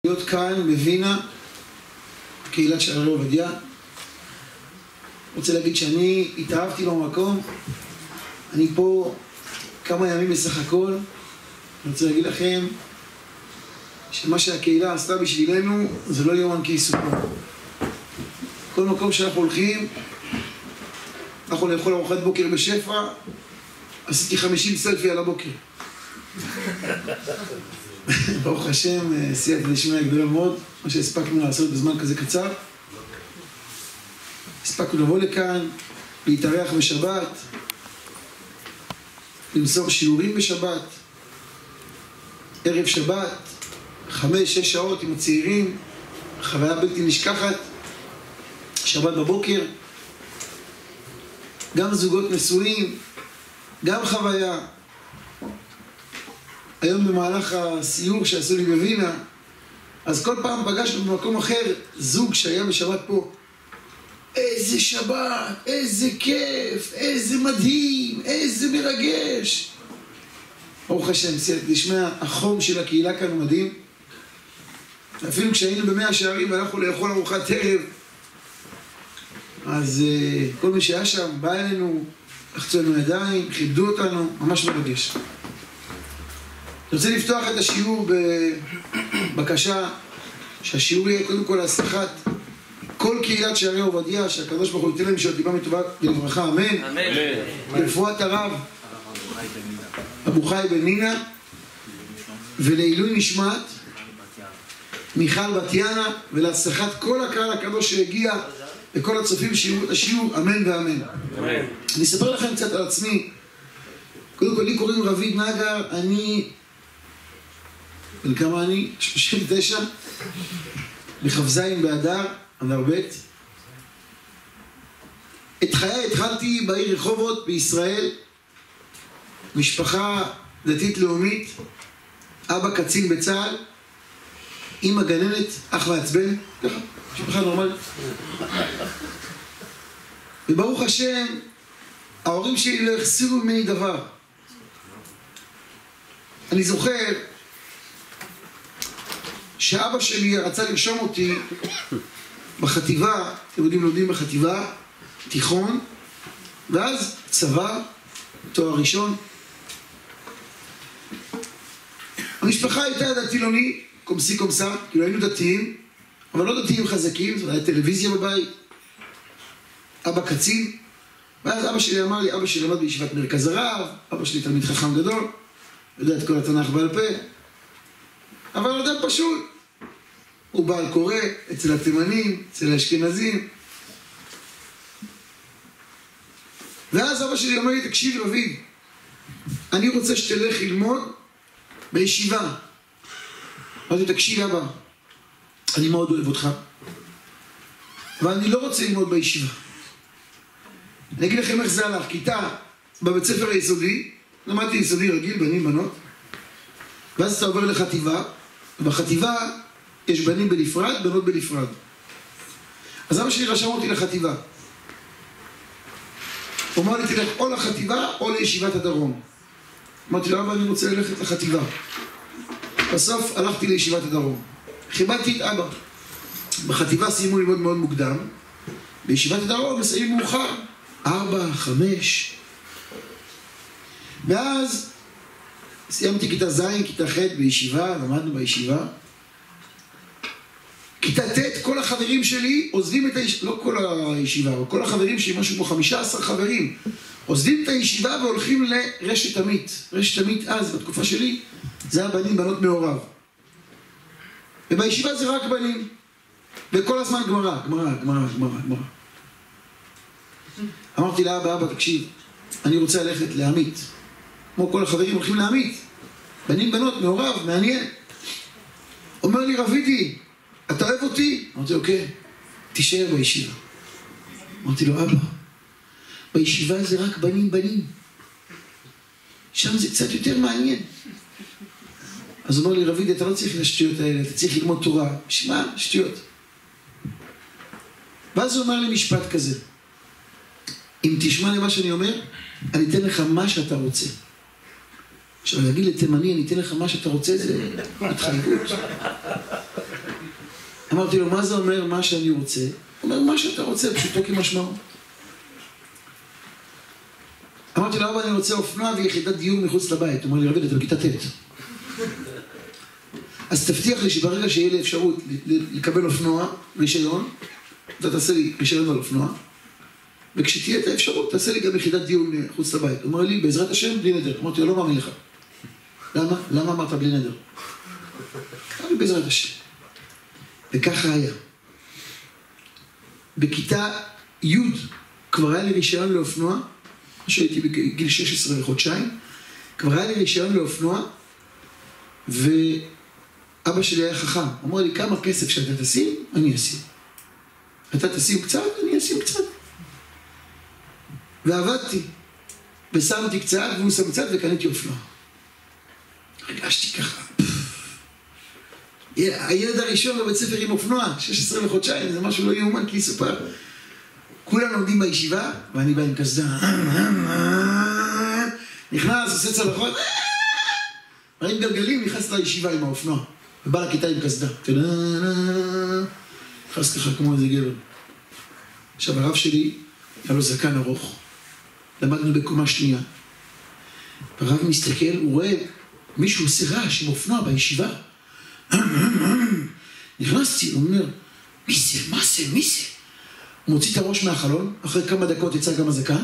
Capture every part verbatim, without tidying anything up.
להיות כאן בווינה, קהילת שערי עובדיה. רוצה להגיד שאני התאהבתי במקום, אני פה כמה ימים בסך הכל. אני רוצה להגיד לכם שמה שהקהילה עשתה בשבילנו זה לא יומן כיסופו. כל מקום שאנחנו הולכים, אנחנו לאכול ארוחת בוקר בשפע, עשיתי חמישים סלפי על הבוקר. ברוך השם, סייעתא דשמיא גדולה מאוד, מה שהספקנו לעשות בזמן כזה קצר. הספקנו לבוא לכאן, להתארח בשבת, למסור שיעורים בשבת, ערב שבת, חמש, שש שעות עם הצעירים, חוויה בלתי נשכחת, שבת בבוקר, גם זוגות נשואים, גם חוויה. היום במהלך הסיור שעשו לי בווינה, אז כל פעם פגשנו במקום אחר זוג שהיה בשבת פה. איזה שבת, איזה כיף, איזה מדהים, איזה מרגש. ברוך השם, סייעתא דשמיא, החום של הקהילה כאן הוא מדהים. אפילו כשהיינו במאה שערים והלכנו לאכול ארוחת ערב, אז uh, כל מי שהיה שם בא אלינו, לחצו לנו ידיים, כיבדו אותנו, ממש מרגש. אני רוצה לפתוח את השיעור בבקשה שהשיעור יהיה קודם כל להצלחת כל קהילת שערי עובדיה, שהקדוש ברוך הוא ייתן להם שעוד דיבה מטובה ולברכה, אמן. אמן. לרפואת הרב אבו חי בן נינה ולעילוי נשמת מיכל בת יאנה, ולהצלחת כל הקהל הקדוש שהגיע וכל הצופים שיראו את השיעור, אמן ואמן. אמן. אני אספר לכם קצת על עצמי. קודם כל, לי קוראים רביד נגר, אני... בן כמה אני? שלושים ותשע, בכ"ז באדר, אדר ב'. את חיי התחלתי בעיר רחובות בישראל, משפחה דתית לאומית, אבא קצין בצה"ל, אמא גננת, אח מעצבן, ככה, משפחה נורמלית. וברוך השם, ההורים שלי לא החסירו ממני דבר. אני זוכר שאבא שלי רצה לרשום אותי בחטיבה, אתם יודעים, לומדים בחטיבה, תיכון, ואז צבא, תואר ראשון. המשפחה הייתה דתית-לאומית, קומסי קומסה, כאילו היינו דתיים, אבל לא דתיים חזקים, זאת הייתה טלוויזיה בבית, אבא קצין, ואז אבא שלי אמר לי, אבא שלי למד בישיבת מרכז הרב, אבא שלי תלמיד חכם גדול, יודע את כל התנ"ך בעל פה, אבל אדם פשוט, הוא בעל קורא אצל התימנים, אצל האשכנזים. ואז אבא שלי אומר לי, תקשיב רביד, אני רוצה שתלך ללמוד בישיבה. אמרתי, תקשיב אבא, אני מאוד אוהב אותך, אבל אני לא רוצה ללמוד בישיבה. אני אגיד לכם איך זה הלך. כיתה בבית ספר היסודי, למדתי יסודי רגיל, בנים, בנות, ואז אתה עובר לחטיבה, ובחטיבה יש בנים בנפרד, בנות בנפרד. אז אבא שלי רשם אותי לחטיבה. הוא אמר לי, תלך או לחטיבה או לישיבת הדרום. אמרתי לו, אבא, אני רוצה ללכת לחטיבה. בסוף הלכתי לישיבת הדרום. כיבדתי את אבא. בחטיבה סיימו ללמוד מאוד מוקדם, בישיבת הדרום מסיימים מאוחר, ארבע, חמש. ואז סיימתי כיתה ז', כיתה ח' בישיבה, למדנו בישיבה. כיתה ט', כל החברים שלי עוזבים את הישיבה, לא כל הישיבה, אבל כל החברים שלי, משהו כמו חמישה עשר חברים, עוזבים את הישיבה והולכים לרשת עמית. רשת עמית אז, בתקופה שלי, זה היה בנים, בנות מעורב. ובישיבה זה רק בנים. וכל הזמן גמרא, גמרא, גמרא, גמרא, גמרא. אמרתי לאבא, אבא, תקשיב, אני רוצה ללכת לעמית. כמו כל החברים הולכים לעמית. בנים, בנות, מעורב, מעניין. אומר לי, רבידי, אתה אוהב אותי? אמרתי, אוקיי, תישאר בישיבה. אמרתי לו, אבא, בישיבה זה רק בנים, בנים. שם זה קצת יותר מעניין. אז הוא אומר לי, רבידי, אתה לא צריך לשטויות האלה, אתה צריך ללמוד תורה. שמע, שטויות. ואז הוא אומר לי משפט כזה, אם תשמע למה שאני אומר, אני אתן לך מה שאתה רוצה. עכשיו, להגיד לתימני, אני אתן לך מה שאתה רוצה, זה התחייבות. אמרתי לו, מה זה אומר מה שאני רוצה? הוא אומר, מה שאתה רוצה, פשוטו כמשמעו. אמרתי לו, אבל אני רוצה אופנוע ויחידת דיור מחוץ לבית. הוא אומר לי, רבי, אתה בכיתה ט'. אז תבטיח לי שברגע שיהיה לי אפשרות לקבל אופנוע, רישיון, אתה תעשה לי רישיון על אופנוע, וכשתהיה את האפשרות, תעשה לי גם יחידת דיור מחוץ לבית. הוא אומר לי, בעזרת השם, בלי נדר. אמרתי לו, לא מאמין לך. למה? למה אמרת בלי נדר? אמר לי, בעזרת השם. וככה היה. בכיתה י' כבר היה לי רישיון לאופנוע, שהייתי בגיל שש עשרה וחודשיים, כבר היה לי רישיון לאופנוע, ואבא שלי היה חכם. הוא אמר לי, כמה כסף שאתה תשים, אני אשים. אתה תשים קצת, אני אשים קצת. ועבדתי, ושמתי קצת, והוא שם קצת, וקניתי אופנוע. הרגשתי ככה. הילד הראשון בבית ספר עם אופנוע, שש עשרה וחודשיים, זה משהו לא יאומן כי יסופר. כולם לומדים בישיבה, ואני בא עם קסדה. נכנס, עושה צלחות, מראים גלגלים, נכנס לישיבה עם האופנוע. ובא לכיתה עם קסדה. נכנס ככה כמו איזה גבר. עכשיו הרב שלי, היה לו זקן ארוך. למדנו בקומה שנייה. הרב מסתכל, הוא רואה מישהו עושה רעש עם אופנוע בישיבה. נכנסתי, הוא אומר, מי זה? מה זה? מי זה? הוא מוציא את הראש מהחלון, אחרי כמה דקות יצא גם הזקן.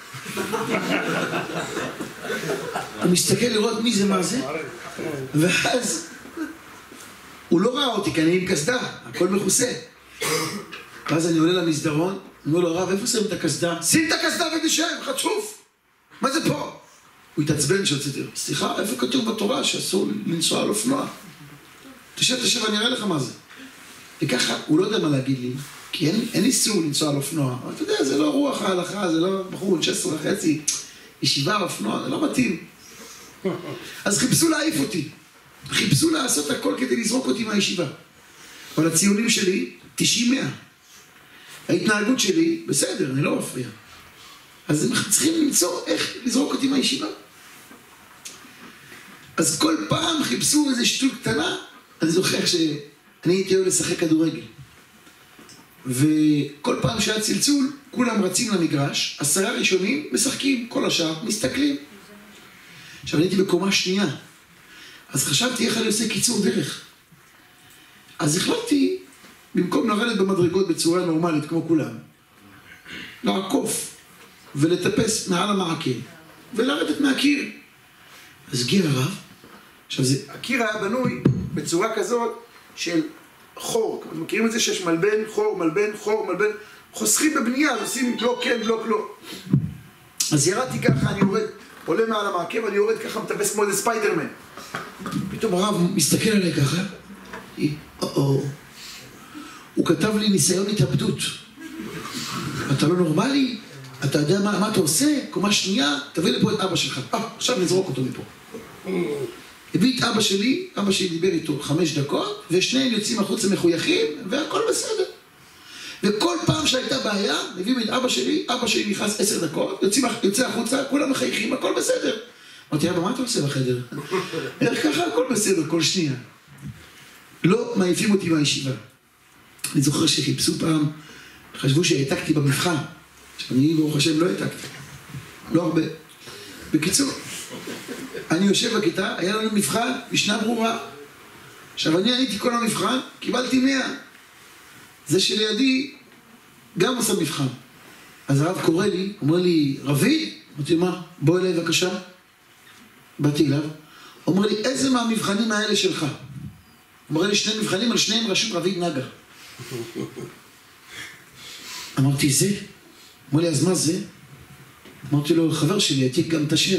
הוא מסתכל לראות מי זה, מה זה, ואז הוא לא ראה אותי, כי אני עם קסדה, הכל מכוסה. ואז אני עולה למסדרון, אני אומר לו, הרב, איפה שמים את הקסדה? שים את הקסדה ותשב, חצוף! מה זה פה? הוא התעצבן שהוצאתי לו, סליחה, איפה כתוב בתורה שאסור לנסוע על אופנוע? תשב, תשב, אני אראה לך מה זה. וככה, הוא לא יודע מה להגיד לי, כי אין, אין איסור לנסוע על אופנוע. אבל אתה יודע, זה לא רוח ההלכה, זה לא בחור שש עשרה וחצי, ישיבה על אופנוע, זה לא מתאים. אז חיפשו להעיף אותי. חיפשו לעשות הכל כדי לזרוק אותי מהישיבה. אבל הציונים שלי, תשעים מאה. ההתנהגות שלי, בסדר, אני לא מפריע. אז הם צריכים למצוא איך לזרוק אותי מהישיבה. אז כל פעם חיפשו איזו שטות קטנה, אני זוכר שאני הייתי אוהב לשחק כדורגל. וכל פעם שהיה צלצול, כולם רצים למגרש, עשרה ראשונים משחקים, כל השאר מסתכלים. עכשיו הייתי בקומה שנייה, אז חשבתי איך אני עושה קיצור דרך. אז החלטתי, במקום לרדת במדרגות בצורה נורמלית כמו כולם, לעקוף ולטפס מעל המעקה ולרדת מהקיר. אז הגיע הרב, עכשיו זה, הקיר היה בנוי בצורה כזאת של חור, אתם מכירים את זה שיש מלבן, חור, מלבן, חור, מלבן, חוסכים בבנייה, עושים בלוק כן, בלוק לא. אז ירדתי ככה, אני יורד, עולה מעל המעקה ואני יורד ככה, מטפס כמו איזה ספיידרמן. פתאום הרב מסתכל עליי ככה, או-או, הוא כתב לי ניסיון התאבדות. אתה לא נורמלי? אתה יודע מה, מה אתה עושה? קומה שנייה, תביא לפה את אבא שלך. אה, עכשיו נזרוק אותו מפה. הביא את אבא שלי, אבא שלי דיבר איתו חמש דקות, ושניהם יוצאים החוצה מחויכים, והכל בסדר. וכל פעם שהייתה בעיה, הביאו את אבא שלי, אבא שלי נכנס עשר דקות, יוצאים, יוצא החוצה, כולם מחייכים, הכל בסדר. אמרתי, אבא, מה אתה עושה בחדר? איך ככה? הכל בסדר, כל שנייה. לא מעיפים אותי מהישיבה. אני זוכר שחיפשו פעם, חשבו שהעתקתי במבחן. עכשיו, אני ברוך השם לא העתקתי. לא הרבה. בקיצור, אני יושב בכיתה, היה לנו מבחן, משנה ברורה. עכשיו, אני עניתי כל המבחן, קיבלתי מאה. זה שלידי גם עושה מבחן. אז הרב קורא לי, אומר לי, רבי? אמרתי, מה? בוא אליי בבקשה. באתי אליו. אומר לי, איזה מהמבחנים האלה שלך? אומר לי, שני מבחנים, על שניהם רשום רבי נגה. אמרתי, זה? אמר לי, אז מה זה? אמרתי לו, חבר שלי, העתיק גם את השם.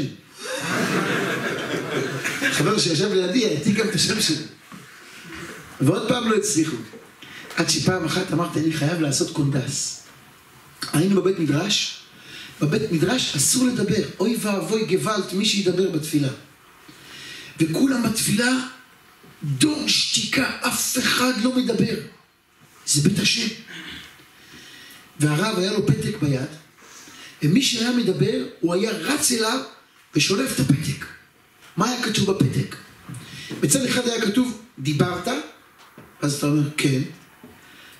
חבר שישב לידי, העתיק גם את השם שלי. ועוד פעם לא הצליחו. עד שפעם אחת אמרתי, אני חייב לעשות קונדס. היינו בבית מדרש, בבית מדרש אסור לדבר. אוי ואבוי גוואלט, מי שידבר בתפילה. וכולם בתפילה, דור שתיקה, אף אחד לא מדבר. זה בית השם. והרב היה לו פתק ביד, ומי שהיה מדבר, הוא היה רץ אליו ושולף את הפתק. מה היה כתוב בפתק? בצד אחד היה כתוב, דיברת? אז אתה אומר, כן.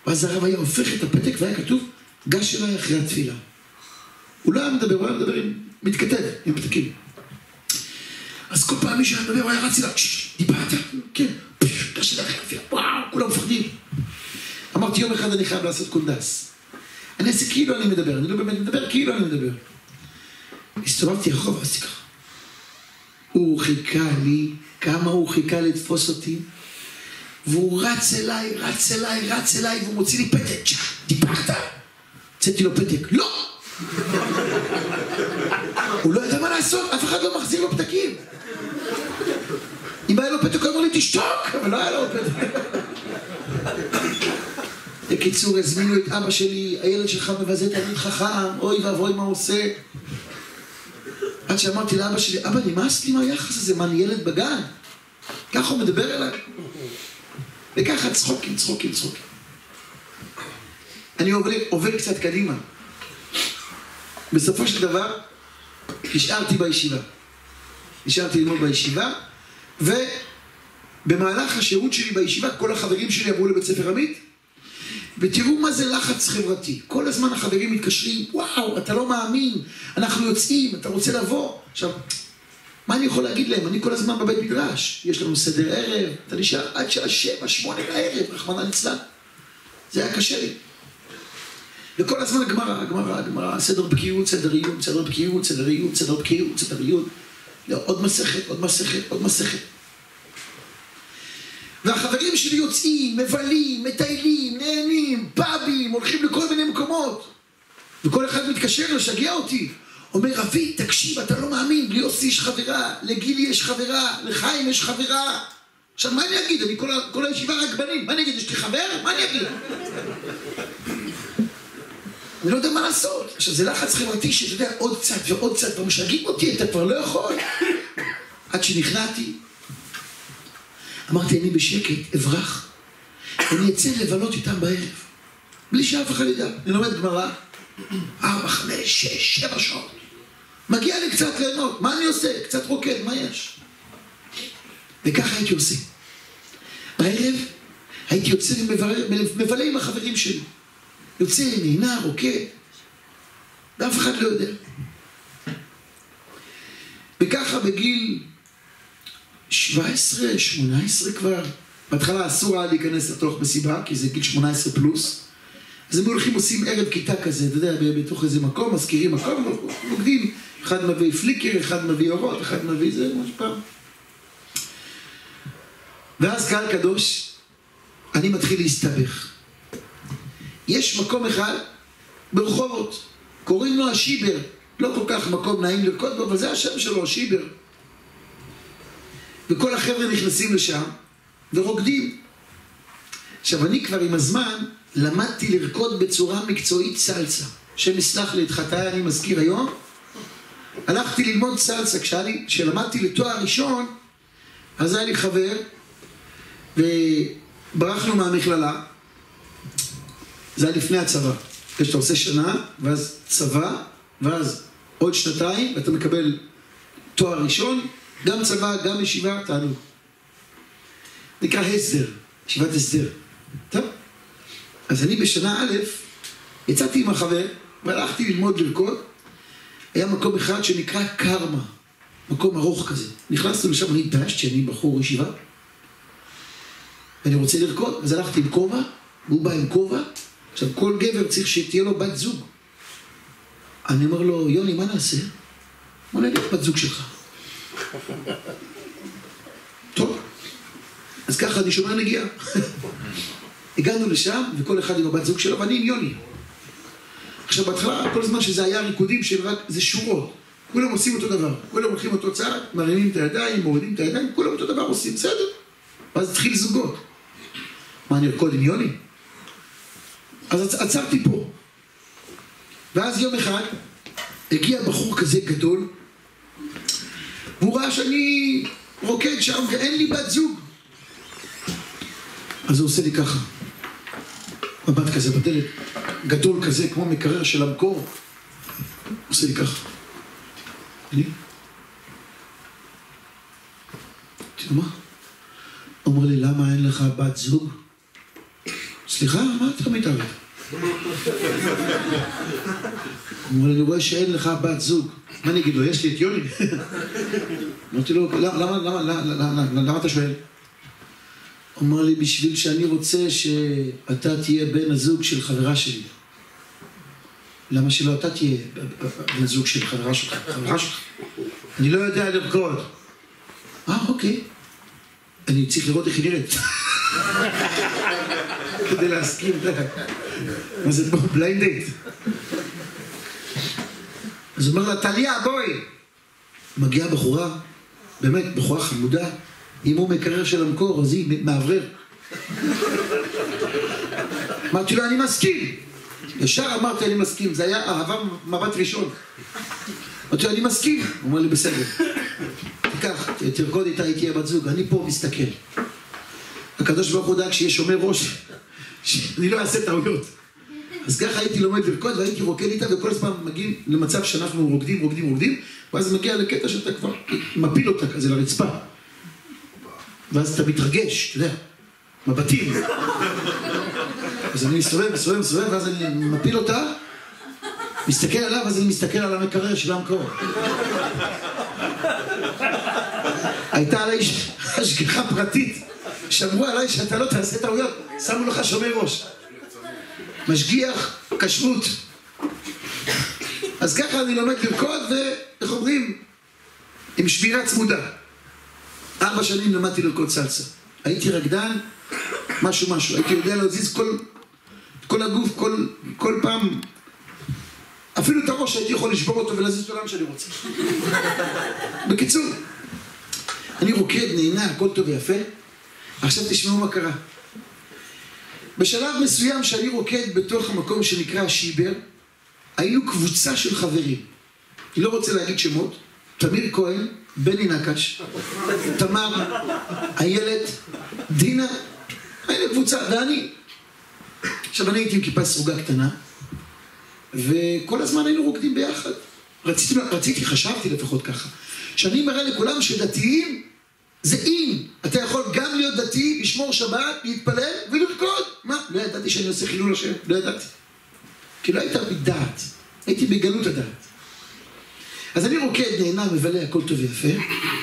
ואז הרב היה הופך את הפתק והיה כתוב, גש אליי אחרי התפילה. הוא לא היה מדבר, הוא היה מדבר עם, מתכתב, עם פתקים. אז כל פעם מישהו היה מדבר, הוא היה רץ אליו, דיברת? כן, גש אליי אחרי התפילה, וואו, כולם מפחדים. אמרתי, יום אחד אני חייב לעשות קונדס. אני אעשה כאילו אני מדבר, אני לא באמת מדבר, כאילו אני מדבר. הסתובבתי אחורה ועשיתי ככה. הוא חיכה לי, כמה הוא חיכה לתפוס אותי, והוא רץ אליי, רץ אליי, רץ אליי, והוא מוציא לי פתק, דיברת? הוצאתי לו פתק, לא! הוא לא ידע מה לעשות, אף אחד לא מחזיר לו פתקים. אם היה לו פתק, הוא אמר לי, תשתוק, אבל לא היה לו פתק. בקיצור, הזמינו את אבא שלי, הילד שלך מבזה תלמיד חכם, אוי ואבוי מה הוא עושה. עד שאמרתי לאבא שלי, אבא, נמאס לי מהיחס הזה, מה, אני ילד בגן? ככה הוא מדבר אליי. וככה צחוקים, צחוקים, צחוקים. אני עובר, עובר קצת קדימה. בסופו של דבר, נשארתי בישיבה. נשארתי ללמוד בישיבה, ובמהלך השירות שלי בישיבה, כל החברים שלי עברו לבית ספר עמית, ותראו מה זה לחץ חברתי. כל הזמן החברים מתקשרים, וואו, אתה לא מאמין, אנחנו יוצאים, אתה רוצה לבוא. עכשיו, מה אני יכול להגיד להם? אני כל הזמן בבית מדרש. יש לנו סדר ערב, אתה נשאר עד שעה שבע, שמונה בערב, רחמנא ליצלן. זה היה קשה לי. וכל הזמן הגמרא, הגמרא, הגמרא, סדר בקיאות, סדר עיון, סדר בקיאות, סדר עיון, סדר בקיאות, סדר עיון. עוד מסכת, עוד מסכת, עוד מסכת. והחברים שלי יוצאים, מבלים, מטיילים, נהנים, פאבים, הולכים לכל מיני מקומות. וכל אחד מתקשר לשגע אותי. אומר, רבי, תקשיב, אתה לא מאמין, ליוסי יש חברה, לגילי יש חברה, לחיים יש חברה. עכשיו, מה אני אגיד? אני כל, כל הישיבה רק בנים. מה אני אגיד? יש לי חבר? מה אני אגיד? אני לא יודע מה לעשות. עכשיו, זה לחץ חברתי שאתה יודע, עוד קצת ועוד קצת, כבר משגעים אותי, אתה כבר לא יכול. עד שנכנעתי, אמרתי, אני בשקט, אברח, אני אצא לבלות איתם בערב, בלי שאף אחד ידע. אני לומד גמרא, ארבע, חמש, שש, שבע שעות. מגיע לי קצת ליהנות, מה אני עושה? קצת רוקד, מה יש? וככה הייתי עושה. בערב הייתי יוצא ומבלה עם החברים שלי. יוצא, נהנה, רוקד, ואף אחד לא יודע. וככה בגיל שבע עשרה, שמונה עשרה כבר, בהתחלה אסור היה להיכנס לתוך מסיבה, כי זה גיל שמונה עשרה פלוס, אז הם הולכים עושים ערב כיתה כזה, אתה יודע, בתוך איזה מקום, מזכירים מקום, נוגדים, אחד מביא פליקר, אחד מביא אורות, אחד מביא זה, ממש פעם. ואז קהל קדוש, אני מתחיל להסתבך. יש מקום אחד ברחובות, קוראים לו השיבר, לא כל כך מקום נעים לרקוד בו, אבל זה השם שלו, השיבר. וכל החבר'ה נכנסים לשם ורוקדים. עכשיו, אני כבר עם הזמן למדתי לרקוד בצורה מקצועית סלסה. השם יסלח לי את חטאי, אני מזכיר היום. הלכתי ללמוד סלסה, כשלמדתי לתואר ראשון, אז היה לי חבר, וברחנו מהמכללה, זה היה לפני הצבא. כשאתה עושה שנה, ואז צבא, ואז עוד שנתיים, ואתה מקבל תואר ראשון, גם צבא, גם ישיבה, תענו. נקרא הסדר, ישיבת הסדר. טוב? אז אני בשנה א', יצאתי עם החבר, והלכתי ללמוד לרקוד. היה מקום אחד שנקרא קרמה, מקום ארוך כזה. נכנסנו לשם, אני דשתי, אני בחור ישיבה, ואני רוצה לרקוד, אז הלכתי עם כובע, והוא בא עם כובע. עכשיו, כל גבר צריך שתהיה לו בת זוג. אני אומר לו, יוני, מה נעשה? מה נגיד בת זוג שלך? טוב, אז ככה אני שומע נגיעה. הגענו לשם, וכל אחד עם הבת זוג שלו, ואני עם יוני. עכשיו, בהתחלה, כל הזמן שזה היה ריקודים של רק, זה שורות. כולם עושים אותו דבר. כולם הולכים אותו צעד, מרימים את הידיים, מורידים את הידיים, כולם אותו דבר עושים, בסדר? ואז התחיל זוגות. מה, אני ארקוד עם יוני? אז עצרתי פה. ואז יום אחד, הגיע בחור כזה גדול, והוא ראה שאני רוקד שם, ואין לי בת זוג. אז הוא עושה לי ככה. מבט כזה בדלת, גדול כזה, כמו מקרר של המקור. הוא עושה לי ככה. אני? תראו מה? אומר לי, למה אין לך בת זוג? סליחה, מה אתה מתערב? הוא אומר, אני רואה שאין לך בת זוג. מה אני אגיד לו? יש לי את יוני. אמרתי לו, למה אתה שואל? הוא אומר לי, בשביל שאני רוצה שאתה תהיה בן הזוג של חברה שלי. למה שלא אתה תהיה בן זוג של חברה שלך? חברה שלך? אני לא יודע לרקוד. אה, אוקיי. אני צריך לראות איך היא נראית. כדי להסכים, מה זה פה? בליינד דייט. אז הוא אומר לה, טליה, בואי. מגיעה בחורה, באמת, בחורה חמודה, אם הוא מקרר של המקור, אז היא מעברר. אמרתי לו, אני מסכים. ישר אמרתי, אני מסכים. זה היה אהבה מבט ראשון. אמרתי לו, אני מסכים. הוא אומר לי, בסדר. תיקח, תרקוד איתה, היא תהיה בת זוג. אני פה מסתכל. הקדוש ברוך הוא דאג שיהיה שומר ראש, שאני לא אעשה טעויות. אז ככה הייתי לומד לרקוד, והייתי רוקד איתה, וכל הזמן מגיעים למצב שאנחנו רוקדים, רוקדים, רוקדים, ואז מגיע לקטע שאתה כבר מפיל אותה כזה לרצפה. ואז אתה מתרגש, אתה יודע, מבטים. אז אני מסתובב, מסתובב, מסתובב, ואז אני מפיל אותה, מסתכל עליו, אז אני מסתכל על המקרר של המקור. הייתה עליי השגחה פרטית. שמרו עליי שאתה לא תעשה טעויות, שמו לך שומר ראש. משגיח, כשרות. אז ככה אני לומד לרקוד, ואיך אומרים? עם שבירה צמודה. ארבע שנים למדתי לרקוד סלסה. הייתי רקדן, משהו משהו. הייתי יודע להזיז כל, כל הגוף, כל, כל פעם. אפילו את הראש הייתי יכול לשבור אותו ולהזיז אותו לאן שאני רוצה. בקיצור, אני רוקד, נהנה, הכל טוב ויפה. עכשיו תשמעו מה קרה. בשלב מסוים שאני רוקד בתוך המקום שנקרא שיבר, היינו קבוצה של חברים. אני לא רוצה להגיד שמות. תמיר כהן, בני נקש, תמר, איילת, דינה, היינו קבוצה, ואני. עכשיו אני הייתי עם כיפה סרוגה קטנה, וכל הזמן היינו רוקדים ביחד. רציתי, רציתי, חשבתי לפחות ככה, שאני מראה לכולם שדתיים, זה אין. אתה יכול גם להיות דתי, לשמור שבת, להתפלל ולרקוד. מה? לא ידעתי שאני עושה חילול השם. לא ידעתי. כי לא הייתה בדעת. הייתי בגלות הדעת. אז אני רוקד, נהנה, מבלה, הכל טוב ויפה.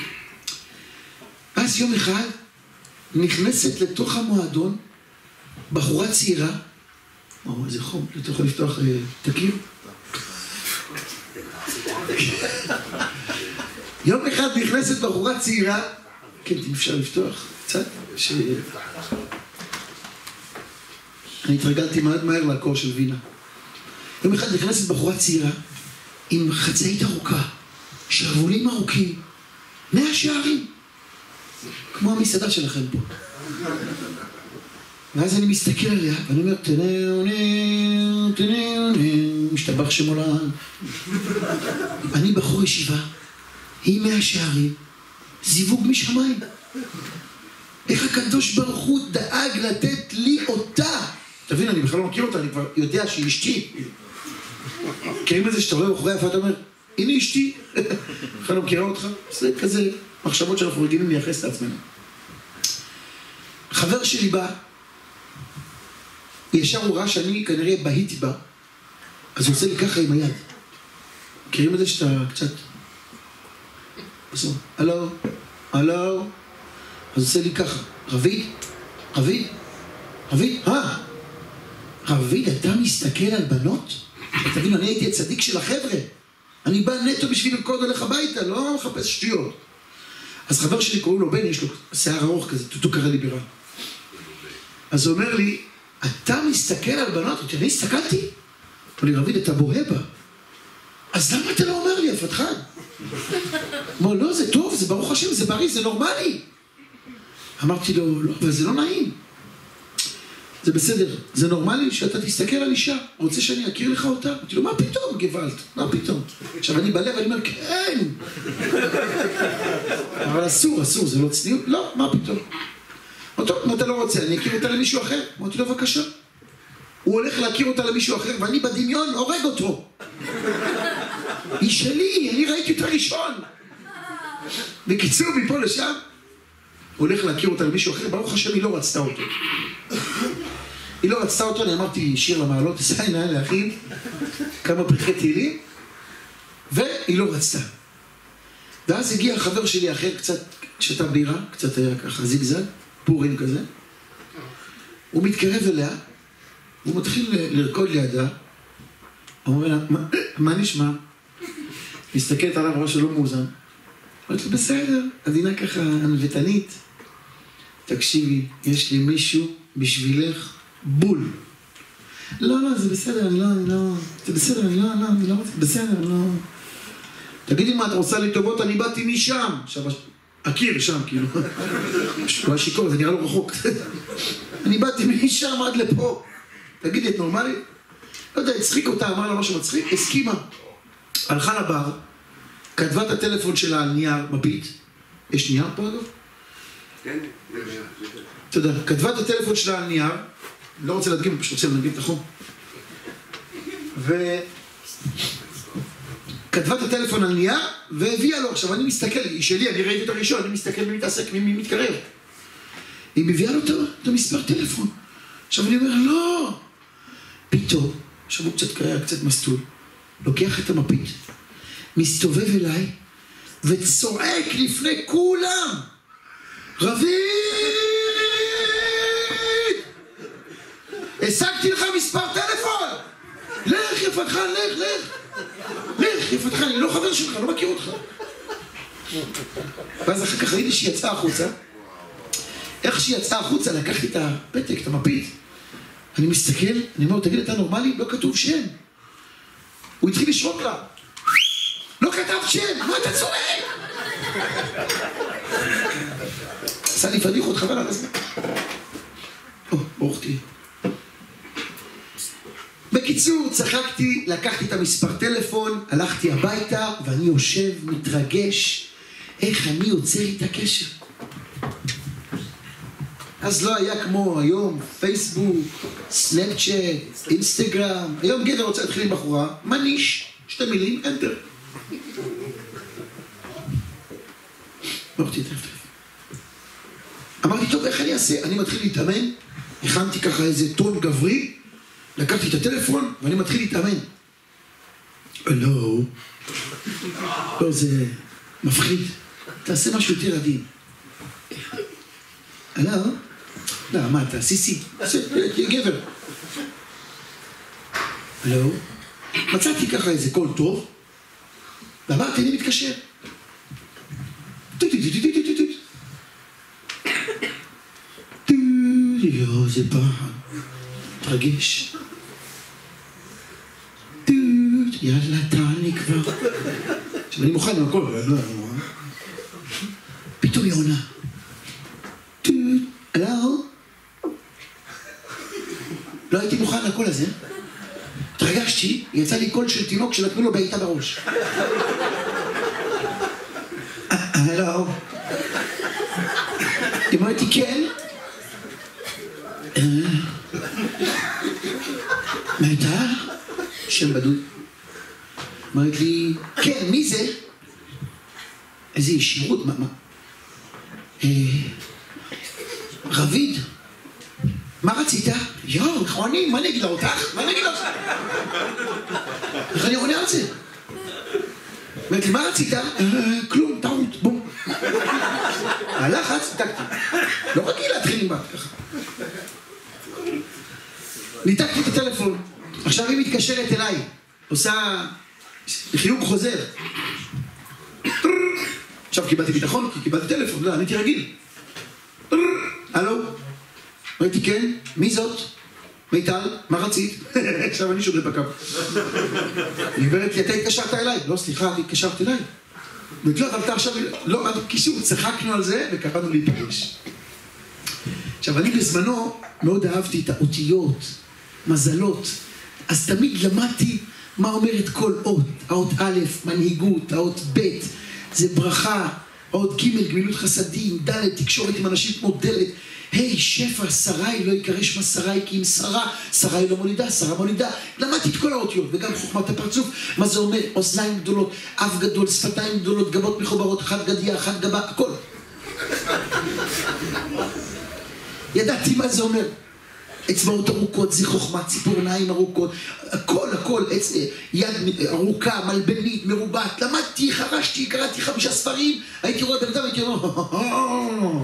אז יום אחד נכנסת לתוך המועדון בחורה צעירה. או, איזה חום. אתה יכול לפתוח תקיר? יום אחד נכנסת בחורה צעירה. כן, אפשר לפתוח קצת, ש... אני התרגלתי מאוד מהר לקור של וינה. יום אחד נכנסת בחורה צעירה עם חצאית ארוכה, שרבולים ארוכים, מאה שערים, כמו המסעדה שלכם פה. ואז אני מסתכל עליה, ואני אומר, תנאו, נאו, תנאו, נאו, משתבח שמולן. אני בחור ישיבה, היא מאה שערים, זיווג משמיים. איך הקדוש ברוך הוא דאג לתת לי אותה? תבין, אני בכלל לא מכיר אותה, אני כבר יודע שהיא אשתי. מכירים את זה שאתה רואה בחורה יפה, אתה אומר, הנה אשתי. בכלל לא מכירה אותך? זה כזה מחשבות שאנחנו רגילים לייחס לעצמנו. חבר שלי בא, ישר הוא ראה שאני כנראה בהיתי בה, אז הוא עושה לי ככה עם היד. מכירים את זה שאתה קצת... בסוף, הלו, הלו, אז עושה לי ככה, רביד, רביד, רביד, אה, רביד, אתה מסתכל על בנות? תבין, אני הייתי הצדיק של החבר'ה, אני בא נטו בשביל לרקוד הולך הביתה, לא מחפש שטויות. אז חבר שלי קוראים לו בן, יש לו שיער ארוך כזה, טוטו קרא ליברל. אז הוא אומר לי, אתה מסתכל על בנות? אני הסתכלתי? אמר לי, רביד, אתה בוהה בה. אז למה אתה לא אומר לי, הפתחן? אמר, לא, זה טוב, זה ברוך השם, זה בריא, זה נורמלי. אמרתי לו, לא, אבל זה לא נעים. זה בסדר, זה נורמלי שאתה תסתכל על אישה, רוצה שאני אכיר לך אותה? אמרתי לו, מה פתאום, גוואלד? מה פתאום? עכשיו אני בלב, אני אומר, כן. אבל אסור, אסור, זה לא צניעות? לא, מה פתאום? אמרתי לו, אם אתה לא רוצה, אני אכיר אותה למישהו אחר? אמרתי לו, בבקשה. הוא הולך להכיר אותה למישהו אחר, ואני בדמיון הורג אותו. היא שלי, אני ראיתי אותה ראשון. בקיצור, מפה לשם, הוא הולך להכיר אותה למישהו אחר, ברוך השם היא לא רצתה אותו. היא לא רצתה אותו, אני אמרתי שיר למעלות, עשה עיניים לאחים, כמה פרחי תהילים, והיא לא רצתה. ואז הגיע החבר שלי אחר, קצת שתה בירה, קצת היה ככה זיגזג, פורים כזה. הוא מתקרב אליה, הוא מתחיל לרקוד לידה, הוא אומר לה, מה, מה נשמע? מסתכלת עליו ראש שלא מאוזן. אומרת לו, בסדר, עדינה ככה ענוותנית. תקשיבי, יש לי מישהו בשבילך בול. לא, לא, זה בסדר, אני לא, אני לא, זה בסדר, אני לא, לא, אני לא רוצה, בסדר, אני לא... תגידי מה, אתה רוצה לי טובות, אני באתי משם. עכשיו, הכיר שם, כאילו. הוא היה שיקור, זה נראה לו רחוק. אני באתי משם עד לפה. תגידי, את נורמלית? לא יודע, הצחיק אותה, אמר לה משהו מצחיק, הסכימה. הלכה לבר, כתבה את הטלפון שלה על נייר מביט. יש נייר פה אגב? כן, תודה. כתבה את הטלפון שלה על נייר, לא רוצה להדגים, פשוט רוצה להדגים את החום. ו... כתבה את הטלפון על נייר, והביאה לו. עכשיו, אני מסתכל, היא שלי, אני ראיתי את הראשון, אני מסתכל מי מתעסק, מי מתקרב. היא מביאה לו את המספר טלפון. עכשיו אני אומר, לא. פתאום, עכשיו הוא קצת קרע, קצת מסטול, לוקח את המפית, מסתובב אליי, וצועק לפני כולם. רביד! השגתי לך מספר טלפון! לך, יפתחן, לך, לך! לך, יפתחן, אני לא חבר שלך, לא מכיר אותך. ואז אחר כך ראיתי שהיא יצאה החוצה. איך שהיא יצאה החוצה, לקחתי את הפתק, את המפית. אני מסתכל, אני אומר, תגיד, אתה נורמלי? לא כתוב שם. הוא התחיל לשרוק לה. לא כתב שם, מה אתה צועק? עשה לי פדיחות, חבל על הזמן. או, ברוך תהיה. בקיצור, צחקתי, לקחתי את המספר טלפון, הלכתי הביתה, ואני יושב, מתרגש, איך אני יוצר איתה קשר. אז לא היה כמו היום, פייסבוק, סנאפצ'אט, אינסטגרם. היום גבר רוצה להתחיל עם בחורה, מניש, שתי מילים, אנטר. אמרתי, טוב, טוב. אמרתי, טוב, איך אני אעשה? אני מתחיל להתאמן, הכנתי ככה איזה טון גברי, לקחתי את הטלפון, ואני מתחיל להתאמן. לא, לא, זה מפחיד. תעשה משהו יותר עדין. לא, לא, מה אתה, סיסי, גבר. לא, מצאתי ככה איזה קול טוב, ואמרתי, אני מתקשר. יו, זה פעם, תרגש. יאללה, תעני כבר. עכשיו, אני מוכן עם הכל, לא, פתאום היא עונה. הלו? לא הייתי מוכן לקול הזה. תרגשתי, יצא לי קול של תינוק שנתנו לו בעיטה בראש. הלו? היא אומרת לי, כן? מה הייתה? שם בדוד. אומרת לי, כן, מי זה? איזה ישירות, מה? מה? רביד, מה רצית? יואו, נכונים, מה אני אגיד לה אותך? מה אני אגיד לך? איך אני עונה על זה? אומרת לי, מה רצית? כלום, טעות, בום. הלחץ, ניתקתי. לא רגיל להתחיל עם בת ככה. ניתקתי את הטלפון. עכשיו היא מתקשרת אליי, עושה חיוג חוזר. עכשיו קיבלתי ביטחון, כי קיבלתי טלפון, לא, אני הייתי רגיל. הלו? ראיתי כן, מי זאת? מיטל, מה רצית? עכשיו אני שודד בקו. היא אומרת לי, אתה התקשרת אליי? לא, סליחה, אני התקשרת אליי. לא, אבל אתה עכשיו... לא, קישור, צחקנו על זה וקראנו להיפגש. עכשיו, אני בזמנו מאוד אהבתי את האותיות, מזלות. אז תמיד למדתי מה אומרת כל אות. האות א', מנהיגות, האות ב', זה ברכה. האות ג', גמילות חסדים, ד', תקשורת עם אנשים כמו דלת. היי, שפע, שרי, לא יקרש מה שרי, כי אם שרה, שרי לא מולידה, שרה מולידה. למדתי את כל האותיות, וגם חוכמת הפרצוף. מה זה אומר? אוזניים גדולות, אף גדול, שפתיים גדולות, גבות מחוברות, אחת גדיה, אחת גבה, הכל. ידעתי מה זה אומר. אצבעות ארוכות, זה חוכמה, ציפורניים ארוכות, הכל, הכל, אצ... יד ארוכה, מלבנית, מרובעת. למדתי, חרשתי, קראתי חמישה ספרים, הייתי רואה בן אדם, הייתי אומר,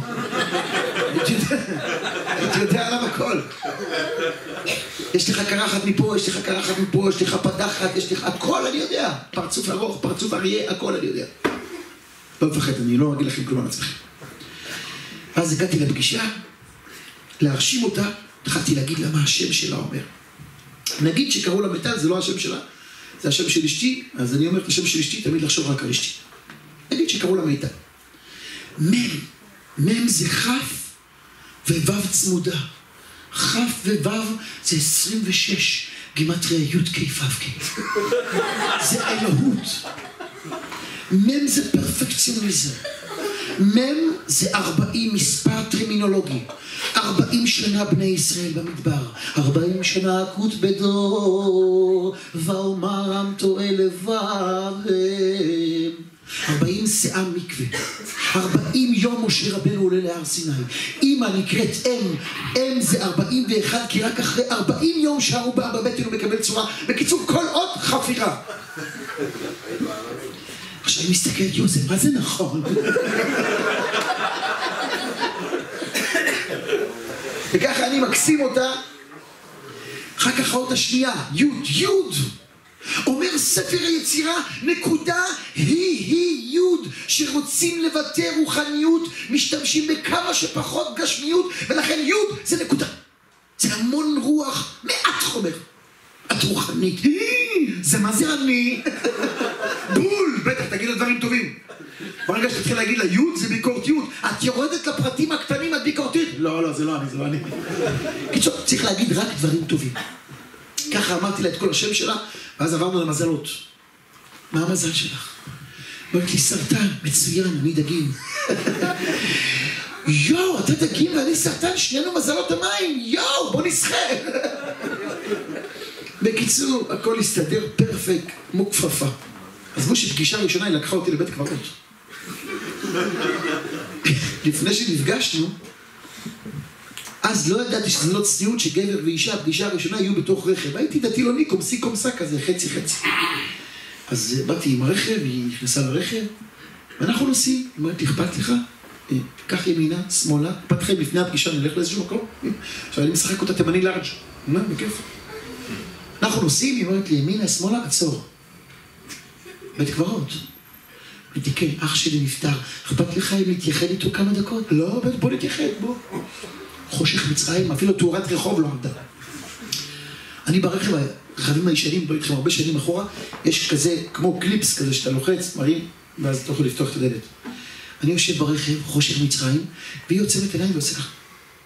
הייתי יודע עליו הכל. יש לך קרחת מפה, יש לך קרחת מפה, יש לך פדחת, יש לך הכל, אני יודע. פרצוף ארוך, פרצוף אריה, הכל אני יודע. לא מפחד, אני לא אגיד לכם כלום על עצמכם. אז הגעתי לפגישה, להרשים אותה, התחלתי להגיד לה מה השם שלה אומר. נגיד שקראו לה מיטל, זה לא השם שלה, זה השם של אשתי, אז אני אומר את השם של אשתי, תמיד לחשוב רק על אשתי. נגיד שקראו לה מיטל. מם, מם זה חף ווו צמודה. חף ווו זה עשרים ושש, גימטריה י' ק' ו' ק'. זה אלוהות. מם זה פרפקציוניזם. מם זה ארבעים, מספר טרמינולוגי. ארבעים שנה בני ישראל במדבר, ארבעים שנה עקות בדור, ואומרם טועה לבבם. ארבעים שאה מקווה, ארבעים יום משה רבנו עולה להר סיני. אמא נקראת אם, אם זה ארבעים ואחת, כי רק אחרי ארבעים יום שערו בה בבטן הוא מקבל צורה. בקיצור, כל עוד חפירה. עכשיו אני מסתכלת, יוזם, מה זה נכון? וככה אני מקסים אותה. אחר כך האות השנייה, יוד, יוד. אומר ספר היצירה, נקודה היא היא יוד. שרוצים לבטא רוחניות, משתמשים בכמה שפחות גשמיות, ולכן יוד זה נקודה. זה המון רוח, מעט חומר. את רוחנית. זה מה זה אני? בול, בטח, תגיד לה דברים טובים. ברגע שתתחיל להגיד לה יוד זה ביקורתיות. את יורדת לפרטים הקטנים, את ביקורתית. לא, לא, זה לא אני, זה לא אני. קיצור, צריך להגיד רק דברים טובים. ככה אמרתי לה את כל השם שלה, ואז עברנו למזלות. מה המזל שלך? אמרתי לי, סרטן, מצוין, אני דגים. יואו, אתה דגים ואני סרטן, שנינו מזלות המים. יואו, בוא נסחה. בקיצור, הכל הסתדר פרפקט, כמו כפפה. אז בו שפגישה ראשונה היא לקחה אותי לבית קברות. לפני שנפגשנו, אז לא ידעתי שזה לא צניעות שגבר ואישה, הפגישה הראשונה יהיו בתוך רכב. הייתי דתילוני, קומסי קומסה כזה, חצי חצי. אז באתי עם הרכב, היא נכנסה לרכב, ואנחנו נוסעים. היא אומרת, אכפת לך? קח ימינה, שמאלה, פתחם לפני הפגישה, נלך לאיזשהו מקום. עכשיו אני משחק אותה תימני לארג'. מה, בכיף. אנחנו נוסעים, היא אומרת לי, ימינה, שמאלה, עצור. בית קברות. אמרתי, כן, אח שלי נפטר. אכפת לך אם להתייחד איתו כמה דקות? לא, בוא נתייחד, בוא. חושך מצרים, אפילו תאורת רחוב לא עמדה. אני ברכב, הרכבים הישנים, בוא איתכם הרבה שנים אחורה, יש כזה, כמו קליפס כזה שאתה לוחץ, מרים, ואז אתה יכול לפתוח את הדלת. אני יושב ברכב, חושך מצרים, והיא יוצאת עיניים ועושה ככה.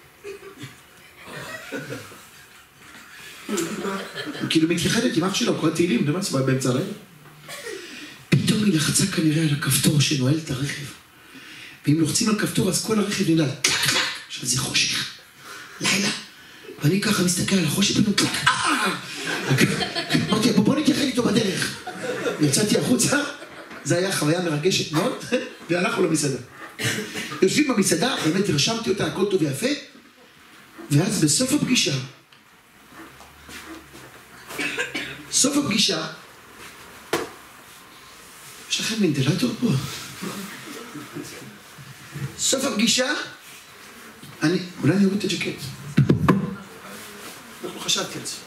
כאילו מתייחדת עם אח שלו, קורא תהילים, נראה מה באמצע הלילה. פתאום היא לחצה כנראה על הכפתור שנועל את הרכב. ואם לוחצים על כפתור, אז כל הרכב ננעל. עכשיו זה חושך. לילה. ואני ככה מסתכל על החושך, ופתאום, אמרתי, בוא נתייחד איתו בדרך. יצאתי החוצה, זה היה חוויה מרגשת מאוד, והלכנו למסעדה. יושבים במסעדה, באמת הרשמתי אותה, הכל טוב ויפה, ואז בסוף הפגישה, סוף הפגישה, יש לכם וינטילטור פה? סוף הפגישה, אני, אולי אני אוריד את הג'קט. לא חשבתי על זה.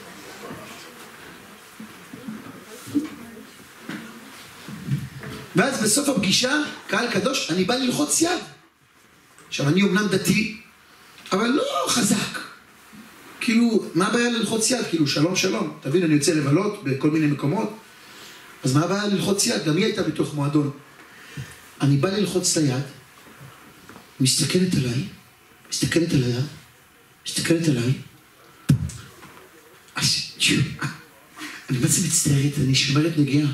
ואז בסוף הפגישה, קהל קדוש, אני בא ללחוץ יד. עכשיו, אני אומנם דתי, אבל לא חזק. כאילו, מה הבעיה ללחוץ יד? כאילו, שלום שלום. תבין, אני יוצא לבלות בכל מיני מקומות. אז מה הבעיה ללחוץ יד? גם היא הייתה בתוך מועדון. אני בא ללחוץ את היד, מסתכלת עליי, מסתכלת על היד, מסתכלת עליי. אני בעצם מצטערת, אני שומרת נגיעה.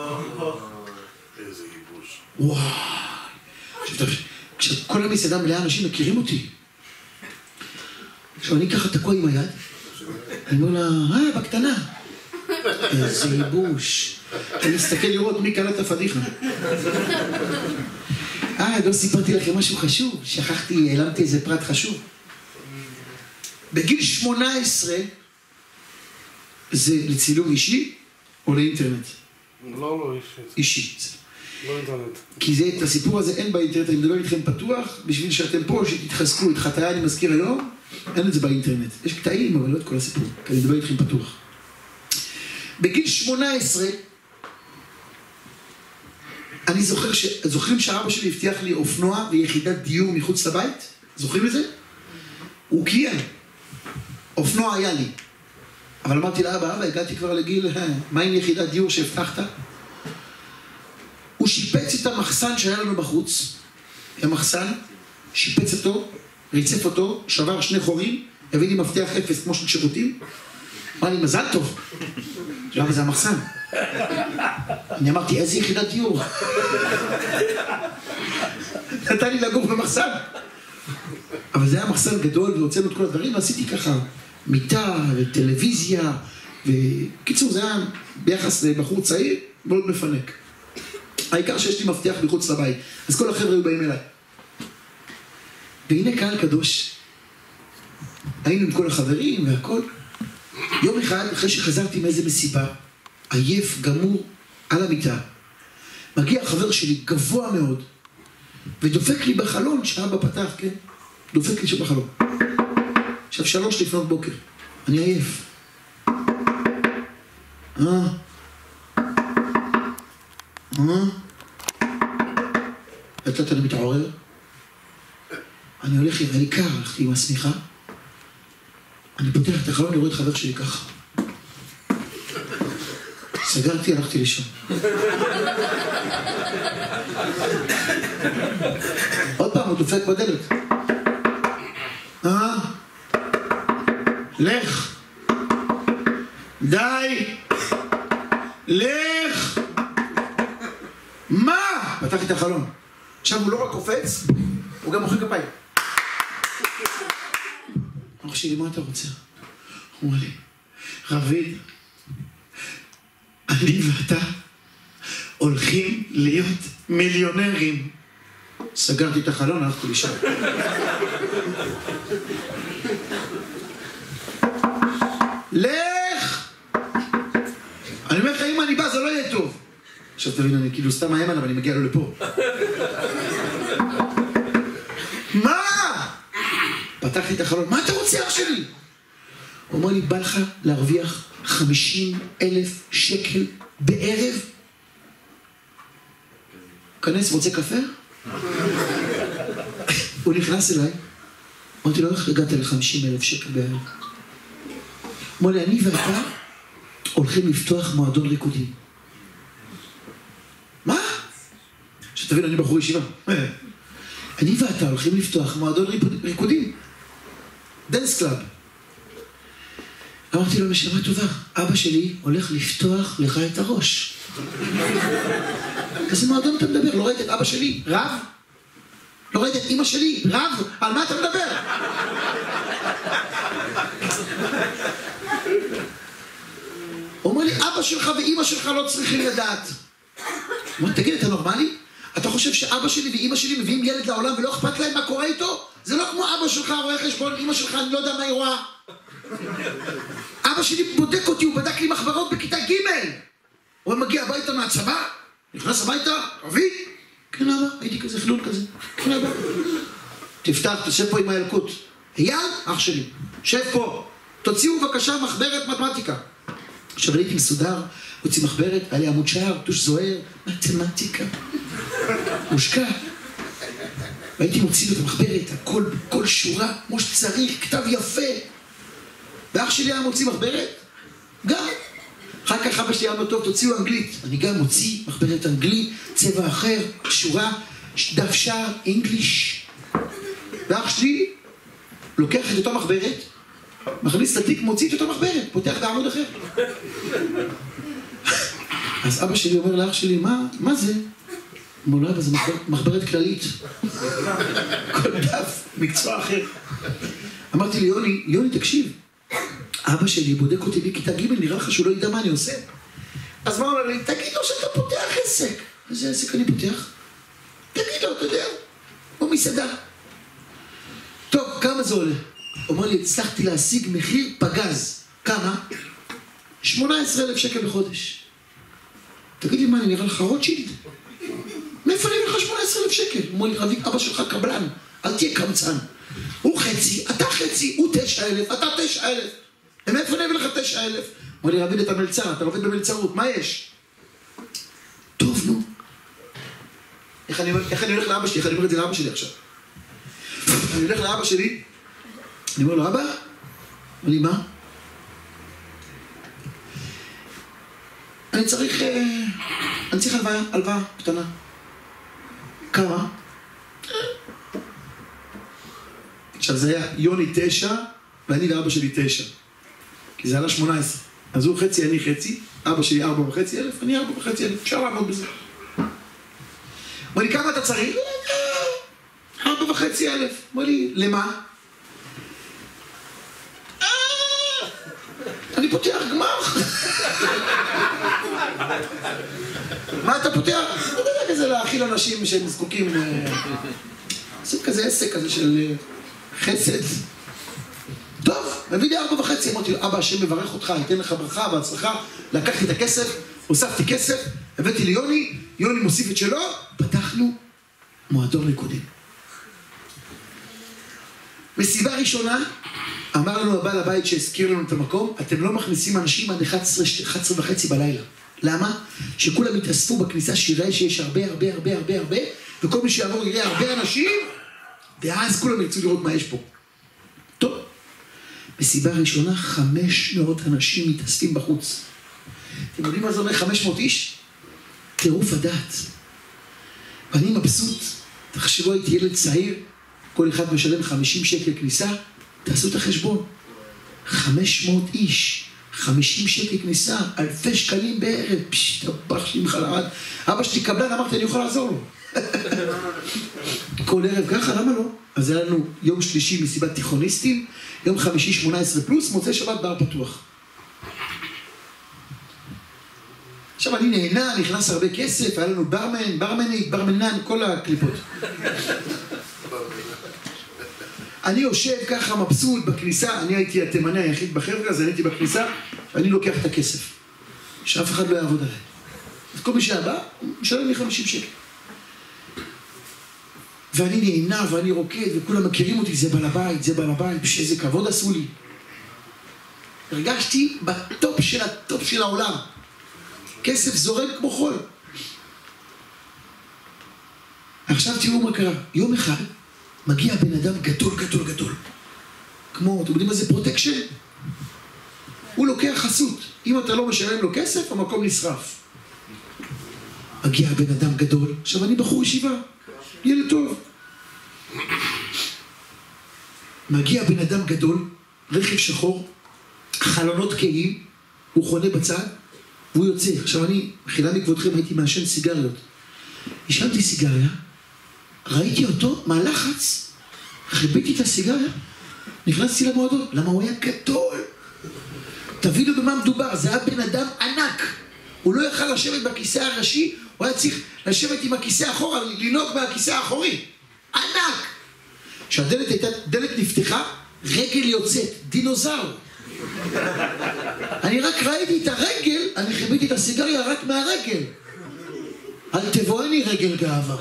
איזה ייבוש. וואי. עכשיו, כל המסעדה מלאה אנשים מכירים אותי. עכשיו, אני ככה תקוע עם היד, אני אומר לה, אה, בקטנה. איזה ייבוש. אני מסתכל לראות מי קלט הפדיחה. אה, לא סיפרתי לכם משהו חשוב. שכחתי, העלמתי איזה פרט חשוב. בגיל שמונה עשרה זה לצילום אישי או לאינטרנט? לא, לא, אישי. אישי. לא אינטרנט. כי זה, את הסיפור הזה אין באינטרנט, אני מדבר איתכם פתוח, בשביל שאתם פה, שתתחזקו, את חטאי אני מזכיר היום, אין את זה באינטרנט. יש קטעים, אבל לא את כל הסיפור, כי אני מדבר איתכם פתוח. בגיל שמונה עשרה, אני זוכר ש... זוכרים שאבא שלי הבטיח לי אופנוע ויחידת דיור מחוץ לבית? זוכרים את זה? הוא קיים. אופנוע היה לי. אבל אמרתי לאבא, אבא, הגעתי כבר לגיל, מה עם יחידת דיור שהבטחת? הוא שיפץ את המחסן שהיה לנו בחוץ. המחסן, שיפץ אותו, ריצף אותו, שבר שני חורים, הביא לי מפתח אפס כמו של שירותים. אמר לי, מזל טוב. למה זה המחסן? אני אמרתי, איזה יחידת דיור? נתן לי לגור במחסן. אבל זה היה מחסן גדול, והוצאנו את כל הדברים, ועשיתי ככה מיטה וטלוויזיה, וקיצור, זה היה ביחס לבחור צעיר, מאוד מפנק. העיקר שיש לי מפתח מחוץ לבית, אז כל החבר'ה היו באים אליי. והנה קהל קדוש. היינו עם כל החברים והכל. יום אחד, אחרי שחזרתי מאיזה מסיבה, עייף, גמור, על המיטה, מגיע חבר שלי גבוה מאוד, ודופק לי בחלון, שאבא פתח, כן? דופק לי שבחלון. עכשיו שלוש לפנות בוקר, אני עייף. אה? אה? יתת אני מתעורר, אני הולך, היה לי קר, הלכתי עם הסמיכה, אני פותח את החלון, אני רואה את חבר שלי ככה. סגרתי, הלכתי לישון. עוד פעם, הוא דופק בדלת. אה? לך. די. לך. מה? פתחתי את החלון. עכשיו הוא לא רק קופץ, הוא גם מוחא כפיים. אח שלי, מה אתה רוצה? הוא אומר לי, רביד, אני ואתה הולכים להיות מיליונרים. סגרתי את החלון, הלכתי לישון. לך! אני אומר לך, אם אני בא, זה לא יהיה טוב. עכשיו תבין, אני כאילו סתם מאיים עליו, אני מגיע לו לפה. מה? פתחתי את החלון, מה אתה רוצה אח שלי? הוא אומר לי, בא לך להרוויח חמישים אלף שקל בערב? כנס, רוצה קפה? הוא נכנס אליי, אמרתי לו, איך הגעת ל-חמישים אלף שקל בערב? אמר לי, אני ואתה הולכים לפתוח מועדון ריקודים. מה? שתבין, אני בחור ישיבה. אני ואתה הולכים לפתוח מועדון ריקודים. דנס קלאב. אמרתי לו, נשמה טובה, אבא שלי הולך לפתוח לך את הראש. איזה מועדון אתה מדבר? לא ראית את אבא שלי? רב? לא ראית את אמא שלי? רב? על מה אתה מדבר? הוא אומר לי, אבא שלך ואמא שלך לא צריכים לדעת. הוא אומר, תגיד, אתה נורמלי? אתה חושב שאבא שלי ואמא שלי מביאים ילד לעולם ולא אכפת להם מה קורה איתו? זה לא כמו אבא שלך רואה חשבון, אמא שלך, אני לא יודע מה היא רואה. אבא שלי בודק אותי, הוא בדק לי מחברות בכיתה ג'. הוא מגיע הביתה מהצבא, נכנס הביתה, רביד? כן אבא, הייתי כזה חילון כזה. כן אבא. תפתח, תשב פה עם הילקוט. אייל, אח שלי, שב פה. תוציאו בבקשה מחברת מתמטיקה. עכשיו הייתי מסודר, הוציא מחברת, היה לי עמוד שער, טוש זוהר, מתמטיקה. מושקע. והייתי מוציא לו את המחברת, הכל, כל שורה, כמו שצריך, כתב יפה. ואח שלי היה מוציא מחברת, גם. אחר כך אבא שלי היה טוב, תוציאו אנגלית. אני גם מוציא מחברת אנגלית, צבע אחר, שורה, דף שער, אינגליש. ואח שלי לוקח את אותו מחברת, מכניס את התיק, מוציא את אותו מחברת, פותח בעמוד אחר. אז אבא שלי אומר לאח שלי, מה, מה זה? הוא אומר, זה מחברת, מחברת כללית. כל דף, מקצוע אחר. אמרתי לי, יוני, יוני, תקשיב. אבא שלי בודק אותי בכיתה ג', נראה לך שהוא לא ידע מה אני עושה. אז מה אומר לי? תגיד לו שאתה פותח עסק. איזה עסק אני פותח? תגיד לו, אתה יודע, הוא מסעדה. טוב, כמה זה עולה? אומר לי, הצלחתי להשיג מחיר פגז. כמה? שמונה עשרה אלף שקל בחודש. תגיד לי, מה, אני נראה לך רוטשילד? מאיפה אני נראה לך שמונה עשרה אלף שקל? אומר לי, רביק, אבא שלך קבלן, אל תהיה קמצן. הוא חצי, אתה חצי, הוא תשע אלף, אתה תשע אלף. מאיפה אני אביא לך תשע אלף? אומר לי, רביק, אתה מלצר, אתה עובד במלצרות, מה יש? טוב, נו. איך אני, איך אני הולך לאבא שלי? איך אני אומר את זה לאבא שלי עכשיו? אני הולך לאבא שלי, אני אומר לו, אבא? אומר לי, מה? אני צריך, אני צריך הלוואה, הלוואה קטנה. כמה? עכשיו זה היה יוני תשע, ואני ואבא שלי תשע. כי זה עלה שמונה עשרה. אז הוא חצי, אני חצי, אבא שלי ארבע וחצי אלף, אני ארבע וחצי אלף, אפשר לעמוד בזה. אומר לי, כמה אתה צריך? ארבע וחצי אלף. אומר לי, למה? אני פותח גמח. מה אתה פותח? אתה יודע כזה להאכיל אנשים שהם זקוקים, עושים כזה עסק כזה של חסד. טוב, מביא לי ארבע וחצי, אמרתי לו, אבא השם מברך אותך, ייתן לך ברכה והצלחה. לקחתי את הכסף, הוספתי כסף, הבאתי ליוני, יוני מוסיף את שלו, פתחנו מועדון ריקודים. מסיבה ראשונה, אמר לנו הבעל הבית שהזכיר לנו את המקום, אתם לא מכניסים אנשים עד אחת עשרה וחצי בלילה. למה? שכולם יתאספו בכניסה שיראה שיש הרבה הרבה הרבה הרבה הרבה, וכל מי שיעבור יראה הרבה אנשים, ואז כולם ירצו לראות מה יש פה. טוב. מסיבה ראשונה, חמש מאות אנשים מתאספים בחוץ. אתם יודעים מה זה אומר חמש מאות איש? טירוף הדעת. ואני מבסוט, תחשבו הייתי ילד צעיר, כל אחד משלם חמישים שקל כניסה, תעשו את החשבון. חמש מאות איש, חמישים שקל כניסה, אלפי שקלים בערב, פשט, הבח שלי מחלרד. אבא שלי קבלן, אמרתי, אני יכול לעזור לו. כל ערב ככה, למה לא? אז היה לנו יום שלישי מסיבת תיכוניסטים, יום חמישי שמונה עשרה פלוס, מוצאי שבת בר פתוח. עכשיו אני נהנה, נכנס הרבה כסף, היה לנו ברמן, ברמנית, ברמנן, כל הקליפות. אני יושב ככה מבסוט בכניסה, אני הייתי התימני היחיד בחבר'ה, אז אני הייתי בכניסה, ואני לוקח את הכסף, שאף אחד לא יעבוד עליי. אז כל מי שהבא, הוא משלם לי חמישים שקל. ואני נהנה ואני רוקד, וכולם מכירים אותי, זה בעל הבית, זה בעל הבית, שאיזה כבוד עשו לי. הרגשתי בטופ של הטופ של העולם. כסף זורם כמו חול. עכשיו תראו מה קרה. יום אחד מגיע בן אדם גדול גדול גדול. כמו, אתם יודעים מה זה פרוטקשן? הוא לוקח חסות. אם אתה לא משלם לו כסף, המקום נשרף. מגיע בן אדם גדול. עכשיו אני בחור ישיבה. ילד טוב. מגיע בן אדם גדול, רכב שחור, חלונות קהים, הוא חונה בצד, והוא יוצא. עכשיו אני, מחילה מכבודכם, הייתי מעשן סיגריות. השנתי סיגריה, ראיתי אותו מהלחץ, חיביתי את הסיגריה, נכנסתי למועדון. למה הוא היה גדול? תבינו במה מדובר, זה היה בן אדם ענק. הוא לא יכל לשבת בכיסא הראשי, הוא היה צריך לשבת עם הכיסא האחורה, לנהוג מהכיסא האחורי. ענק! כשהדלת הייתה, דלת נפתחה, רגל יוצאת, דינוזאור. אני רק ראיתי את הרגל, אני חיביתי את הסיגריה רק מהרגל. אל תבואני רגל גאווה.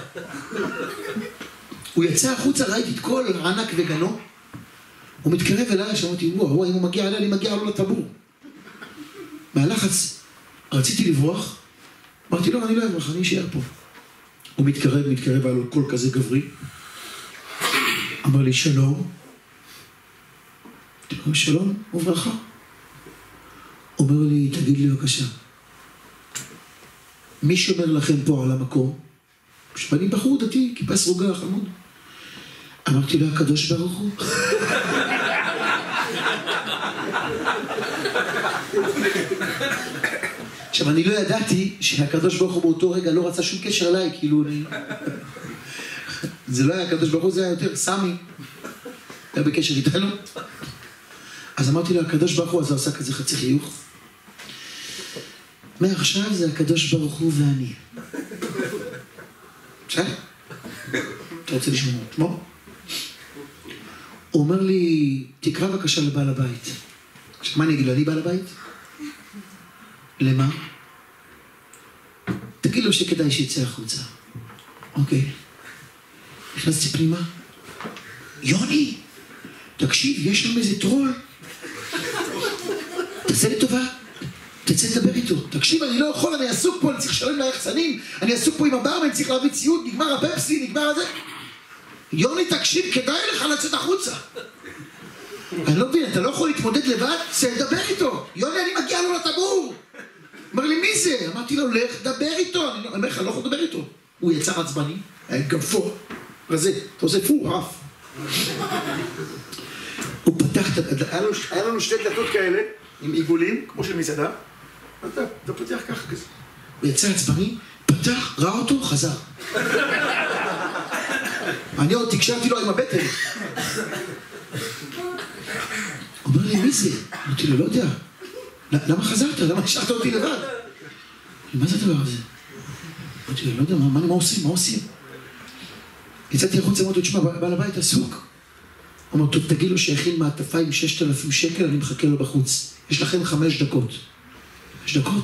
הוא יצא החוצה, ראיתי את כל ענק וגנו. הוא מתקרב אליי, שמעתי, וואו, וואו, אם הוא מגיע אליי, אני מגיע לו לטבור. מהלחץ, רציתי לברוח, אמרתי לו, אני לא אברח, אני אשאר פה. הוא מתקרב, מתקרב, היה לו קול כזה גברי. אמר לי, שלום. אמרתי לו, שלום, וברכה. אומר לי, תגיד לי בבקשה, מי שומר לכם פה על המקום? שאני בחור דתי, כיפה סרוגה, חמוד. אמרתי לו, הקדוש ברוך הוא. עכשיו, אני לא ידעתי שהקדוש ברוך הוא באותו רגע לא רצה שום קשר אליי, כאילו, אני... זה לא היה הקדוש ברוך הוא, זה היה יותר סמי. היה בקשר איתנו. אז אמרתי לו, הקדוש ברוך הוא, אז הוא עשה כזה חצי חיוך. מעכשיו זה הקדוש ברוך הוא ואני. בסדר? אתה רוצה לשמוע את שמו? הוא אומר לי, תקרא בבקשה לבעל הבית. עכשיו, מה אני אגיד לו? אני בעל הבית? למה? תגיד לו שכדאי שיצא החוצה. אוקיי. נכנסתי פנימה. יוני, תקשיב, יש לנו איזה טרול. תעשה לי טובה. תצא לדבר איתו. תקשיב, אני לא יכול, אני עסוק פה, אני צריך לשלם ליחצנים, אני עסוק פה עם הברמן, אני צריך להביא ציוד, נגמר הפפסי, נגמר הזה. יוני, תקשיב, כדאי לך לצאת החוצה. אני לא מבין, אתה לא יכול להתמודד לבד? זה לדבר איתו. יוני, אני מגיע לו לטבור. אמר לי, מי זה? אמרתי לו, לך, דבר איתו. אני אומר לך, אני לא יכול לדבר איתו. הוא יצא עצבני, היה גבוה, רזה, אתה עושה פור, רף. הוא פתח, היה לנו שתי דלתות כאלה, עם עיגולים, כמו של מסעדה. אתה, אתה פותח ככה כזה. הוא יצא עצבני, פתח, ראה אותו, חזר. אני עוד תקשרתי לו עם הבטן. הוא אומר לי, מי זה? אמרתי לו, לא יודע. למה חזרת? למה השארת אותי לבד? מה זה הדבר הזה? אמרתי לו, לא יודע, מה עושים? מה עושים? יצאתי החוצה, אמרתי לו, תשמע, בעל הבית עסוק. הוא אומר, טוב, תגיד לו שיכין מעטפה עם ששת אלפים שקל, אני מחכה לו בחוץ. יש לכם חמש דקות. חמש דקות?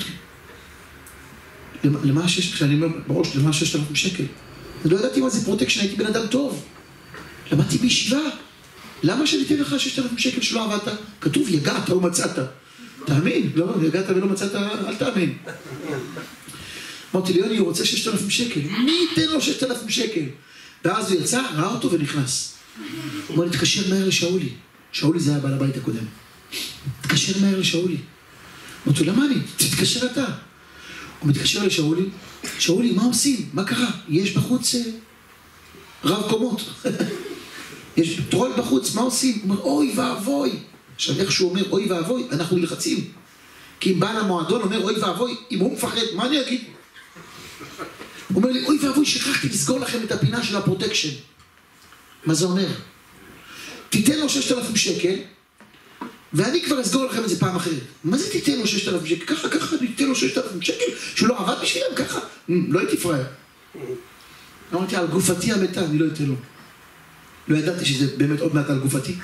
למה שש, כשאני אומר בראש, למה ששת אלפים שקל? אני לא ידעתי מה זה פרוטקשן, הייתי בן אדם טוב. למדתי בישיבה. למה שאני אתן לך ששת אלפים שקל שלא עבדת? כתוב, יגעת או מצאת. תאמין, לא, יגעת ולא מצאת, אל תאמין. אמרתי לי, יוני, הוא רוצה ששת אלפים שקל. מי ייתן לו ששת אלפים שקל? ואז הוא יצא, ראה אותו ונכנס. הוא אומר, תתקשר מהר לשאולי. שאולי זה היה בעל הבית הקודם. תתקשר מהר לשאולי. אמרתי לו, למה אני? תתקשר אתה. הוא מתקשר לשאולי. שאולי, מה עושים? מה קרה? יש בחוץ רב קומות. יש טרול בחוץ, מה עושים? הוא אומר, אוי ואבוי. עכשיו, איך שהוא אומר, אוי ואבוי, אנחנו נלחצים. כי אם בעל המועדון אומר, אוי ואבוי, אם הוא מפחד, מה אני אגיד? הוא אומר לי, אוי ואבוי, שכחתי לסגור לכם את הפינה של הפרוטקשן. מה זה אומר? תיתן לו ששת אלפים שקל, ואני כבר אסגור לכם את זה פעם אחרת. מה זה תיתן לו ששת אלפים שקל? ככה, ככה, תיתן לו ששת אלפים שקל, שהוא לא עבד בשבילם, ככה. לא הייתי פראייר. אמרתי, על גופתי המתה, אני לא אתן לו. לא ידעתי שזה באמת עוד מעט על גופתי.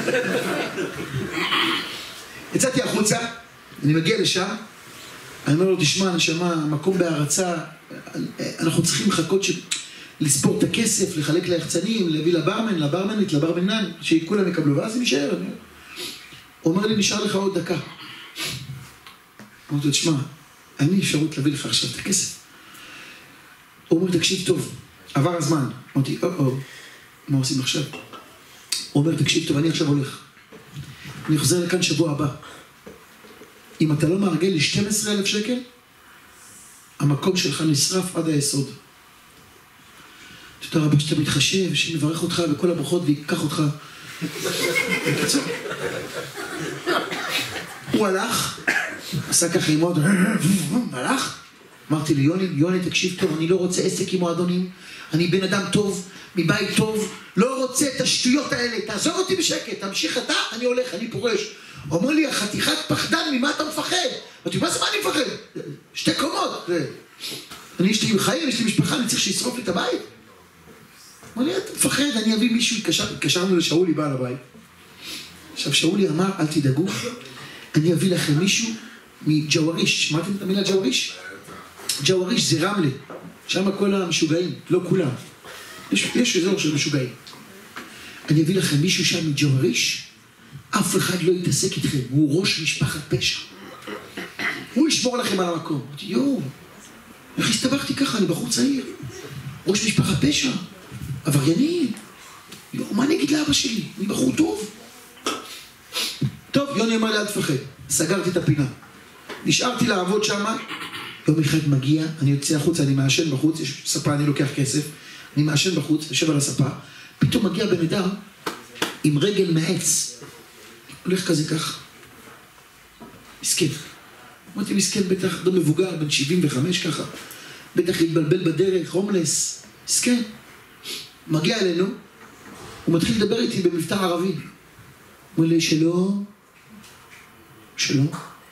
יצאתי החוצה, אני מגיע לשם, אני אומר לו, תשמע, נשמה, מקום בהרצה, אנחנו צריכים לחכות ש... לספור את הכסף, לחלק ליחצנים, להביא לברמן, לברמנית, לברמנן, שכולם יקבלו, ואז אני אשאר. הוא אומר לי, נשאר לך עוד דקה. אמרתי לו, תשמע, אין לי אפשרות להביא לך עכשיו את הכסף. הוא אומר, תקשיב טוב, עבר הזמן. אמרתי, או, או, מה עושים עכשיו? הוא אומר, תקשיב טוב, אני עכשיו הולך. אני חוזר לכאן שבוע הבא. אם אתה לא מארגן לי שנים עשר אלף שקל, המקום שלך נשרף עד היסוד. תודה רבה שאתה מתחשב, שנברך אותך בכל הברכות ויקח אותך. הוא הלך, עשה ככה עם עוד, הלך. אמרתי לי, יוני, יוני, תקשיב טוב, אני לא רוצה עסק עם מועדונים, אני בן אדם טוב, מבית טוב, לא רוצה את השטויות האלה, תעזוב אותי בשקט, תמשיך אתה, אני הולך, אני פורש. אומר לי, החתיכת פחדן, ממה אתה מפחד? אמרתי, מה זה מה אני מפחד? שתי קומות. אני יש לי חיים, יש לי משפחה, אני צריך שישרוף לי את הבית. אמר לי, אתה מפחד, אני אביא מישהו, התקשרנו לשאולי בעל הבית. עכשיו, שאולי אמר, אל תדאגו, אני אביא לכם מישהו מג'וואריש. שמעתם את המילה ג'וואריש? ג'וואריש זה רמלה, שם כל המשוגעים, לא כולם. יש, יש אזור של משוגעים. אני אביא לכם מישהו שם מג'וואריש, אף אחד לא יתעסק איתכם, הוא ראש משפחת פשע. הוא ישמור לכם על המקום. אמרתי, יואו, איך הסתבכתי ככה, אני בחור צעיר. ראש משפחת פשע, עבריינים. יואו, מה אני אגיד לאבא שלי? אני בחור טוב. טוב, יוני אמר לי, אל תפחד. סגרתי את הפינה. נשארתי לעבוד שם. יום אחד מגיע, אני יוצא החוצה, אני מעשן בחוץ, יש ספה, אני לוקח כסף. אני מעשן בחוץ, יושב על הספה. פתאום מגיע בן אדם עם רגל מעץ. הולך כזה כך. מסכן. אמרתי, מסכן, בטח לא מבוגר, בן שבעים וחמש ככה. בטח להתבלבל בדרך, הומלס. מסכן. מגיע אלינו, הוא מתחיל לדבר איתי במבטא ערבי. הוא אומר לי, שלום. שלום.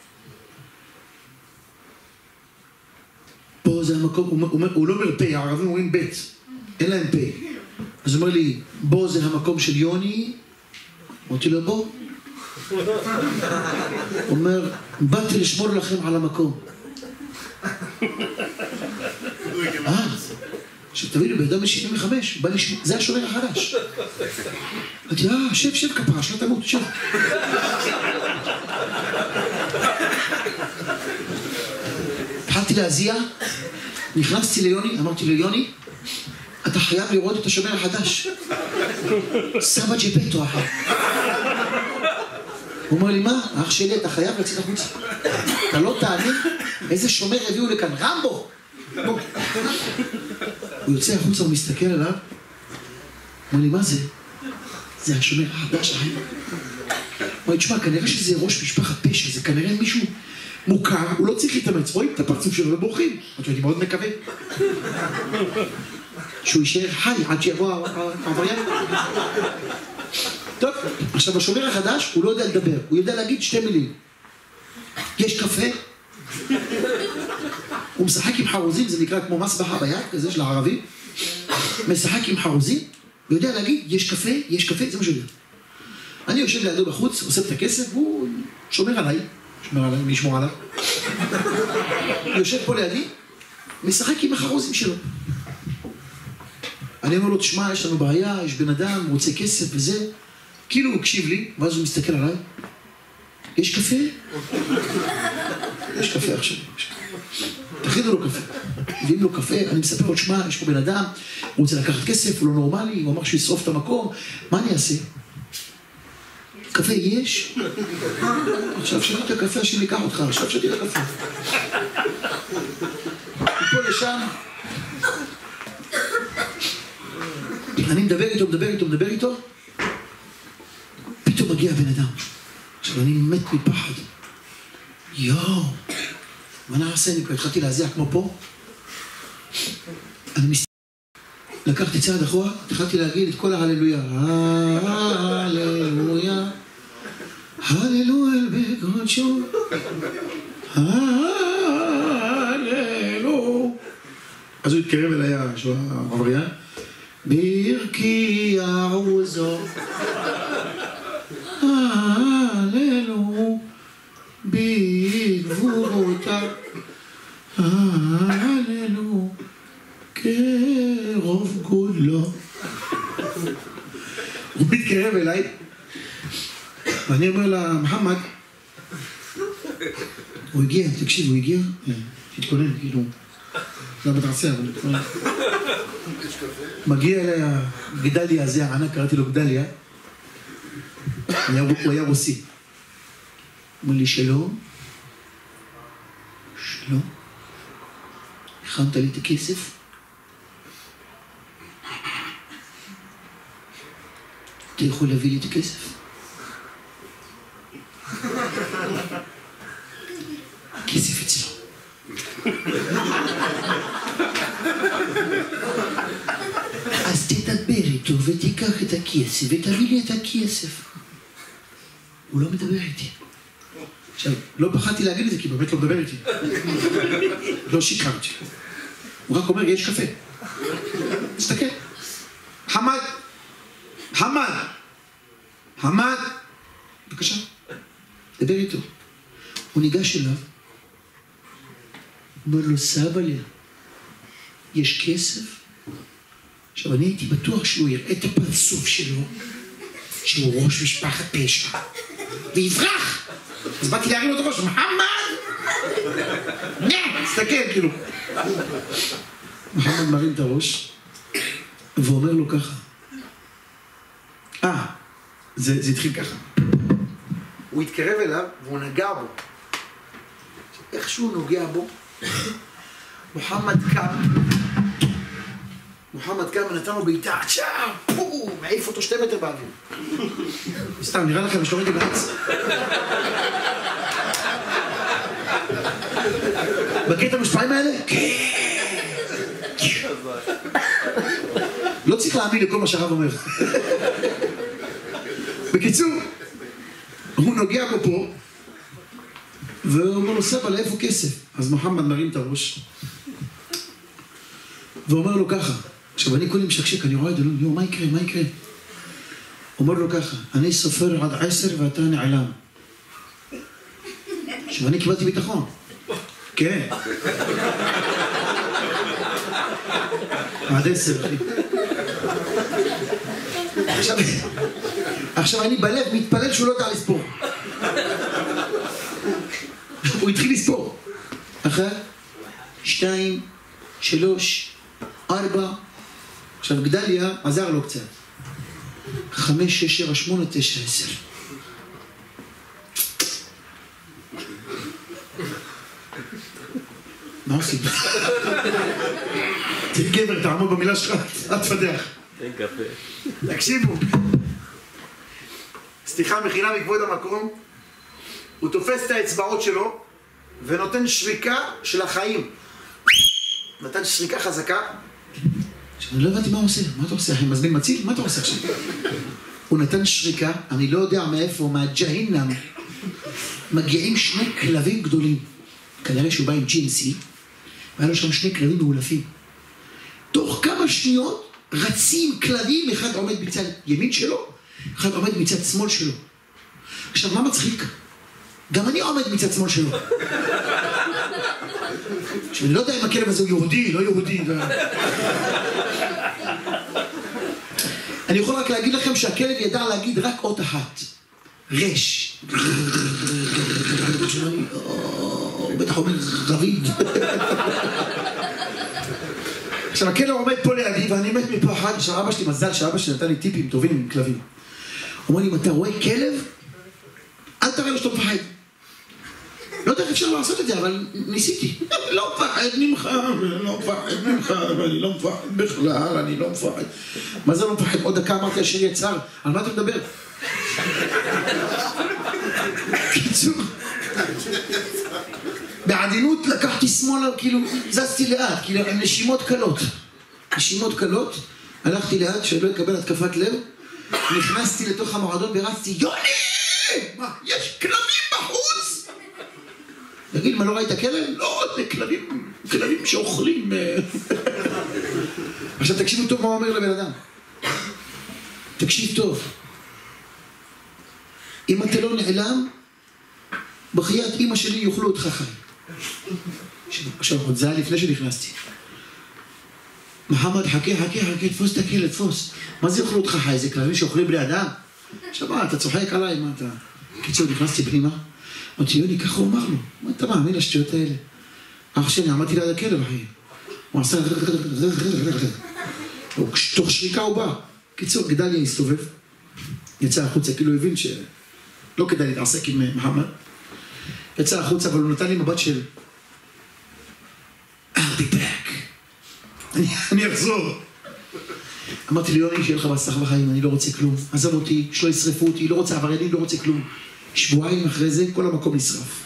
פה זה המקום, הוא, אומר, הוא לא אומר פה, הערבים אומרים בית. אין להם פה. אז הוא אומר לי, בוא זה המקום של יוני, אמרתי לו, בוא. הוא אומר, באתי לשמור לכם על המקום. אה, שתבינו, באדם ב-שבעים וחמש, זה השומר החדש. אמרתי, אה, שב, שב כפרה, שלא תמות, שב. התחלתי להזיע, נכנסתי ליוני, אמרתי לו, יוני, אתה חייב לראות את השומר החדש. סבא ג'פטו אחר. הוא אומר לי, מה? אח שלי, אתה חייב לצאת החוצה. אתה לא תאמין איזה שומר הביאו לכאן, רמבו! הוא יוצא החוצה ומסתכל עליו, הוא אומר לי, מה זה? זה השומר החדש. הוא אומר, תשמע, כנראה שזה ראש משפחת פשע, זה כנראה מישהו מוכר, הוא לא צריך להתאמץ, רואים את הפרצוף שלו ובורחים. אני מאוד מקווה. שהוא יישאר חי עד שיבוא העבריין. טוב, עכשיו השומר החדש הוא לא יודע לדבר, הוא יודע להגיד שתי מילים. יש קפה, הוא משחק עם חרוזים, זה נקרא כמו מסבחה ביד, כזה של הערבים. משחק עם חרוזים, הוא יודע להגיד יש קפה, יש קפה, זה מה שהוא יודע. אני יושב לידו בחוץ, עושה את הכסף, והוא שומר עליי, שומר עליי, מי ישמור עליו. הוא יושב פה לידי, משחק עם החרוזים שלו. אני אומר לו, תשמע, יש לנו בעיה, יש בן אדם, הוא רוצה כסף וזה. כאילו הוא הקשיב לי, ואז הוא מסתכל עליי. יש קפה? יש קפה עכשיו. תכינו לו קפה. מביאים לו קפה, אני מספר לו, תשמע, יש פה בן אדם, הוא רוצה לקחת כסף, הוא לא נורמלי, הוא אמר שהוא ישרוף את המקום. מה אני אעשה? קפה יש? עכשיו שתית הקפה שאני אקח אותך, עכשיו שתית הקפה. מפה לשם. אני מדבר איתו, מדבר איתו, מדבר איתו, פתאום מגיע בן אדם. עכשיו אני מת מפחד. יואו, מה נעשה? אני כבר התחלתי להזיע כמו פה. אני מסתכל, לקחתי צעד אחורה, התחלתי להגיד את כל ההללויה. הללויה, הללויה בקודשו, הללו. אז הוא התקרב אליי, שהוא העבריין. בירכי העוזו, הללו, בגבורותה, הללו, כרוב גודלו. הוא מתקרב אליי, ואני אומר לה, מוחמד, הוא הגיע, תקשיב, הוא הגיע, תתכונן, כאילו, זה בתעשה, אבל תתכונן. מגיע אליי הגדליה הזה, הענק, קראתי לו גדליה, הוא היה רוסי. אומר לי, שלום, שלום, הכנת לי את הכסף? אתה יכול להביא לי את הכסף? הכסף אצלו. אז תדבר איתו ותיקח את הכסף ותביא לי את הכסף. הוא לא מדבר איתי. עכשיו, לא פחדתי להגיד את זה כי באמת לא מדבר איתי. לא שיקרתי. הוא רק אומר, יש קפה. תסתכל. חמד. חמד. חמד. בבקשה. דבר איתו. הוא ניגש אליו. הוא אומר לו, סבא לי, יש כסף? עכשיו, אני הייתי בטוח שהוא יראה את הפרצוף שלו, שהוא ראש משפחת פשע, ויברח! אז באתי להרים לו את הראש, מוחמד! נה! תסתכל, כאילו. מוחמד מרים את הראש, ואומר לו ככה. אה, זה, זה התחיל ככה. הוא התקרב אליו, והוא נגע בו. איך שהוא נוגע בו, מוחמד קם, מוחמד קם ונתן לו בעיטה, צ'אר, פו, מעיף אותו שתי מטר באוויר. סתם, נראה לכם, יש לו רגע בעץ. בקטע המשפעים האלה? לא צריך להאמין לכל מה שהרב אומר. בקיצור, הוא נוגע בו פה, והוא אומר לו, סבא, לאיפה כסף? אז מוחמד מרים את הראש, ואומר לו ככה, עכשיו אני קודם משקשק, אני רואה את זה, מה יקרה, מה יקרה? אומר לו ככה, אני סופר עד עשר ואתה נעלם. עכשיו אני קיבלתי ביטחון. כן. עד עשר. עכשיו, עכשיו אני בלב מתפלל שהוא לא יודע לספור. הוא התחיל לספור. אחת, שתיים, שלוש, ארבע. עכשיו גדליה עזר לו קצת. חמש, שש, שבע, שמונה, תשע, עשר. מה עושים? תהיה גבר, תעמוד במילה שלך, אל תפתח. תן קפה. תקשיבו. סליחה, מחילה מכבוד המקום. הוא תופס את האצבעות שלו ונותן שריקה של החיים. נתן שריקה חזקה. עכשיו, אני לא הבנתי מה הוא עושה. מה אתה עושה, אחי? מזמין מציל? מה אתה עושה עכשיו? הוא נתן שריקה, אני לא יודע מאיפה, מהג'הינם. מגיעים שני כלבים גדולים. כנראה שהוא בא עם ג'י אם סי, והיה לו שם שני כלבים מאולפים. תוך כמה שניות רצים כלבים, אחד עומד מצד ימין שלו, אחד עומד מצד שמאל שלו. עכשיו, מה מצחיק? גם אני עומד מצד שמאל שלו. עכשיו, אני לא יודע אם הכלב הזה הוא יהודי, לא יהודי. אני יכול רק להגיד לכם שהכלב ידע להגיד רק אות אחת. רש. בטח אומר רביד. עכשיו, הכלב עומד פה לידי ואני מת מפחד. עכשיו, אבא שלי, מזל שאבא שלי נתן לי טיפים טובים עם כלבים. הוא אומר לי, אם אתה רואה כלב, אל תראה לו שאתה מפחד. לא יודע איך אפשר לעשות את זה, אבל ניסיתי. לא מפחד ממך, לא מפחד ממך, אני לא מפחד בכלל, אני לא מפחד. מה זה לא מפחד? עוד דקה אמרתי השיר יצר, על מה אתה מדבר? קיצור. בעדינות לקחתי שמאלה, כאילו, זזתי לאט, כאילו, עם נשימות קלות. נשימות קלות, הלכתי לאט, שלא יקבל התקפת לב, נכנסתי לתוך המועדון ורצתי, יוני! מה, יש כלבים בחוץ? תגיד, מה, לא ראית כלב? לא, זה כלבים, כלבים שאוכלים. עכשיו תקשיבו טוב מה הוא אומר לבן אדם. תקשיב טוב. אם אתה לא נעלם, בחיית אמא שלי יאכלו אותך חי. עכשיו, זה היה לפני שנכנסתי. מוחמד, חכה, חכה, חכה, תפוס את הכלב, תפוס. מה זה יאכלו אותך חי? זה כלבים שאוכלים בני אדם? עכשיו מה, אתה צוחק עליי, מה אתה... קיצור, נכנסתי פנימה. אמרתי, יוני, ככה הוא אמר לו. מה אתה מאמין לשטויות האלה? אח שלי, עמדתי ליד הכלב, אחי. הוא עשה... תוך שריקה הוא בא. קיצור, גדליה הסתובב. יצא החוצה, כאילו הבין שלא כדאי להתעסק עם מוחמד. יצא החוצה, אבל הוא נתן לי מבט של... I'll be back. אני אחזור. אמרתי לי, יוני, שיהיה לך בהצלחה בחיים, אני לא רוצה כלום. עזב אותי, שלא ישרפו אותי, לא רוצה עבריינים, לא רוצה כלום. שבועיים אחרי זה, כל המקום נשרף.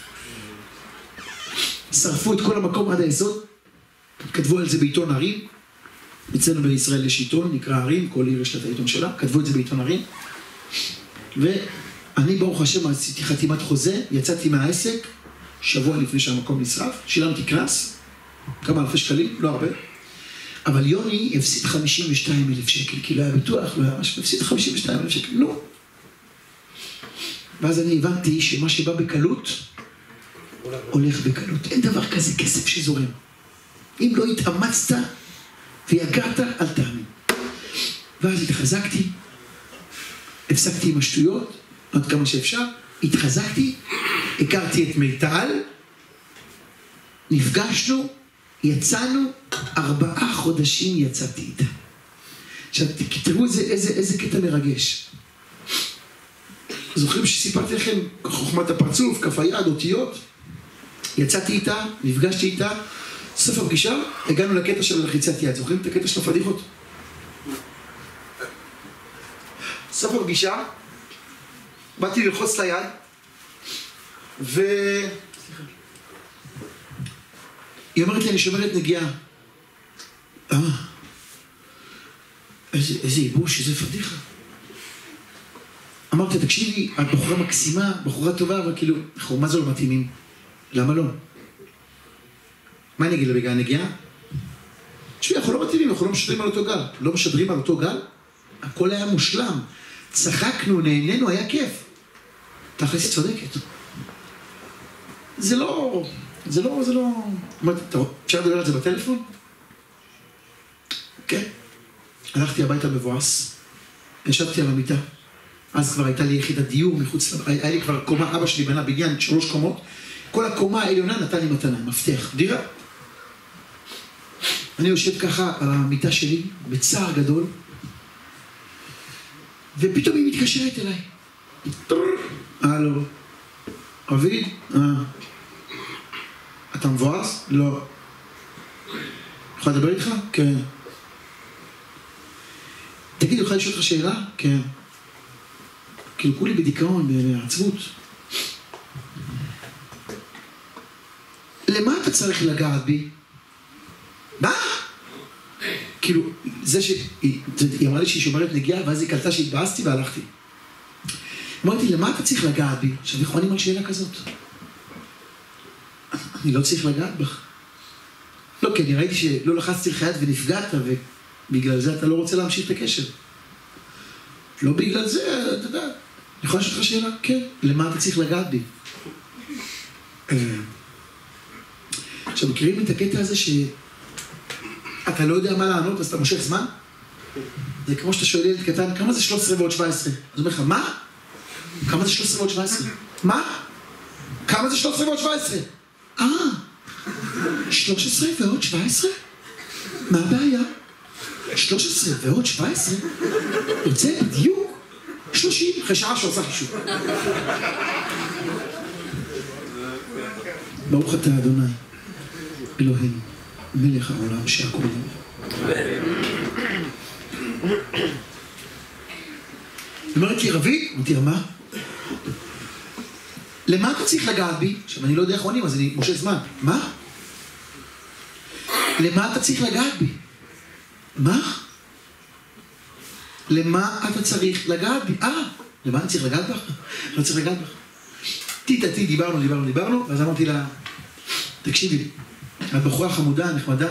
שרפו את כל המקום עד היסוד, כתבו על זה בעיתון ערים. אצלנו בישראל יש עיתון, נקרא ערים, כל עיר יש לה את העיתון שלה, כתבו את זה בעיתון ערים. ואני ברוך השם עשיתי חתימת חוזה, יצאתי מהעסק, שבוע לפני שהמקום נשרף, שילמתי קנס, כמה אלפי שקלים, לא הרבה. אבל יוני הפסיד חמישים ושתיים אלף שקל, כי לא היה ביטוח, לא היה משהו, הפסיד חמישים ושתיים אלף שקל, נו. ואז אני הבנתי שמה שבא בקלות, הולך בקלות. אין דבר כזה כסף שזורם. אם לא התאמצת ויגעת, אל תאמין. ואז התחזקתי, הפסקתי עם השטויות, עד כמה שאפשר, התחזקתי, הכרתי את מיטל, נפגשנו, יצאנו, ארבעה חודשים יצאתי איתה. עכשיו, תראו איזה, איזה, איזה קטע מרגש. זוכרים שסיפרתי לכם חוכמת הפרצוף, כף היד, אותיות? יצאתי איתה, נפגשתי איתה, סוף הפגישה, הגענו לקטע של לחיצת יד. זוכרים את הקטע של הפדיחות? סוף הפגישה, באתי ללחוץ את היד, ו... היא אומרת לי, אני שומרת נגיעה. אה, איזה, איזה ייבוש, איזה פדיחה. אמרתי, תקשיבי, את בחורה מקסימה, בחורה טובה, אבל כאילו, אנחנו, מה זה לא מתאימים? למה לא? מה אני אגיד לבגלל נגיעה? תשמעי, אנחנו לא מתאימים, אנחנו לא משדרים על אותו גל. לא משדרים על אותו גל? הכל היה מושלם. צחקנו, נהנינו, היה כיף. תכלס היא צודקת. זה לא, זה לא, זה לא... אפשר לדבר על זה בטלפון? כן. הלכתי הביתה מבואס, ישבתי על המיטה, אז כבר הייתה לי יחידת דיור מחוץ, היה לי כבר קומה, אבא שלי בנה בניין, שלוש קומות, כל הקומה העליונה נתן לי מתנה, מפתח, דירה. אני יושב ככה על המיטה שלי, בצער גדול, ופתאום היא מתקשרת אליי. הלו, אביד? אה. אתה מבואס? לא. יכול לדבר איתך? כן. תגיד, יוכל לשאול לך שאלה? כן. כאילו, כולי בדיכאון, בעצבות. למה אתה צריך לגעת בי? מה? כאילו, זה שהיא אמרה לי שהיא שומרת נגיעה, ואז היא קלטה שהתבאסתי והלכתי. אמרתי, למה אתה צריך לגעת בי? עכשיו, אנחנו עונים על שאלה כזאת. אני לא צריך לגעת בך. לא, כי אני ראיתי שלא לחצתי לך יד ונפגעת, ובגלל זה אתה לא רוצה להמשיך את הקשר. לא בגלל זה, אתה יודע. אני יכול לשאול לך שאלה? כן. למה אתה צריך לגעת בי? עכשיו, מכירים את הקטע הזה שאתה לא יודע מה לענות, אז אתה מושך זמן? זה כמו שאתה שואל ילד קטן, כמה זה שלוש עשרה ועוד שבע עשרה? אז אומר לך, מה? כמה זה שלוש עשרה ועוד שבע עשרה? מה? כמה זה שלוש עשרה ועוד שבע עשרה? אה, שלוש עשרה ועוד שבע עשרה? מה הבעיה? שלוש עשרה ועוד שבע עשרה? יוצא בדיוק שלושים, אחרי שעה שעושה חישוב. ברוך אתה אדוני, אלוהינו, מלך העולם שהכל נהיה. היא אומרת לי, רבי, אמרתי לה, מה? למה אתה צריך לגעת בי? עכשיו, אני לא יודע איך עונים, אז אני מושך זמן. מה? למה אתה צריך לגעת בי? מה? למה אתה צריך לגעת בי? אה, למה אני צריך לגעת בך? לא צריך לגעת בך. תיתתי, דיברנו, דיברנו, דיברנו, ואז אמרתי לה, תקשיבי לי, את בחורה חמודה, נחמדה,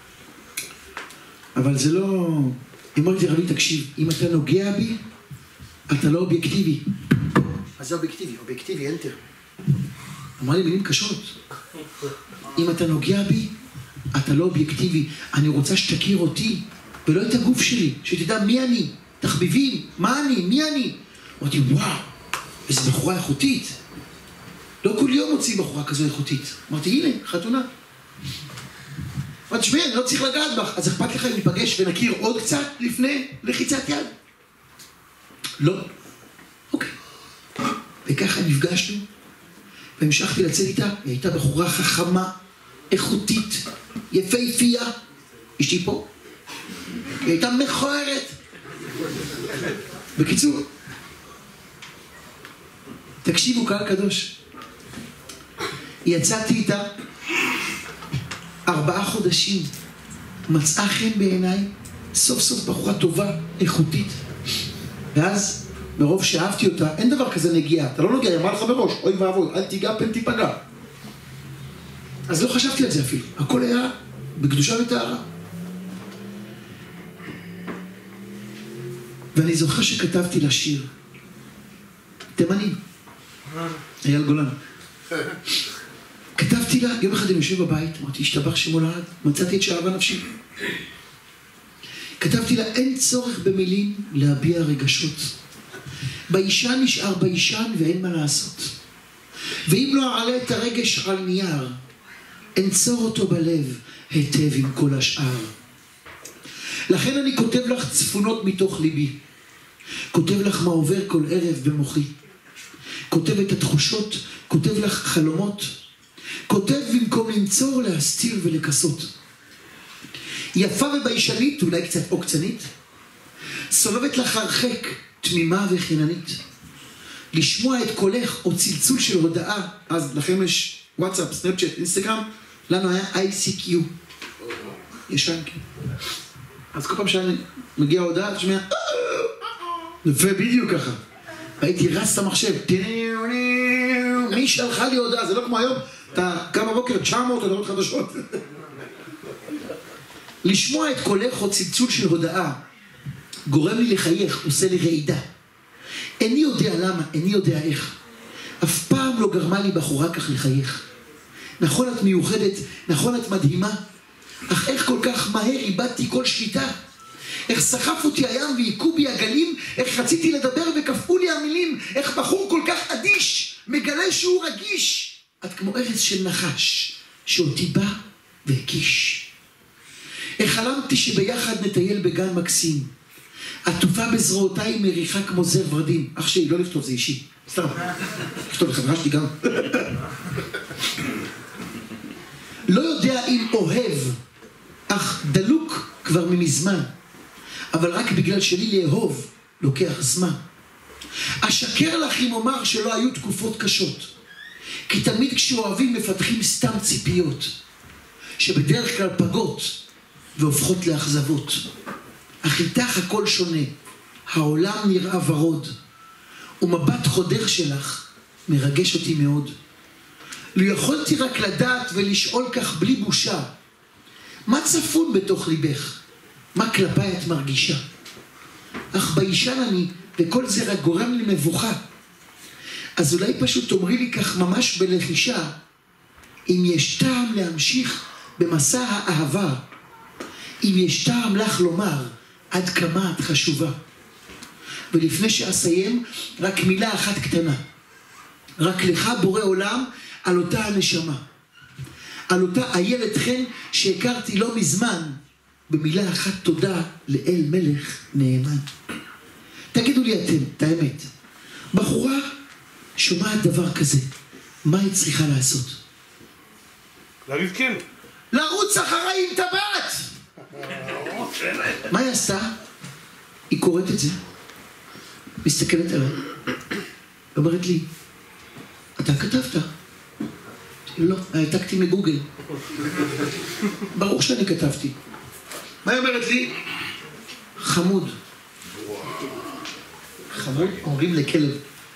אבל זה לא... אמרתי רבי, תקשיב, אם אתה נוגע בי, אתה לא אובייקטיבי. אז זה אובייקטיבי, אובייקטיבי, אנטר. אמרה לי מילים קשות. אם אתה נוגע בי, אתה לא אובייקטיבי. אני רוצה שתכיר אותי, ולא את הגוף שלי, שתדע מי אני, תחביבים, מה אני, מי אני. אמרתי, וואו, איזו בחורה איכותית. לא כל יום מוציא בחורה כזו איכותית. אמרתי, הנה, חתונה. אמרתי, שמי, אני לא צריך לגעת בך. אז אכפת לך אם ניפגש ונכיר עוד קצת לפני לחיצת יד? לא. אוקיי. וככה נפגשנו, והמשכתי לצאת איתה. היא הייתה בחורה חכמה, איכותית, יפהפייה. אשתי פה. היא הייתה מכוערת. בקיצור, תקשיבו, קהל קדוש. יצאתי איתה ארבעה חודשים, מצאה חן בעיניי, סוף סוף בחורה טובה, איכותית. ואז, מרוב שאהבתי אותה, אין דבר כזה נגיעה. אתה לא נוגע, היא אמרה לך בראש, אוי ואבוי, אל תיגע פן תיפגע. אז לא חשבתי על זה אפילו. הכל היה בקדושה וטהרה. ואני זוכר שכתבתי לה שיר. תימני. אייל גולן. כתבתי לה, יום אחד אני יושב בבית, אמרתי, השתבח שמו לעד, מצאתי את שאהבה נפשי. כתבתי לה, אין צורך במילים להביע רגשות. באישן נשאר באישן ואין מה לעשות. ואם לא אעלה את הרגש על נייר, אנצור אותו בלב היטב עם כל השאר. לכן אני כותב לך צפונות מתוך ליבי. כותב לך מה עובר כל ערב במוחי. כותב את התחושות, כותב לך חלומות. כותב במקום לנצור, להסתיר ולכסות. יפה וביישנית, אולי קצת עוקצנית. סובבת לך הרחק, תמימה וחיננית. לשמוע את קולך או צלצול של הודעה, אז לכם יש וואטסאפ, סנאפצ'אט, אינסטגרם, לנו היה איי סי קיו. ישן, כן. אז כל פעם שאני מגיע הודעה, תשמע, ובדיוק ככה. הייתי רץ את המחשב, מי שלחה לי הודעה, זה לא כמו היום, אתה קם בבוקר, תשע מאות הודעות חדשות. לשמוע את קולך או צלצול של הודעה, גורם לי לחייך, עושה לי רעידה. איני יודע למה, איני יודע איך. אף פעם לא גרמה לי בחורה כך לחייך. נכון את מיוחדת, נכון את מדהימה, אך איך כל כך מהר איבדתי כל שליטה. איך סחף אותי הים והיכו בי הגלים, איך רציתי לדבר וקפאו לי המילים, איך בחור כל כך אדיש מגלה שהוא רגיש. את כמו ארץ של נחש שאותי בא והקיש. איך חלמתי שביחד נטייל בגן מקסים, עטופה בזרועותיי מריחה כמו זר ורדים. אח שלי, לא לכתוב, זה אישי, סתם לכתוב לחברה שלי גם. לא יודע אם אוהב, אך דלוק כבר ממזמן, אבל רק בגלל שלי לאהוב לוקח זמן. אשקר לך אם אומר שלא היו תקופות קשות, כי תמיד כשאוהבים מפתחים סתם ציפיות שבדרך כלל פגות והופכות לאכזבות. אך איתך הכל שונה, העולם נראה ורוד, ומבט חודר שלך מרגש אותי מאוד. לא יכולתי רק לדעת ולשאול כך בלי בושה, מה צפון בתוך ליבך? מה כלפיי את מרגישה? אך ביישן אני, וכל זה רק גורם לי מבוכה. אז אולי פשוט תאמרי לי כך ממש בלחישה, אם יש טעם להמשיך במסע האהבה, אם יש טעם לך לומר עד כמה את חשובה. ולפני שאסיים, רק מילה אחת קטנה. רק לך בורא עולם על אותה הנשמה, על אותה איילת חן שהכרתי לא מזמן, במילה אחת תודה לאל מלך נאמן. תגידו לי אתם, את האמת, בחורה שומעת דבר כזה, מה היא צריכה לעשות? להגיד כן. לרוץ אחריי עם טבעת. מה היא עשתה? היא קוראת את זה, מסתכלת עליי, אומרת לי, אתה כתבת? לא, העתקתי מגוגל. ברור שאני כתבתי. מה היא אומרת לי? חמוד. חמוד אומרים לכלב.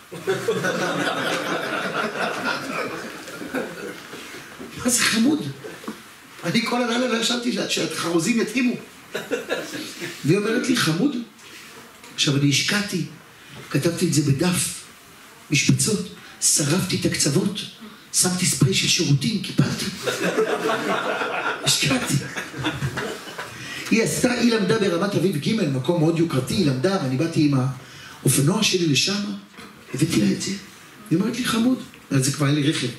מה זה חמוד? אני כל הלילה לא ישבתי שהחרוזים יתאימו. והיא אומרת לי חמוד. עכשיו אני השקעתי, כתבתי את זה בדף, משפצות, שרפתי את הקצוות, שמתי ספרי של שירותים, קיפלתי. השקעתי. היא עשתה, היא למדה ברמת אביב ג', מקום מאוד יוקרתי, היא למדה, ואני באתי עם האופנוע שלי לשם, הבאתי לה את זה. היא אומרת לי חמוד, אז זה כבר היה לי רכב.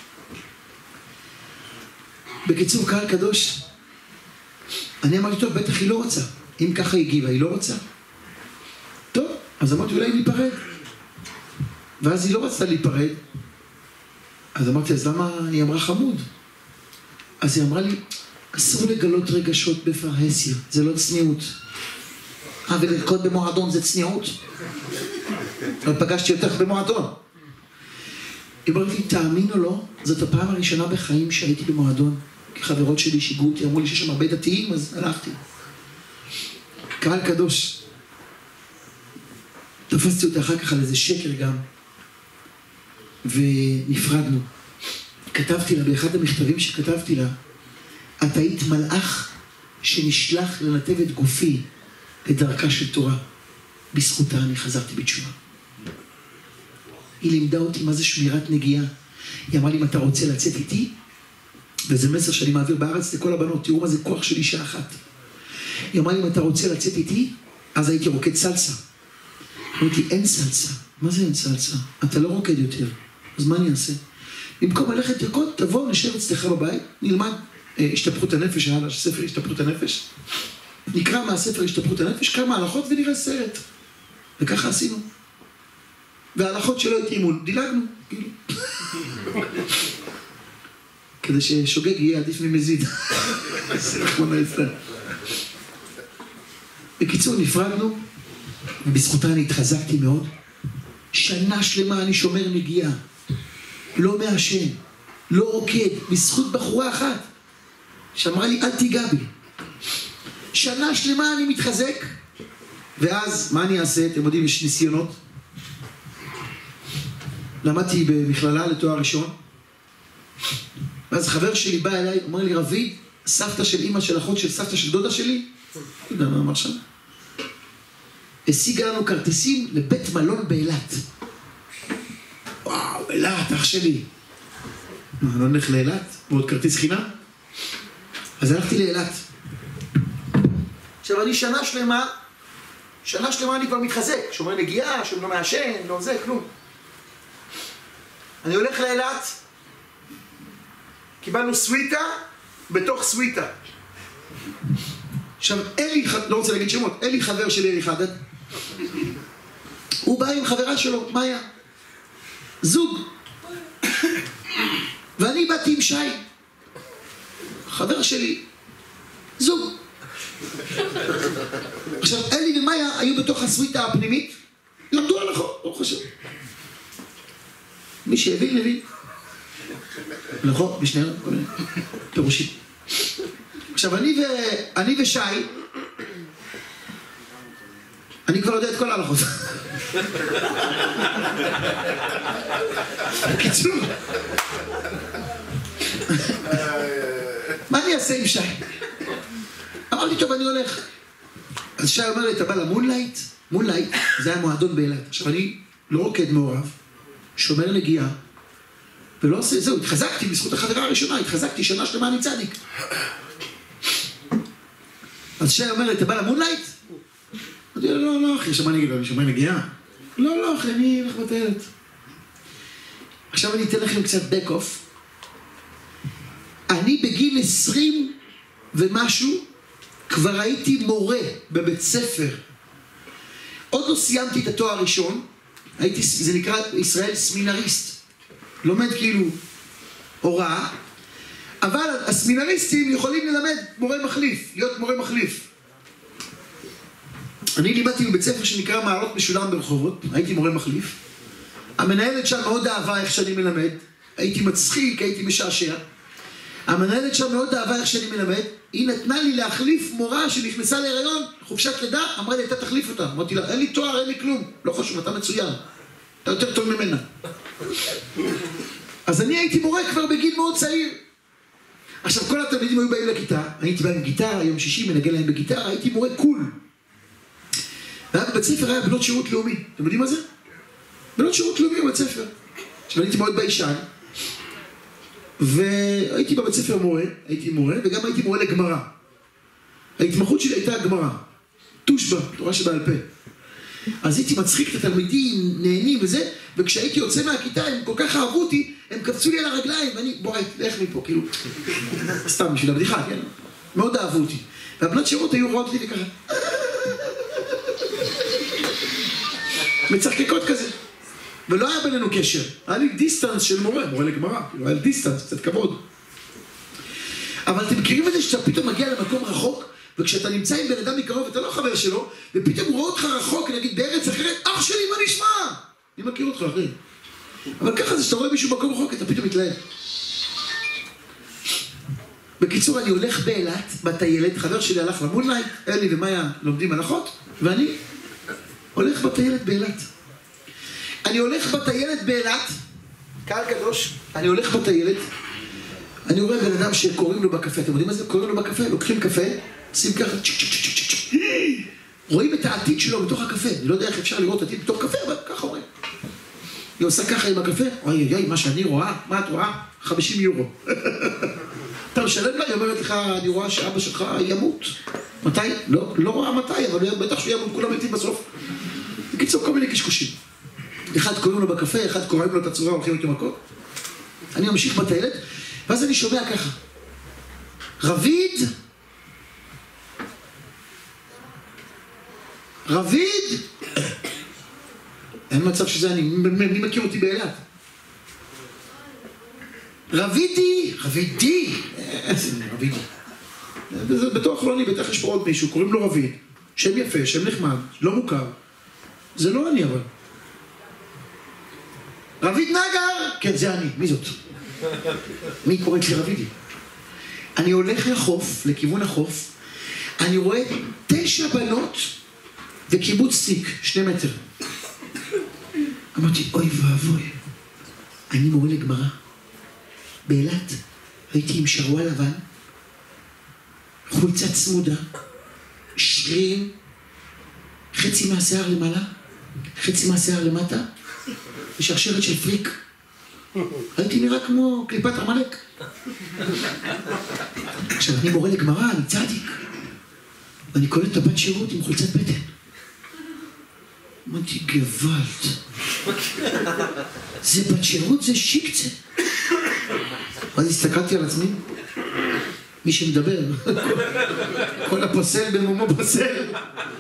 בקיצור, קהל קדוש, אני אמרתי, טוב, בטח היא לא רוצה. אם ככה היא הגיבה, היא לא רוצה. טוב, אז אמרתי, אולי ניפרד. ואז היא לא רצתה להיפרד. אז אמרתי, אז למה היא אמרה חמוד? אז היא אמרה לי, אסור לגלות רגשות בפרהסיה, זה לא צניעות. אה, ולרקוד במועדון זה צניעות? אבל פגשתי אותך במועדון. היא אמרת לי, תאמין או לא, זאת הפעם הראשונה בחיים שהייתי במועדון. כי חברות שלי שיגעו אותי, אמרו לי שיש שם הרבה דתיים, אז הלכתי. קהל קדוש. תפסתי אותה אחר כך על איזה שקר גם. ונפרדנו. כתבתי לה, באחד המכתבים שכתבתי לה, את היית מלאך שנשלח לנתב את גופי לדרכה של תורה. בזכותה אני חזרתי בתשובה. היא לימדה אותי מה זה שמירת נגיעה. היא אמרה לי, אם אתה רוצה לצאת איתי, וזה מסר שאני מעביר בארץ לכל הבנות, תראו מה זה כוח של אישה אחת. היא אמרה לי, אם אתה רוצה לצאת איתי, אז הייתי רוקד סלסה. אמרתי, אין סלסה. מה זה אין סלסה? אתה לא רוקד יותר. אז מה אני אעשה? במקום ללכת לרקוד, תבוא, נשב אצלך בבית, נלמד אה, השתפרות הנפש, היה לה ספר השתפרות הנפש. נקרא מהספר השתפרות הנפש, כמה הלכות ונראה סרט. וככה עשינו. וההלכות שלא התאימו, דילגנו, כאילו. כדי ששוגג יהיה עדיף ממזיד. בקיצור, נפרדנו, ובזכותה אני התחזקתי מאוד. שנה שלמה אני שומר נגיעה. לא מעשן, לא רוקד, בזכות בחורה אחת, שאמרה לי, אל תיגע בי. שנה שלמה אני מתחזק, ואז, מה אני אעשה? אתם יודעים, יש ניסיונות. למדתי במכללה לתואר ראשון, ואז חבר שלי בא אליי, אומר לי, רביד, סבתא של אמא של אחות של סבתא של דודה שלי, לא יודע מה אמר שם, השיגה לנו כרטיסים לבית מלון באילת. וואו, אילת, אח שלי. מה, לא נלך לאילת? ועוד כרטיס חינם? אז הלכתי לאילת. עכשיו, אני שנה שלמה, שנה שלמה אני כבר מתחזק. שומר נגיעה, שומר מעשן, לא זה, כלום. אני הולך לאילת, קיבלנו סוויטה בתוך סוויטה. עכשיו, אלי, לא רוצה להגיד שמות, אלי חבר של אלי חדד, הוא בא עם חברה שלו, מאיה, זוג, ואני באתי עם שי, חבר שלי, זוג. עכשיו, אלי ומאיה היו בתוך הסוויטה הפנימית, למדו על החוק, לא חושב. מי שהבין, הבין. נכון, בשנייה, כל מיני פירושים. עכשיו, אני, ו... אני ושי, אני כבר יודע את כל ההלכות. בקיצור. מה אני אעשה עם שי? אמרתי, טוב, אני הולך. אז שי אומר לי, אתה בא למונלייט? מונלייט, זה היה מועדון באילת. עכשיו, אני לא רוקד מעורב, שומר נגיעה, ולא עושה, זהו, התחזקתי בזכות החברה הראשונה, התחזקתי, שנה שלמה אני צדיק. אז שי אומר לי, אתה בא למונלייט? אמרתי, לא, לא, לא, אחי, שמה אני אגיד, אני שומר נגיעה? לא, לא, אחי, אני אלך בטיילת. עכשיו אני אתן לכם קצת back off. אני בגיל עשרים ומשהו, כבר הייתי מורה בבית ספר. עוד לא סיימתי את התואר הראשון, הייתי, זה נקרא ישראל סמינריסט. לומד כאילו הוראה, אבל הסמינריסטים יכולים ללמד מורה מחליף, להיות מורה מחליף. אני לימדתי בבית ספר שנקרא מעלות משולם ברחובות, הייתי מורה מחליף. המנהלת שם מאוד אהבה איך שאני מלמד, הייתי מצחיק, הייתי משעשע. המנהלת שם מאוד אהבה איך שאני מלמד, היא נתנה לי להחליף מורה שנכנסה להיריון, חופשת לידה, אמרה לי, אתה תחליף אותה. אמרתי לה, אין לי תואר, אין לי כלום, לא חשוב, אתה מצוין, אתה יותר טוב ממנה. אז אני הייתי מורה כבר בגיל מאוד צעיר. עכשיו, כל התלמידים היו באים לכיתה, הייתי בא עם גיטרה, יום שישי מנגן להם בגיטרה, הייתי מורה קול. והיה בבית ספר היה בנות שירות לאומי. אתם יודעים מה זה? בנות שירות לאומי בבית ספר. עכשיו, הייתי מאוד ביישן, והייתי בבית ספר מורה, הייתי מורה, וגם הייתי מורה לגמרא. ההתמחות שלי הייתה גמרא. תושבע, תורה שבעל פה. אז הייתי מצחיק את התלמידים, נהנים וזה, וכשהייתי יוצא מהכיתה, הם כל כך אהבו אותי, הם קפצו לי על הרגליים, ואני, בואי, לך מפה, כאילו, סתם בשביל הבדיחה, כן? מאוד אהבו אותי. והבנות שירות היו רואות אותי וככה, מצחקקות כזה. ולא היה בינינו קשר, היה לי דיסטנס של מורה, מורה לגמרא, היה לי דיסטנס, קצת כבוד. אבל אתם מכירים את זה שאתה פתאום מגיע למקום רחוק, וכשאתה נמצא עם בן אדם מקרוב, אתה לא חבר שלו, ופתאום הוא רואה אותך רחוק, נגיד בארץ אחרת, אח שלי, מה נשמע? אני מכיר אותך, אחי. אבל ככה זה שאתה רואה מישהו במקום רחוק, אתה פתאום מתלהב. בקיצור, אני הולך באילת, בטיילת, חבר שלי הלך למונלייט, אלי ומאיה לומדים הלכות, ואני הולך בטיילת באילת. אני הולך בטיילת באילת, קהל קדוש, אני הולך בטיילת, אני רואה בן אדם שקוראים לו בקפה, אתם יודעים מה זה? קוראים לו בקפה, לוקחים קפה, עושים ככה, צ'ק צ'ק צ'ק צ'ק צ'ק, רואים את העתיד שלו בתוך הקפה, אני לא יודע איך אפשר לראות עתיד בתוך קפה, אבל ככה רואים. היא עושה ככה עם הקפה, אוי אוי, מה שאני רואה, מה את רואה? חמישים יורו. אתה משלם לה, היא אומרת לך, אני רואה שאבא שלך ימות. מתי? לא, לא רואה מתי, אבל בטח שהוא ימות, כולם מתים בסוף. בקיצור, כל מיני קשקושים. אחד קוראים לו בקפה, אחד קוראים לו את הצורה, הולכים איתו מכות. אני ממשיך בטיילת, ואז אני שומע ככה. רביד? רביד? אין מצב שזה אני, מי מכיר אותי באילת? רבידי? רבידי? איזה רבידי? זה בטוח לא אני, בטח יש פה עוד מישהו, קוראים לו רביד. שם יפה, שם נחמד, לא מוכר. זה לא אני אבל. רביד נגר? כן, זה אני. מי זאת? מי קוראת לי רבידי? אני הולך לחוף, לכיוון החוף, אני רואה תשע בנות וקיבוצניק, שני מטר. אמרתי, אוי ואבוי, אני מורה לגמרא. באילת הייתי עם שרוול לבן, חולצה צמודה, שרירים, חצי מהשיער למעלה, חצי מהשיער למטה, ושרשרת של פריק. הייתי נראה כמו קליפת עמלק. עכשיו, אני מורה לגמרא, אני צדיק. ואני קולט את הבת שירות עם חולצת בטן. אמרתי, גוואלד. זה בת שירות, זה שיקצה. ואז הסתכלתי על עצמי, מי שמדבר, כל הפוסל במומו פוסל.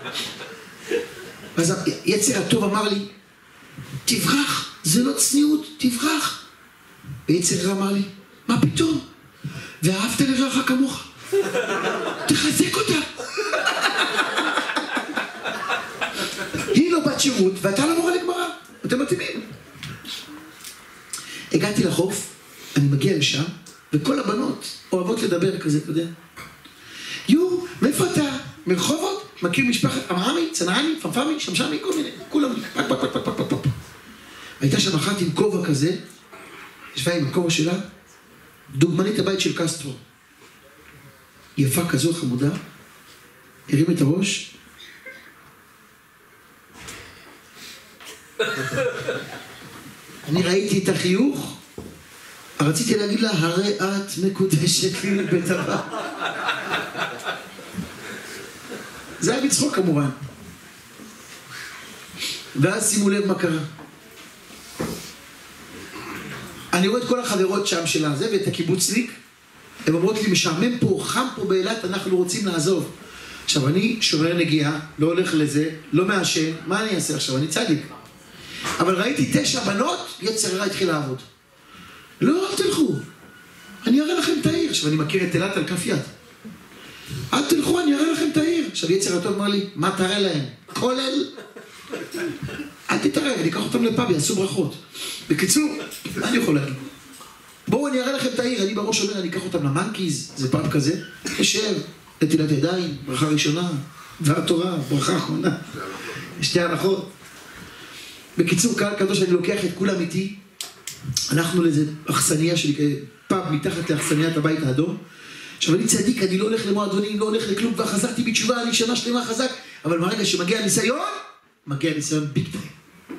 אז יצר הטוב אמר לי, תברח, זה לא צניעות, תברח. ויצר רע אמר לי, מה פתאום? ואהבת לרעך כמוך. תחזק אותה. היא לא בת שירות, ואתה לא מורה לגמרא. אתם מתאימים. הגעתי לחוף, אני מגיע לשם, וכל הבנות אוהבות לדבר כזה, אתה יודע. יו, מאיפה אתה? מרחובות? מכיר משפחת אמרמי, צנעני, פמפמי, שמשמי, כל מיני, כולם, פק, פק, פק, פק, פק, פק. הייתה שם אחת עם כובע כזה, ישבה עם הכובע שלה, דוגמנית הבית של קסטרו. יפה כזו חמודה, הרים את הראש. אני ראיתי את החיוך, רציתי להגיד לה, הרי את מקודשת לי לבית הבא. זה היה בצחוק כמובן. ואז שימו לב מה קרה. אני רואה את כל החברות שם של הזה ואת הקיבוצניק. הן אומרות לי, משעמם פה, חם פה באילת, אנחנו רוצים לעזוב. עכשיו אני שומר נגיעה, לא הולך לזה, לא מעשן, מה אני אעשה עכשיו? אני צדיק. אבל ראיתי תשע בנות, יצר הרע התחיל לעבוד. לא, אל תלכו. אני אראה לכם את העיר. עכשיו אני מכיר את אילת על כף יד. אל תלכו, אני אראה לכם את העיר. עכשיו יצר הטוב אמר לי, מה תראה להם? כולל? אל תתערב, אני אקח אותם לפאב, יעשו ברכות. בקיצור, מה אני יכול להגיד? בואו אני אראה לכם את העיר. אני בראש אומר, אני אקח אותם למנקיז, זה פאב כזה. ישב, נטילת ידיים, ברכה ראשונה, דבר תורה, ברכה אחרונה. שתי הנחות. בקיצור, קהל קדוש, אני לוקח את כולם איתי. אנחנו לאיזה אכסניה שלי, פאב מתחת לאכסניית הבית האדום. עכשיו אני צדיק, אני לא הולך למועדונים, לא הולך לכלום, כבר חזרתי בתשובה, אני שנה שלמה חזק, אבל מהרגע שמגיע ניסיון, מגיע ניסיון ביג טיים.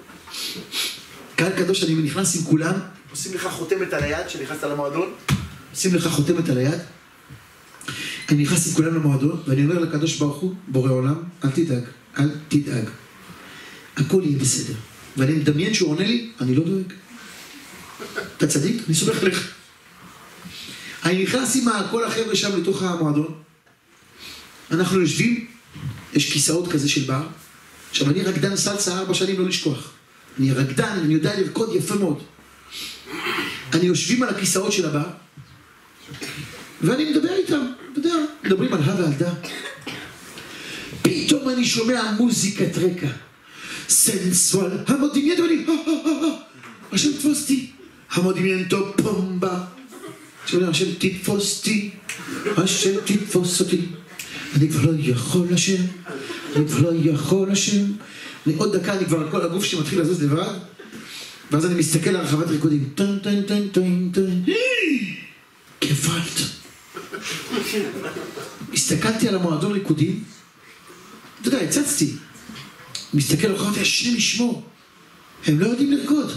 קהל קדוש, אני נכנס עם כולם, עושים לך חותמת על היד, שנכנסת למועדון, עושים לך חותמת על היד, אני נכנס עם כולם למועדון, ואני אומר לקדוש ברוך הוא, בורא עולם, אל תדאג, אל תדאג. הכל יהיה בסדר. ואני מדמיין שהוא עונה לי, אני לא דואג. אתה צדיק? אני סומך לך. אני נכנס עם כל החבר'ה שם לתוך המועדון. אנחנו יושבים, יש כיסאות כזה של בר. עכשיו אני רקדן סלסה ארבע שנים, לא לשכוח. אני רקדן, אני יודע לרקוד יפה מאוד. אני יושבים על הכיסאות של הבר, ואני מדבר איתם, אתה יודע, מדברים על הא ועל דא. פתאום אני שומע מוזיקת רקע. סנסואל, המודימיינטו, ואני, השם תפוס אותי. המודימיינטו פומבה. שאומר, השם תתפוס אותי, השם תתפוס אותי. אני כבר לא יכול השם, אני כבר לא יכול השם. עוד דקה אני כבר, כל הגוף שלי מתחיל לזוז לבד, ואז אני מסתכל על הרחבת ריקודים. טן טן טן טן טן. גוואלד. הסתכלתי על המועדון ריקודים, אתה יודע, הצצתי. מסתכל על הרחבת, השם ישמור. הם לא יודעים לרקוד.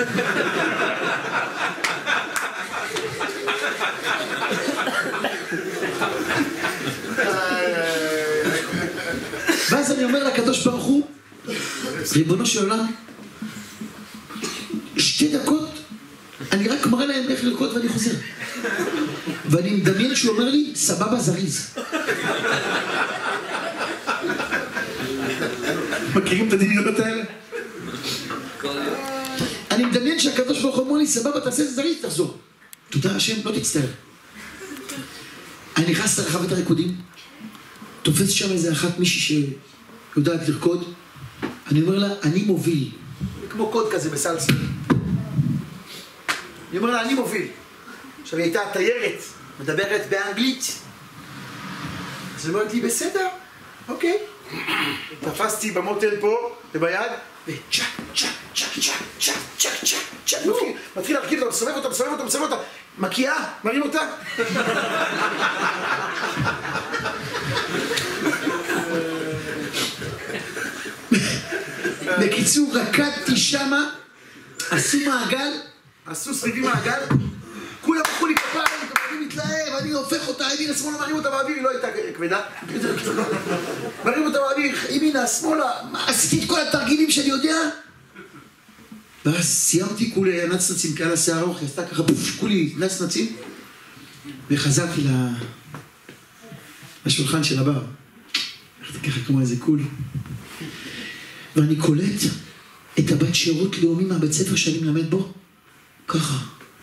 ואז אני אומר לקדוש ברוך הוא, ריבונו של עולם, שתי דקות, אני רק מראה להם איך לרקוד ואני חוזר. ואני מדמיין שהוא אומר לי, סבבה זריז. מכירים את הדמיונות האלה? אני מדמיין שהקדוש ברוך הוא אומר לי, סבבה תעשה את זריז, תחזור. תודה השם, לא תצטער. אני נכנס לרחבת הריקודים, תופס שם איזה אחת מישהי שיודעת לרקוד, אני אומר לה, אני מוביל. כמו קוד כזה בסלסה. אני אומר לה, אני מוביל. עכשיו היא הייתה תיירת, מדברת באנגלית. אז היא אומרת לי, בסדר, אוקיי. תפסתי במוטל פה וביד, וצ'ה, צ'ה, צ'ה, צ'ה, צ'ה, צ'ה, צ'ה, צ'ה, מתחיל להרכיב אותה, מסובב אותה, מסובב אותה, מסובב אותה, מקיאה, מרים אותה. בקיצור, רקדתי שמה, עשו מעגל, עשו סביבי מעגל, כולם הלכו לי כפיים, אני מתלהב, אני הופך אותה, ימינה, שמאלה, מרים אותה באוויר, היא לא הייתה כבדה. מרים אותה באוויר, ימינה, שמאלה, עשיתי את כל התרגילים שאני יודע. ואז סיימתי כולי נצנצים, כי היה לה שיער ארוך, היא עשתה ככה, פוף, כולי נצנצים, וחזרתי לשולחן של הבר. הלכתי ככה כמו איזה קול. ואני קולט את הבת שירות לאומי מהבית ספר שאני מלמד בו, ככה.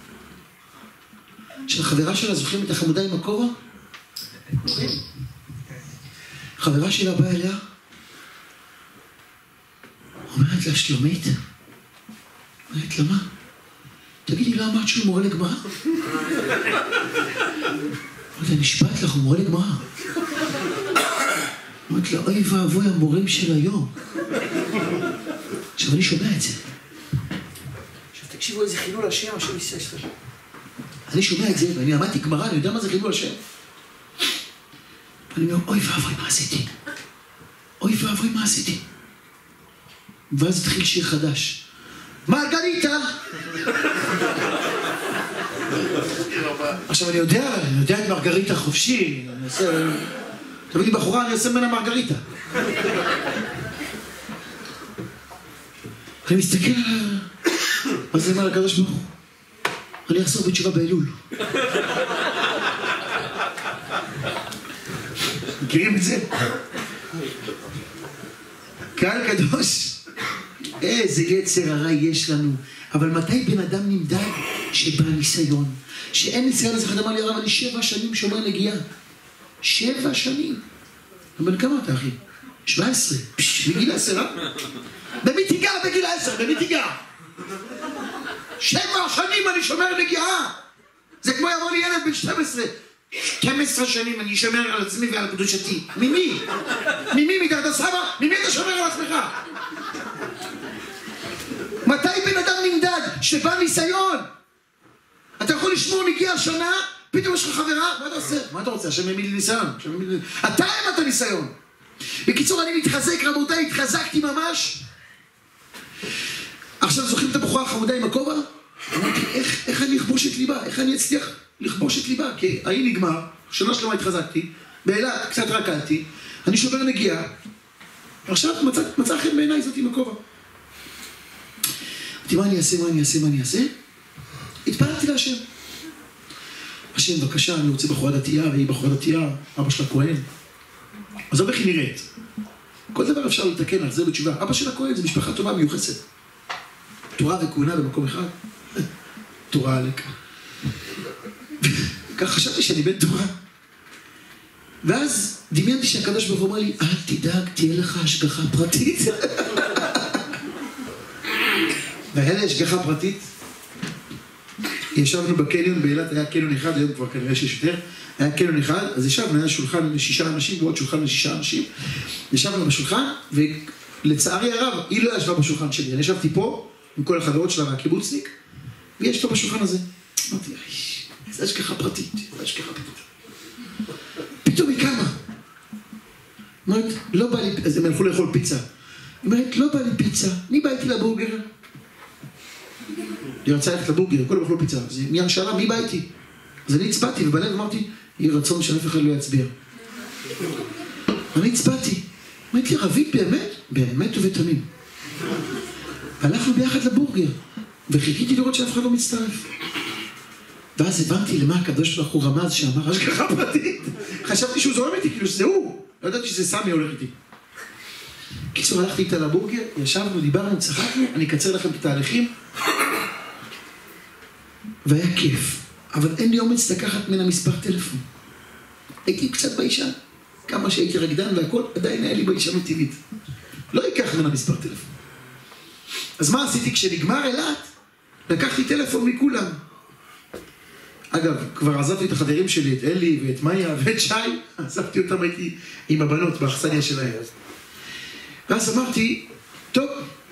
שהחברה שלה, זוכרים את החמודה עם הכובע? חברה שלה באה אליה, אומרת לה, שלומית, אומרת לה, מה? תגידי, לא אמרת שהוא מורה לגמרא? אומרת לה, נשבעת לך, הוא מורה לגמרא. אומרת לה, אוי ואבוי המורים של היום. עכשיו אני שומע את זה. עכשיו תקשיבו איזה חילול השם, השם יישא שלך. אני שומע את זה, ואני למדתי גמרא, אני יודע מה זה חילול השם. אני אומר, אוי ואבוי, מה עשיתי? אוי ואבוי, מה עשיתי? ואז התחיל שיר חדש. מרגריטה! עכשיו אני יודע, אני יודע את מרגריטה חופשי, אני עושה... תביא לי בחורה, אני עושה ממנה מרגריטה. אני מסתכל על... אז אני אומר לקדוש ברוך הוא, אני אחזור בתשובה באלול. מכירים את זה? קהל קדוש, איזה יצר הרע יש לנו. אבל מתי בן אדם נמדד שבא ניסיון? שאין ניסיון, אז אחד אמר לי, הרב, אני שבע שנים שומר נגיעה. שבע שנים. אבל כמה אתה, אחי? שבע עשרה. בגיל עשר, אה? במי תיגע בגיל עשר? במי תיגע? שבע שנים אני שומר נגיעה. זה כמו יבוא לי ילד בן שתים עשרה. שתים עשרה שנים אני שומר על עצמי ועל קדושתי. ממי? ממי? מדעת הסבא? ממי אתה שומר על עצמך? מתי בן אדם נמדד? שבא ניסיון. אתה יכול לשמור נגיעה שנה, פתאום יש לך חברה, מה אתה עושה? מה אתה רוצה? השם העמיד לי ניסיון. אתה העמדת ניסיון. בקיצור, אני מתחזק, רבותיי, התחזקתי ממש. עכשיו זוכרים את הבחורה החמודה עם הכובע? אמרתי, איך, איך אני אכבוש את ליבה? איך אני אצליח לכבוש את ליבה? כי ההיא נגמר, שנה שלמה התחזקתי, באילת קצת רקדתי, אני שובר נגיעה, עכשיו מצא, מצא חן בעיניי זאת עם הכובע. אמרתי, מה אני אעשה, מה אני אעשה, מה אני אעשה? התפללתי להשם. השם, בבקשה, אני רוצה בחורה דתייה, והיא בחורה דתייה, אבא שלה כהן. אז לא איך היא נראית. כל דבר אפשר לתקן, על זה בתשובה. אבא שלה כהן, זה משפחה טובה, מיוחסת. תורה וכהונה במקום אחד. תורה עלק. כך חשבתי שאני בן תורה. ואז דמיינתי שהקדוש ברוך הוא אומר לי, אל תדאג, תהיה לך השגחה פרטית. והיה לי השגחה פרטית. ישבנו בקניון, באילת היה קניון אחד, היום כבר כנראה שיש יותר, היה קניון אחד, אז ישבנו, היה שולחן לשישה אנשים, ועוד שולחן לשישה אנשים, ישבנו בשולחן, ולצערי הרב, היא לא ישבה בשולחן שלי, אני ישבתי פה, עם כל החברות שלה מהקיבוצניק, ויש פה בשולחן הזה. אמרתי, זה השגחה פרטית, זה השגחה פרטית. פתאום היא קמה. אומרת, לא בא לי, אז הם הלכו לאכול פיצה. היא אומרת, לא בא לי פיצה, אני בא איתי לבורגר. היא רצה ללכת לבורגר, כולם אכלו פיצה. אז מי שאלה, מי בא איתי? אז אני הצבעתי, ובלב אמרתי, יהי רצון שאף אחד לא יצביע. אני הצבעתי. אמרתי לי, רבית באמת? באמת ובתמים. הלכנו ביחד לבורגר, וחיכיתי לראות שאף אחד לא מצטרף. ואז הבנתי למה הקדוש ברוך הוא רמז שאמר השגחה פרטית. חשבתי שהוא זורם איתי, כאילו שזה הוא. לא ידעתי שזה סמי הולך איתי. קיצור, הלכתי איתה לבורגר, ישבנו, דיברנו, צחקנו, אני אקצר לכם את התהליכים. והיה כיף. אבל אין לי אומץ לקחת מן המספר טלפון. הייתי קצת באישה. כמה שהייתי רקדן והכל, עדיין היה לי באישה מטבעית. לא אקח מן המספר טלפון. אז מה עשיתי? כשנגמר אילת, לקחתי טלפון מכולם. אגב, כבר עזבתי את החברים שלי, את אלי ואת מאיה ואת שי, עזבתי אותם, הייתי עם הבנות באכסניה שלהם. ואז אמרתי, טוב,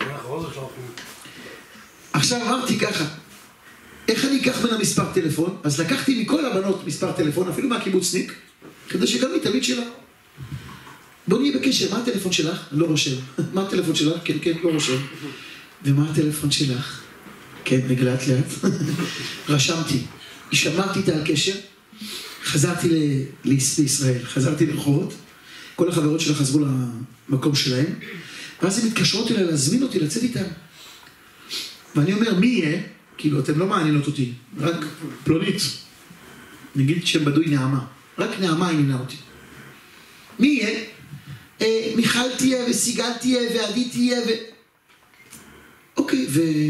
עכשיו אמרתי ככה, איך אני אקח מן המספר טלפון? אז לקחתי מכל הבנות מספר טלפון, אפילו מהקיבוצניק, כדי שגם היא תמיד שלה. בוא נהיה בקשר, מה הטלפון שלך? לא רושם. מה הטלפון שלך? כן, כן, לא רושם. ומה הטלפון שלך? כן, נגלת לאט. רשמתי. שמרתי איתה על קשר, חזרתי ל- לישראל, חזרתי לרחובות, כל החברות שלה חזרו למקום שלהם, ואז הן מתקשרות אליי להזמין אותי, לצאת איתם. ואני אומר, מי יהיה? כאילו, אתם לא מעניינות אותי, רק פלונית. נגיד שם בדוי נעמה, רק נעמה עניינה אותי. מי יהיה? אה, מיכל תהיה, וסיגל תהיה, ועדי תהיה, ו... אוקיי,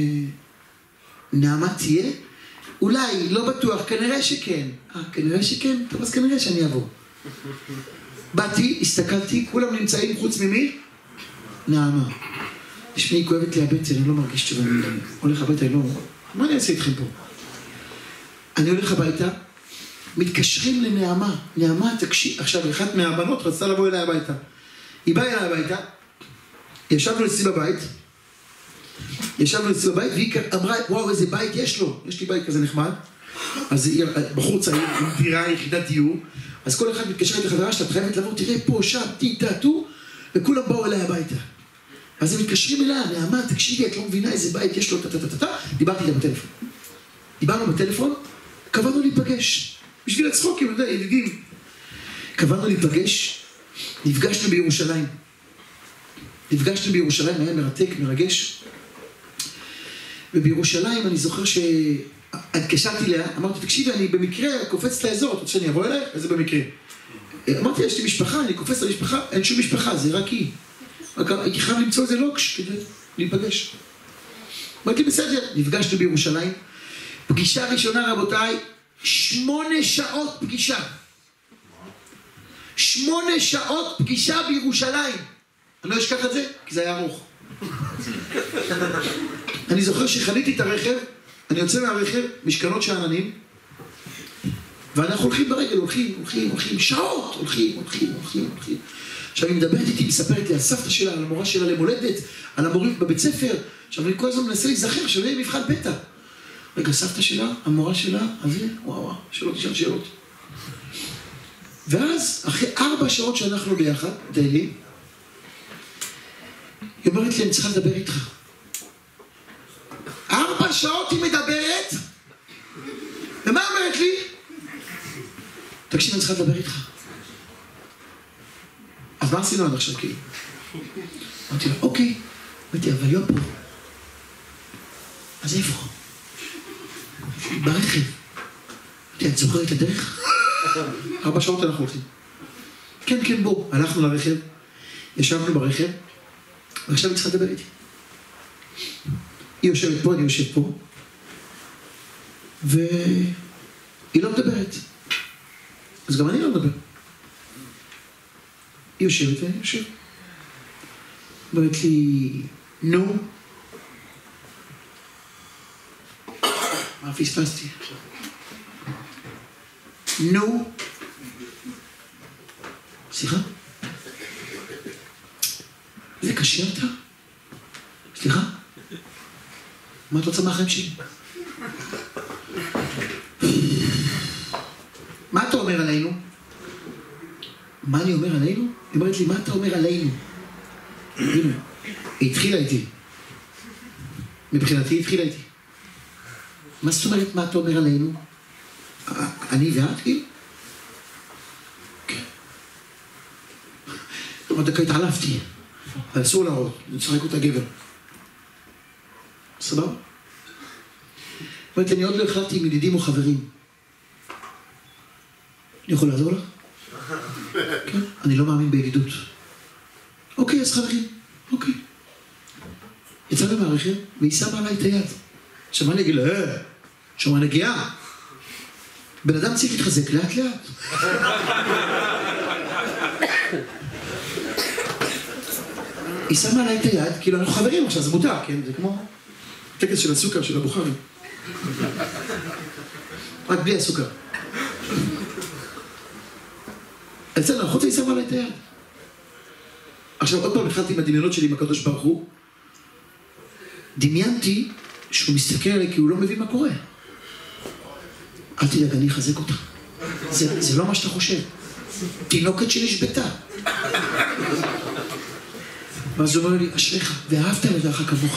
ונעמה תהיה? אולי, לא בטוח, כנראה שכן. אה, כנראה שכן? טוב, אז כנראה שאני אבוא. באתי, הסתכלתי, כולם נמצאים חוץ ממי? נעמה. תשמעי, כואבת לי הבטן, אני לא מרגיש טוב, אני הולך הביתה, אני לא... מה אני אעשה איתכם פה? אני הולך הביתה, מתקשרים לנעמה. נעמה, תקשיב. עכשיו, אחת מהבנות רצתה לבוא אליי הביתה. היא באה אליי הביתה, ישבנו אצלי בבית, ישבנו אצלי בבית, והיא אמרה, וואו, איזה בית יש לו. יש לי בית כזה נחמד. אז בחור צעיר, עם דירה, יחידת דיור. אז כל אחד מתקשר את החברה שלה, את חייבת לבוא, תראה פה, שם, תהי, תעתו, וכולם באו אליי הביתה. אז הם מתקשרים אליה, נעמה, תקשיבי, את לא מבינה איזה בית יש לו, טטטטטטט, דיברתי איתה בטלפון. דיברנו בטלפון, קבענו להיפגש. בשביל הצחוקים, אתה יודע, ידידים. קבענו להיפגש, נפגשנו בירושלים. נפגשנו בירושלים, היה מרתק, מרגש. ובירושלים אני זוכר ש... התקשרתי לה, אמרתי, תקשיבי, אני במקרה קופץ לאזור, אתה רוצה שאני אבוא אליי? איזה במקרה? אמרתי, יש לי משפחה, אני קופץ למשפחה, אין שום משפחה, זה רק היא. הייתי חייב למצוא איזה לוקש כדי להיפגש. אמרתי, בסדר, נפגשנו בירושלים. פגישה ראשונה, רבותיי, שמונה שעות פגישה. שמונה שעות פגישה בירושלים. אני לא אשכח את זה, כי זה היה ארוך. אני זוכר שחניתי את הרכב, אני יוצא מהרכב, משכנות שעננים, ואנחנו הולכים ברגל, הולכים, הולכים, הולכים, שעות, הולכים, הולכים, הולכים, הולכים. עכשיו היא מדברת איתי, מספרת לי על סבתא שלה, על המורה שלה למולדת, על המורים בבית ספר. עכשיו אני כל הזמן מנסה להיזכר, שלא יהיה מבחן פתע. רגע, סבתא שלה, המורה שלה, אז זה, וואו, וואו, שאלות, תשאל שאלות. ואז, אחרי ארבע שעות שאנחנו ביחד, דיילי, היא אומרת לי, אני צריכה לדבר איתך. ארבע שעות היא מדברת, ומה אומרת לי? תקשיב, אני צריכה לדבר איתך. אז מה עשינו עד עכשיו, כאילו? אמרתי לה, אוקיי. אמרתי, אבל לא פה. אז איפה? ברכב. אמרתי, את זוכרת את הדרך? ארבע שעות אנחנו הולכים. כן, כן, בוא. הלכנו לרכב, ישבנו ברכב, ועכשיו היא צריכה לדבר איתי. היא יושבת פה, אני יושב פה, והיא לא מדברת. אז גם אני לא מדבר. היא יושבת ואני יושב. אומרת לי, נו. מה פספסתי? נו. סליחה? זה קשה אתה? סליחה? מה את רוצה מהחיים שלי? מה אתה אומר עלינו? מה אני אומר עלינו? היא אומרת לי, מה אתה אומר עלינו? הנה, היא התחילה איתי. מבחינתי היא התחילה איתי. מה זאת אומרת, מה אתה אומר עלינו? אני ואת, כאילו? כן. עוד דקה התעלפתי. אבל אסור להראות, נצחק אותה גבר. סבבה? אומרת, אני עוד לא החלטתי עם ידידים או חברים. אני יכול לעזור לך? כן, אני לא מאמין בידידות. אוקיי, אז חברים, אוקיי. יצאנו מהרכב, והיא שמה עליי את היד. עכשיו מה אני אגיד לה, אה, שומע נגיעה. בן אדם צריך להתחזק לאט לאט. היא שמה עליי את היד, כאילו אנחנו חברים עכשיו, זה מותר, כן? זה כמו טקס של הסוכר, של הבוכרי. רק בלי הסוכר. אצלנו, החוצה היא שמה עליי את היד. עכשיו, עוד פעם התחלתי עם הדמיונות שלי עם הקדוש ברוך הוא. דמיינתי שהוא מסתכל עליי כי הוא לא מבין מה קורה. אל תדאג, אני אחזק אותך. זה, זה לא מה שאתה חושב. תינוקת שנשבתה. ואז הוא אומר לי, אשריך, ואהבת לדרך כמוך.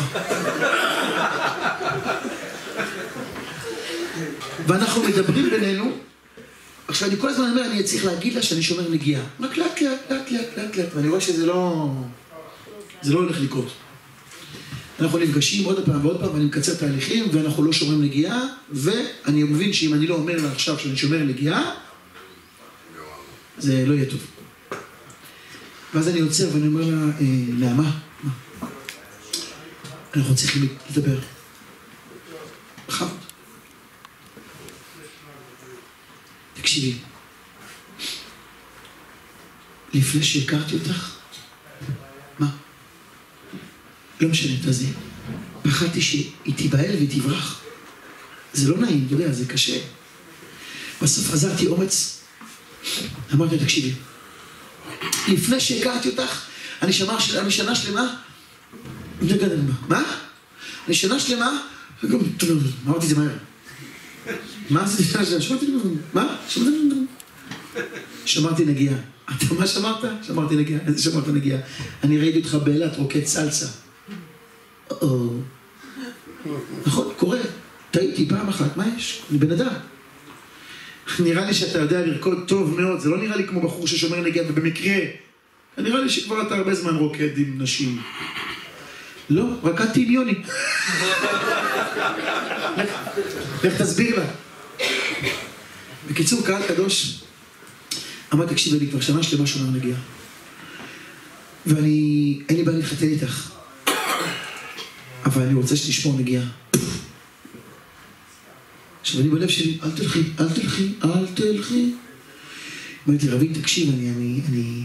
ואנחנו מדברים בינינו, עכשיו אני כל הזמן אומר, אני צריך להגיד לה שאני שומר נגיעה. רק לאט לאט, לאט לאט, לאט לאט, ואני רואה שזה לא... זה לא הולך לקרות. אנחנו נפגשים עוד פעם ועוד פעם, ואני מקצר תהליכים, ואנחנו לא שומרים נגיעה, ואני מבין שאם אני לא אומר לה עכשיו שאני שומר נגיעה, זה לא יהיה טוב. ואז אני יוצא ואני אומר לה, נעמה, אנחנו צריכים לדבר. בכבוד. תקשיבי, לפני שהכרתי אותך, מה? לא משנה, תעזי. פחדתי שהיא תיבהל והיא תברח. זה לא נעים, אתה יודע, זה קשה. בסוף חזרתי אומץ, אמרתי, תקשיבי, לפני שהכרתי אותך, אני שמע, אני שנה שלמה, מה? אני שנה שלמה, אמרתי את זה מהר. מה זה לפני שלמה? שמרתי נגיעה. מה? שמרתי נגיעה. אתה מה שמרת? שמרתי נגיעה. איזה שמרת נגיעה? אני ראיתי אותך באילת רוקד סלסה. נכון, קורה. טעיתי פעם אחת, מה יש? אני בן אדם. נראה לי שאתה יודע לרקוד טוב מאוד, זה לא נראה לי כמו בחור ששומר נגיעה, ובמקרה, נראה לי שכבר אתה הרבה זמן רוקד עם נשים. לא, רקדתי עם יוני. לך תסביר לה. בקיצור, קהל קדוש, אמר, תקשיב, אני כבר שנה שלמה שומר נגיעה. ואני, אין לי בעיה להתחתן איתך. אבל אני רוצה שתשמור נגיעה. עכשיו אני בלב שלי, אל תלכי, אל תלכי, אל תלכי. אמרתי, רבי, תקשיב, אני, אני, אני...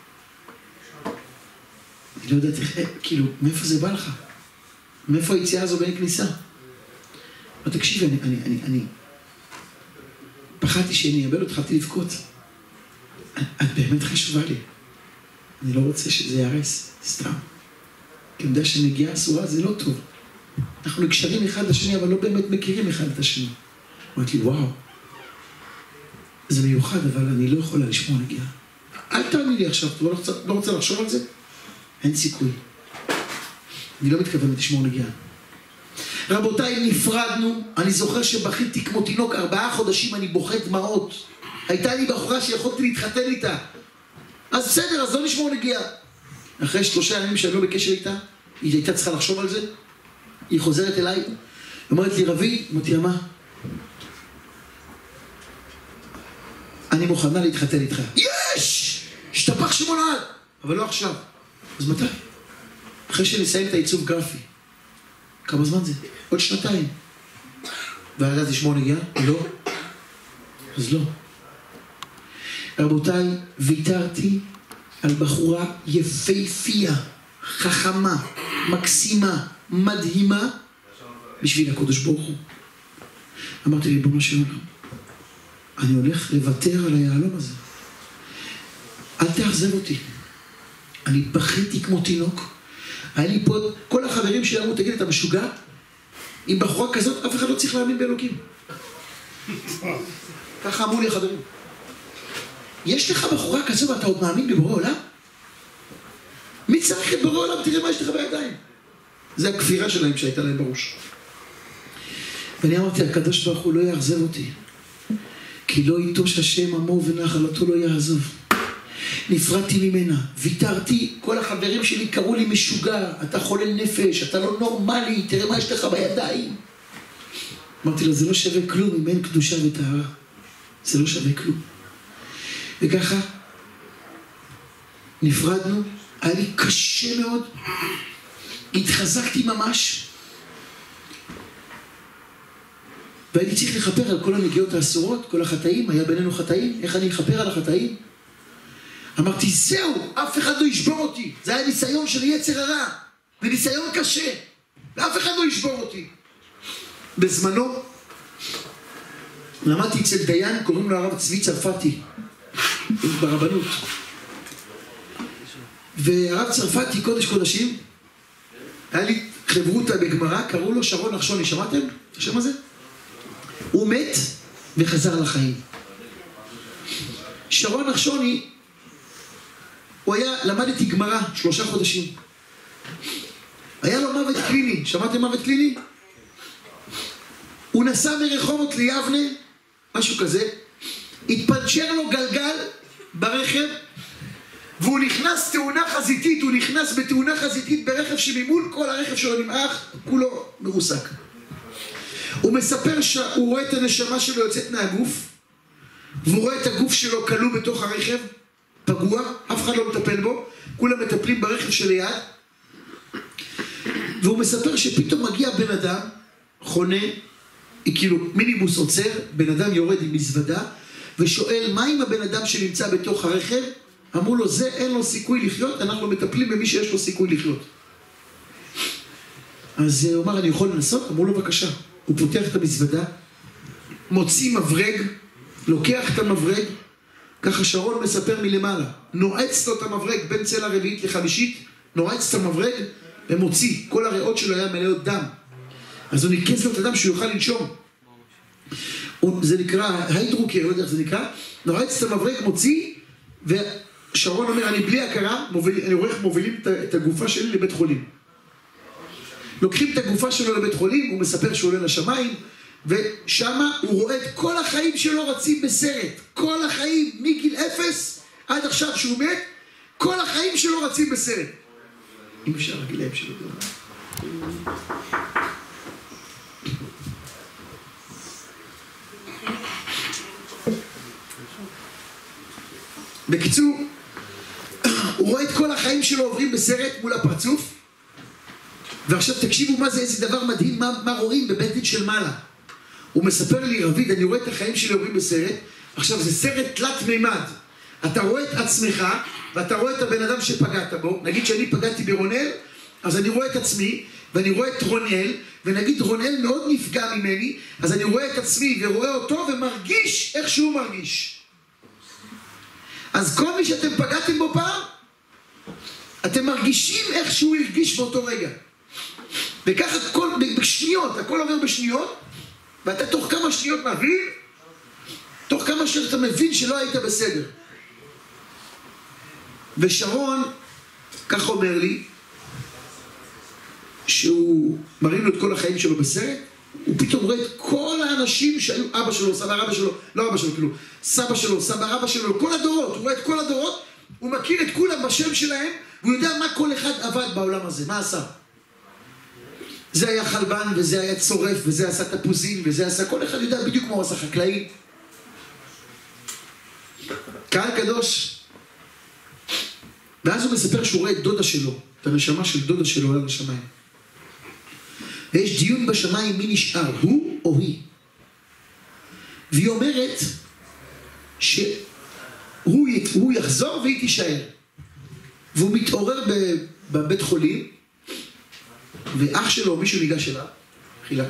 אני לא יודעת איך, כאילו, מאיפה זה בא לך? מאיפה היציאה הזו בין כניסה? אבל תקשיב, אני, אני, אני, אני... פחדתי שאני אאבד אותך, חפתי לבכות. את באמת חשובה לי. אני לא רוצה שזה יהרס, סתם. כי אני יודע שנגיעה אסורה זה לא טוב. אנחנו נקשרים אחד לשני, אבל לא באמת מכירים אחד את השני. אמרתי, וואו, זה מיוחד, אבל אני לא יכולה לשמוע נגיעה. אל תעני לי עכשיו, אתה לא רוצה, לא רוצה לחשוב על זה? אין סיכוי. אני לא מתכוון לשמוע נגיעה. רבותיי, נפרדנו, אני זוכר שבכיתי כמו תינוק, ארבעה חודשים אני בוכה דמעות. הייתה לי בחורה שיכולתי להתחתן איתה. אז בסדר, אז לא נשמור נגיעה. אחרי שלושה ימים שאני לא בקשר איתה, היא הייתה צריכה לחשוב על זה, היא חוזרת אליי, אומרת לי, רבי, אמרתי, מה? אני מוכנה להתחתן איתך. יש! השתפך שמונד! אבל לא עכשיו. אז מתי? אחרי שנסיים את העיצוב גרפי. כמה זמן זה? עוד שנתיים. ואז תשמור נגיעה? לא. אז לא. רבותיי, ויתרתי על בחורה יפהפייה, חכמה, מקסימה, מדהימה, בשביל הקדוש ברוך הוא. אמרתי לי, ריבונו של עולם, אני הולך לוותר על היהלום הזה. אל תאכזב אותי. אני בכיתי כמו תינוק. היה לי פה, כל החברים שלי אמרו, תגיד, אתה משוגע? עם בחורה כזאת, אף אחד לא צריך להאמין באלוקים. ככה אמרו לי החברים. יש לך בחורה כזאת ואתה עוד מאמין בבורא עולם? מי צריך את בורא עולם? תראה מה יש לך בידיים. זה הכפירה שלהם שהייתה להם בראש. ואני אמרתי, הקדוש ברוך הוא לא יאכזב אותי, כי לא יטוש השם עמו ונחלתו לא יעזוב. נפרדתי ממנה, ויתרתי, כל החברים שלי קראו לי משוגע, אתה חולה נפש, אתה לא נורמלי, תראה מה יש לך בידיים. אמרתי לו, זה לא שווה כלום אם אין קדושה וטהרה. זה לא שווה כלום. וככה נפרדנו, היה לי קשה מאוד, התחזקתי ממש, והייתי צריך לכפר על כל הנגיעות האסורות, כל החטאים, היה בינינו חטאים, איך אני אכפר על החטאים? אמרתי, זהו, אף אחד לא ישבור אותי, זה היה ניסיון של יצר הרע, וניסיון קשה, ואף אחד לא ישבור אותי. בזמנו, למדתי אצל דיין, קוראים לו הרב צבי צרפתי, ברבנות. והרב צרפתי, קודש קודשים, היה לי חברותה בגמרא, קראו לו שרון נחשוני, שמעתם את השם הזה? הוא מת וחזר לחיים. שרון נחשוני, הוא היה, למדתי גמרא שלושה חודשים. היה לו מוות קליני. שמעתם מוות קליני? הוא נסע מרחובות ליבנה, משהו כזה, התפנצ'ר לו גלגל ברכב, והוא נכנס תאונה חזיתית, הוא נכנס בתאונה חזיתית ברכב שממול כל הרכב שלו נמעך, כולו מרוסק. הוא מספר שהוא רואה את הנשמה שלו יוצאת מהגוף, והוא רואה את הגוף שלו כלוא בתוך הרכב, פגוע, אף אחד לא מטפל בו, כולם מטפלים ברכב שליד, והוא מספר שפתאום מגיע בן אדם, חונה, כאילו מיניבוס עוצר, בן אדם יורד עם מזוודה, ושואל מה עם הבן אדם שנמצא בתוך הרכב? אמרו לו, זה אין לו סיכוי לחיות, אנחנו מטפלים במי שיש לו סיכוי לחיות. אז הוא אמר, אני יכול לנסות? אמרו לו, בבקשה. הוא פותח את המזוודה, מוציא מברג, לוקח את המברג, ככה שרון מספר מלמעלה, נועץ לו את המברג בין צלע רביעית לחמישית, נועץ את המברג ומוציא, כל הריאות שלו היה מלאות דם. אז הוא ניקז לו את הדם שהוא יוכל לנשום. זה נקרא היידרוקר, לא יודע איך זה נקרא, נועץ את המברג, מוציא, ושרון אומר, אני בלי הכרה, מוביל, אני רואה איך מובילים את הגופה שלי לבית חולים. לוקחים את הגופה שלו לבית חולים, הוא מספר שהוא עולה לשמיים, ושמה הוא רואה את כל החיים שלו רצים בסרט. כל החיים, מגיל אפס עד עכשיו שהוא מת, כל החיים שלו רצים בסרט. אם אפשר, הגילאים שלו. בקיצור, הוא רואה את כל החיים שלו עוברים בסרט מול הפרצוף, ועכשיו תקשיבו מה זה, איזה דבר מדהים, מה, מה רואים בבית דין של מעלה. הוא מספר לי, רביד, אני רואה את החיים שלי עוברים בסרט, עכשיו זה סרט תלת מימד. אתה רואה את עצמך, ואתה רואה את הבן אדם שפגעת בו, נגיד שאני פגעתי ברונל, אז אני רואה את עצמי, ואני רואה את רונל, ונגיד רונל מאוד נפגע ממני, אז אני רואה את עצמי ורואה אותו ומרגיש איך שהוא מרגיש. אז כל מי שאתם פגעתם בו פעם, אתם מרגישים איך שהוא הרגיש באותו רגע. וככה כל, בשניות, הכל עובר בשניות, ואתה תוך כמה שניות מבין, תוך כמה שניות אתה מבין שלא היית בסדר. ושרון, כך אומר לי, שהוא מראים לו את כל החיים שלו בסרט, הוא פתאום רואה את כל האנשים שהיו, אבא שלו, סבא רבא שלו, לא אבא שלו, כאילו, סבא שלו, סבא רבא שלו, כל הדורות, הוא רואה את כל הדורות, הוא מכיר את כולם בשם שלהם, והוא יודע מה כל אחד עבד בעולם הזה, מה עשה. זה היה חלבן, וזה היה צורף, וזה עשה תפוזים, וזה עשה, כל אחד יודע בדיוק מה הוא עשה, חקלאי. קהל קדוש. ואז הוא מספר שהוא רואה את דודה שלו, את הנשמה של דודה שלו על השמיים. ויש דיון בשמיים מי נשאר, הוא או היא. והיא אומרת שהוא יחזור והיא תישאר. והוא מתעורר בבית חולים, ואח שלו, מישהו ניגש אליו, חילה.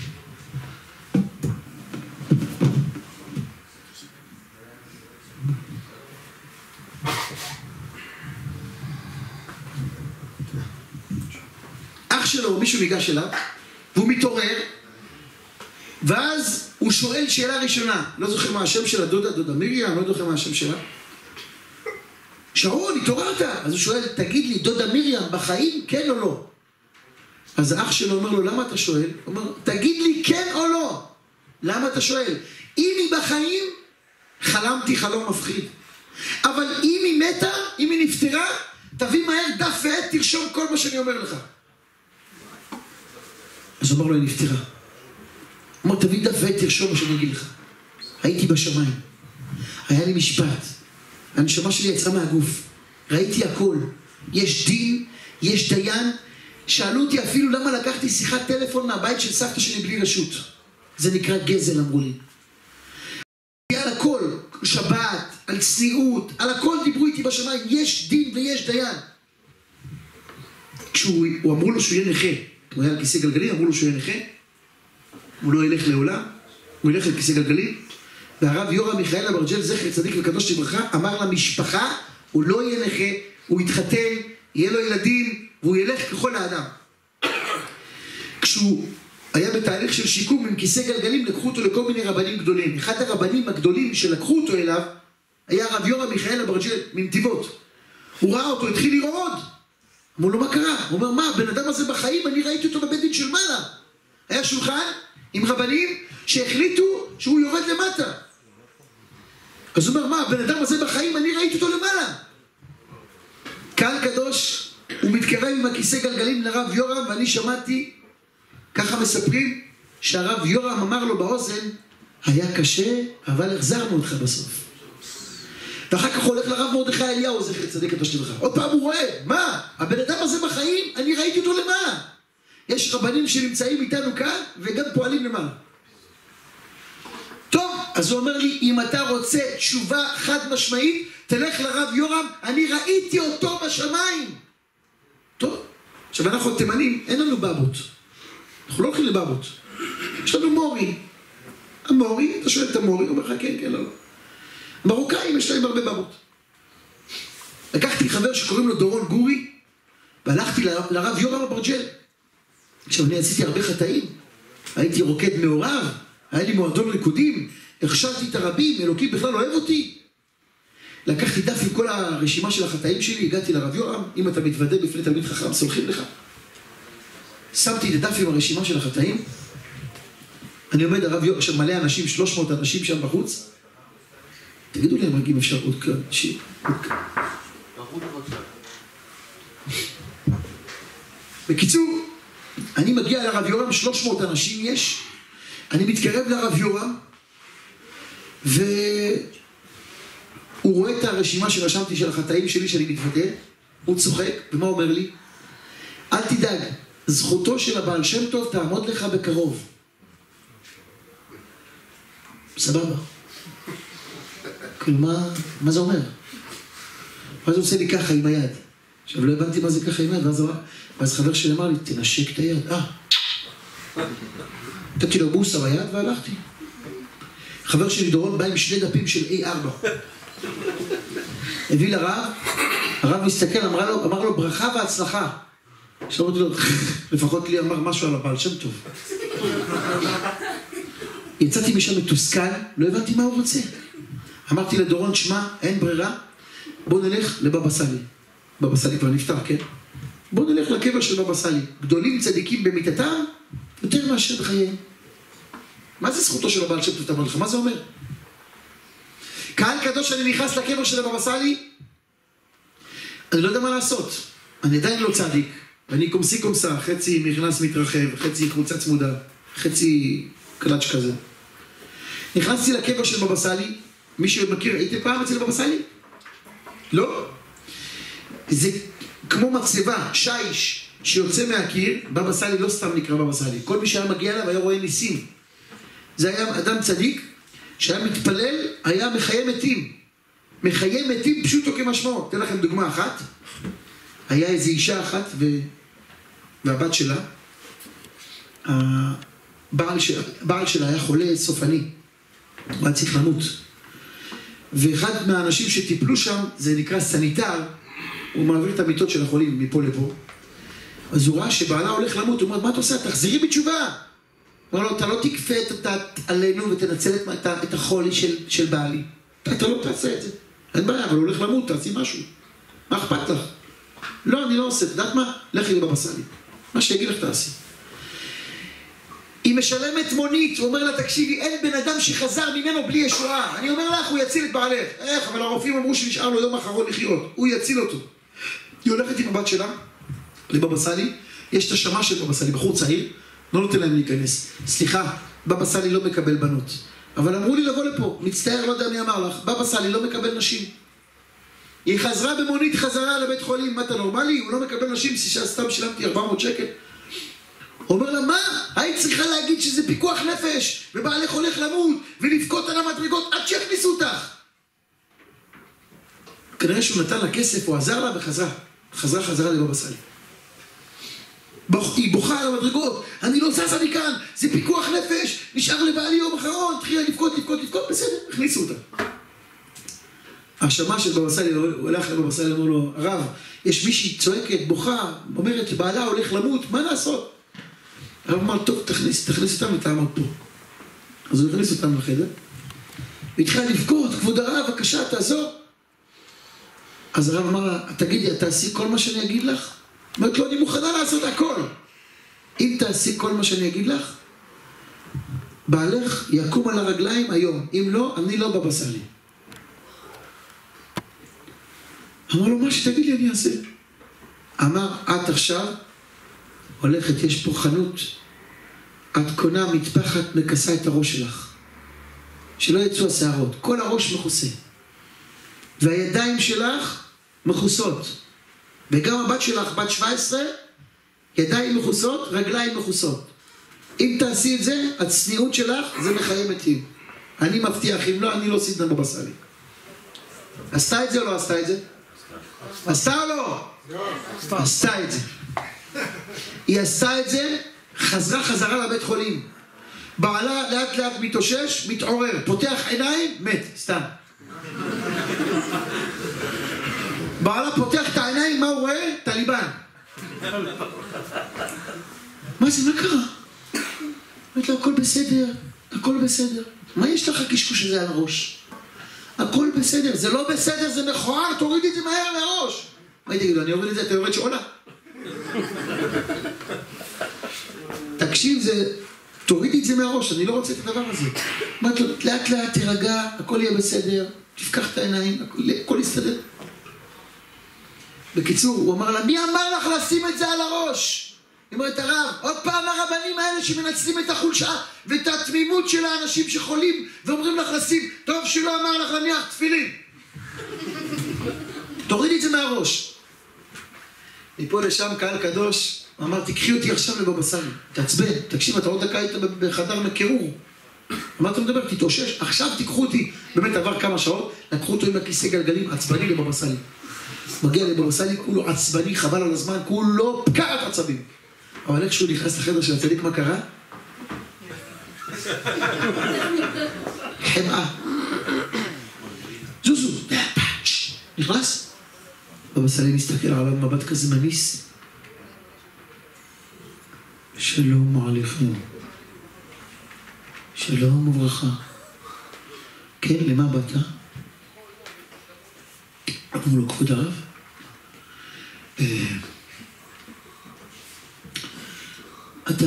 אח שלו, מישהו ניגש אליו, והוא מתעורר, ואז הוא שואל שאלה ראשונה, לא זוכר מה השם שלה, דודה, דודה מיריה, לא זוכר מה השם שלה. שרון, התעוררת? אז הוא שואל, תגיד לי, דודה מיריה, בחיים, כן או לא? אז האח שלו אומר לו, למה אתה שואל? הוא אומר, תגיד לי כן או לא. למה אתה שואל? אם היא בחיים, חלמתי חלום מפחיד. אבל אם היא מתה, אם היא נפטרה, תביא מהר דף ועט, תרשום כל מה שאני אומר לך. אז הוא אומר לו, היא נפטרה. הוא אומר, תביא דף ועט, תרשום מה שאני אגיד לך. הייתי בשמיים. היה לי משפט. הנשמה שלי יצאה מהגוף. ראיתי הכל. יש דין, יש דיין. שאלו אותי אפילו למה לקחתי שיחת טלפון מהבית של סבתא שלי בלי רשות. זה נקרא גזל, אמרו לי. על הכל, שבת, על צניעות, על הכל דיברו איתי בשמיים, יש דין ויש דיין. כשהוא, אמרו לו שהוא יהיה נכה, הוא היה על כיסא גלגלים, אמרו לו שהוא יהיה נכה, הוא לא ילך לעולם, הוא ילך על כיסא גלגלים, והרב יורם מיכאל אברג'ל, זכר צדיק וקדוש לברכה, אמר למשפחה, הוא לא יהיה נכה, הוא יתחתן, יהיה לו ילדים, והוא ילך ככל האדם. כשהוא היה בתהליך של שיקום עם כיסא גלגלים, לקחו אותו לכל מיני רבנים גדולים. אחד הרבנים הגדולים שלקחו אותו אליו, היה הרב יורם מיכאל אברג'ל מנתיבות. הוא ראה אותו, התחיל לרעוד. אמרו לו, מה קרה? הוא אומר, מה, הבן אדם הזה בחיים, אני ראיתי אותו בבית דין של מעלה. היה שולחן עם רבנים שהחליטו שהוא יורד למטה. אז הוא אומר, מה, הבן אדם הזה בחיים, אני ראיתי אותו למעלה. קהל קדוש, הוא מתקרב עם הכיסא גלגלים לרב יורם, ואני שמעתי, ככה מספרים, שהרב יורם אמר לו באוזן, היה קשה, אבל החזרנו אותך בסוף. ואחר כך הולך לרב מרדכי אליהו, זכר צדיק קדוש לברכה. עוד פעם הוא רואה, מה? הבן אדם הזה בחיים, אני ראיתי אותו למעלה. יש רבנים שנמצאים איתנו כאן, וגם פועלים למעלה. טוב, אז הוא אומר לי, אם אתה רוצה תשובה חד משמעית, תלך לרב יורם, אני ראיתי אותו בשמיים. טוב, עכשיו אנחנו תימנים, אין לנו בבות. אנחנו לא הולכים לבבות. יש לנו מורי. המורי, אתה שואל את המורי, הוא אומר לך, כן, כן, לא, לא. מרוקאים יש להם הרבה בבות. לקחתי חבר שקוראים לו דורון גורי, והלכתי לרב יורם אברג'ל. עכשיו, אני עשיתי הרבה חטאים. הייתי רוקד מעורב, היה לי מועדון ריקודים, הכשרתי את הרבים, אלוקים בכלל אוהב אותי. לקחתי דף עם כל הרשימה של החטאים שלי, הגעתי לרב יורם, אם אתה מתוודה בפני תלמיד חכם, סולחים לך. שמתי את הדף עם הרשימה של החטאים, אני עומד הרב יורם, שם מלא אנשים, שלוש מאות אנשים שם בחוץ. תגידו לי, אם אפשר עוד כאן, שיר. בקיצור, אני מגיע לרב יורם, שלוש מאות אנשים יש, אני מתקרב לרב יורם, והוא רואה את הרשימה שרשמתי של החטאים שלי, שאני מתוודה, הוא צוחק, ומה אומר לי? אל תדאג, זכותו של הבעל שם טוב תעמוד לך בקרוב. סבבה. כאילו, מה, מה זה אומר? מה זה עושה לי ככה עם היד? עכשיו, לא הבנתי מה זה ככה עם היד, ואז, ואז חבר שלי אמר לי, תנשק את היד. אה. נתתי לו בוסה ביד והלכתי. חבר שלי דורון בא עם שני דפים של איי ארבע. הביא לרב, הרב מסתכל, אמר לו, אמר לו ברכה והצלחה. שאמרתי לו, לפחות לי אמר משהו על הבעל שם טוב. יצאתי משם מתוסכל, לא הבנתי מה הוא רוצה. אמרתי לדורון, שמע, אין ברירה, בוא נלך לבבא סאלי. בבא סאלי כבר נפטר, כן? בוא נלך לקבר של בבא סאלי. גדולים צדיקים במיתתם, יותר מאשר בחייהם. מה זה זכותו של הבעל שם טוב תעמוד לך? מה זה אומר? קהל קדוש, אני נכנס לקבר של הבבא סאלי, אני לא יודע מה לעשות. אני עדיין לא צדיק, ואני קומסי קומסה, חצי מכנס מתרחב, חצי קבוצה צמודה, חצי קלאץ' כזה. נכנסתי לקבר של בבא סאלי, מישהו מכיר, הייתם פעם אצל בבא סאלי? לא? זה כמו מצבה, שיש, שיוצא מהקיר, בבא סאלי לא סתם נקרא בבא סאלי. כל מי שהיה מגיע אליו היה רואה ניסים. זה היה אדם צדיק, שהיה מתפלל, היה מחיי מתים. מחיי מתים פשוטו כמשמעו. אתן לכם דוגמה אחת. היה איזו אישה אחת, ו... והבת שלה, הבעל שלה, הבעל שלה היה חולה סופני. הוא היה צריך למות. ואחד מהאנשים שטיפלו שם, זה נקרא סניטר, הוא מעביר את המיטות של החולים מפה לפה. אז הוא ראה שבעלה הולך למות, הוא אומר, מה אתה עושה? תחזירי בתשובה. הוא אומר לו, אתה לא תקפה את עלינו ותנצל את, את החולי של, של בעלי. אתה, אתה לא תעשה את זה. אין בעיה, אבל הוא הולך למות, תעשי משהו. מה אכפת לך? לא, אני לא עושה. תדעת מה? לכי לבבא סאלי. מה שיגיד לך תעשי. היא משלמת מונית, הוא אומר לה, תקשיבי, אין בן אדם שחזר ממנו בלי ישועה. אני אומר לך, הוא יציל את בעלך. איך? אבל הרופאים אמרו שנשאר לו יום אחרון לחיות. הוא יציל אותו. היא הולכת עם הבת שלה לבבא סאלי. יש את השמה של בבא סאלי, בחור צעיר, לא נותן להם להיכנס. סליחה, בבא סאלי לא מקבל בנות. אבל אמרו לי לבוא לפה. מצטער, לא יודע מי אמר לך. בבא סאלי לא מקבל נשים. היא חזרה במונית חזרה לבית חולים. מה אתה נורמלי? הוא לא מקבל נשים, סתם שילמתי ארבע מאות שקל. הוא אומר לה, מה? היית צריכה להגיד שזה פיקוח נפש, ובעלך הולך למות, ולבכות על המדרגות עד שיכניסו אותך. כנראה שהוא נתן לה כסף, הוא עזר לה וחזרה. חזרה חזרה לבבא סאלי. היא בוכה על המדרגות, אני לא זזה מכאן, זה פיקוח נפש, נשאר לבעלי יום אחרון, תחילה לבכות, לבכות, לבכות, בסדר, הכניסו אותה. השמה של בבא סאלי, הוא הולך לבבא סאלי, אמר לו, הרב, יש מישהי צועקת, בוכה, אומרת שבעלה הולך למות, מה לעשות? הרב אמר, טוב, תכניס, תכניס אותם ותעמוד פה. אז הוא הכניס אותם לחדר, והתחילה לבכות, כבוד הרב, בבקשה, תעזור. אז הרב אמר לה, תגידי, את תעשי כל מה שאני אגיד לך? אומרת לו, אני מוכנה לעשות הכל. אם תעשי כל מה שאני אגיד לך, בעלך יקום על הרגליים היום. אם לא, אני לא בבא סאלי. אמר לו, מה שתגיד לי אני אעשה. אמר, את עכשיו הולכת, יש פה חנות, את קונה מטפחת, מכסה את הראש שלך. שלא יצאו השערות. כל הראש מכוסה. והידיים שלך מכוסות. וגם הבת שלך, בת שבע עשרה, ידיים מכוסות, רגליים מכוסות. אם תעשי את זה, הצניעות שלך, זה מחיים מתים. אני מבטיח, אם לא, אני לא עושה את בבא סאלי. עשתה את זה או לא עשתה את זה? עשתה או לא? עשתה את זה. היא עשתה את זה, חזרה חזרה לבית חולים. בעלה לאט לאט מתאושש, מתעורר, פותח עיניים, מת, סתם. בעלה פותח את העיניים, מה הוא רואה? טליבן. מה זה, מה קרה? אומרת לו, הכל בסדר, הכל בסדר. מה יש לך הקשקוש הזה על הראש? הכל בסדר, זה לא בסדר, זה מכוער, תוריד את זה מהר מהראש. מה תגיד לו, אני אוריד את זה, אתה יורד שעולה. תקשיב, זה, תוריד את זה מהראש, אני לא רוצה את הדבר הזה. אמרת לו, לאט לאט תירגע, הכל יהיה בסדר, תפקח את העיניים, הכל, הכל יסתדר. בקיצור, הוא אמר לה, מי אמר לך לשים את זה על הראש? היא אומרת, הרב, עוד פעם הרבנים האלה שמנצלים את החולשה ואת התמימות של האנשים שחולים ואומרים לך לשים, טוב שלא אמר לך להניח תפילין. תוריד את זה מהראש. מפה לשם קהל קדוש, אמר, תקחי אותי עכשיו לבבא סאלי, תעצבן, תקשיב, אתה עוד דקה היית בחדר מקירור. אמר, אתה מדבר, תתאושש, עכשיו תיקחו אותי. באמת עבר כמה שעות, לקחו אותו עם הכיסא גלגלים, עצבני לבבא סאלי. מגיע לבבא סאלי, כולו עצבני, חבל על הזמן, כולו פקעת עצבים. אבל איך שהוא נכנס לחדר של הצדיק, מה קרה? חמאה. זוזו. נכנס? בבא סאלי מסתכל עליו מבט כזה מניס. שלום עליכם. שלום וברכה. כן, למה באת? אמרו לו, כבוד הרב? אתה...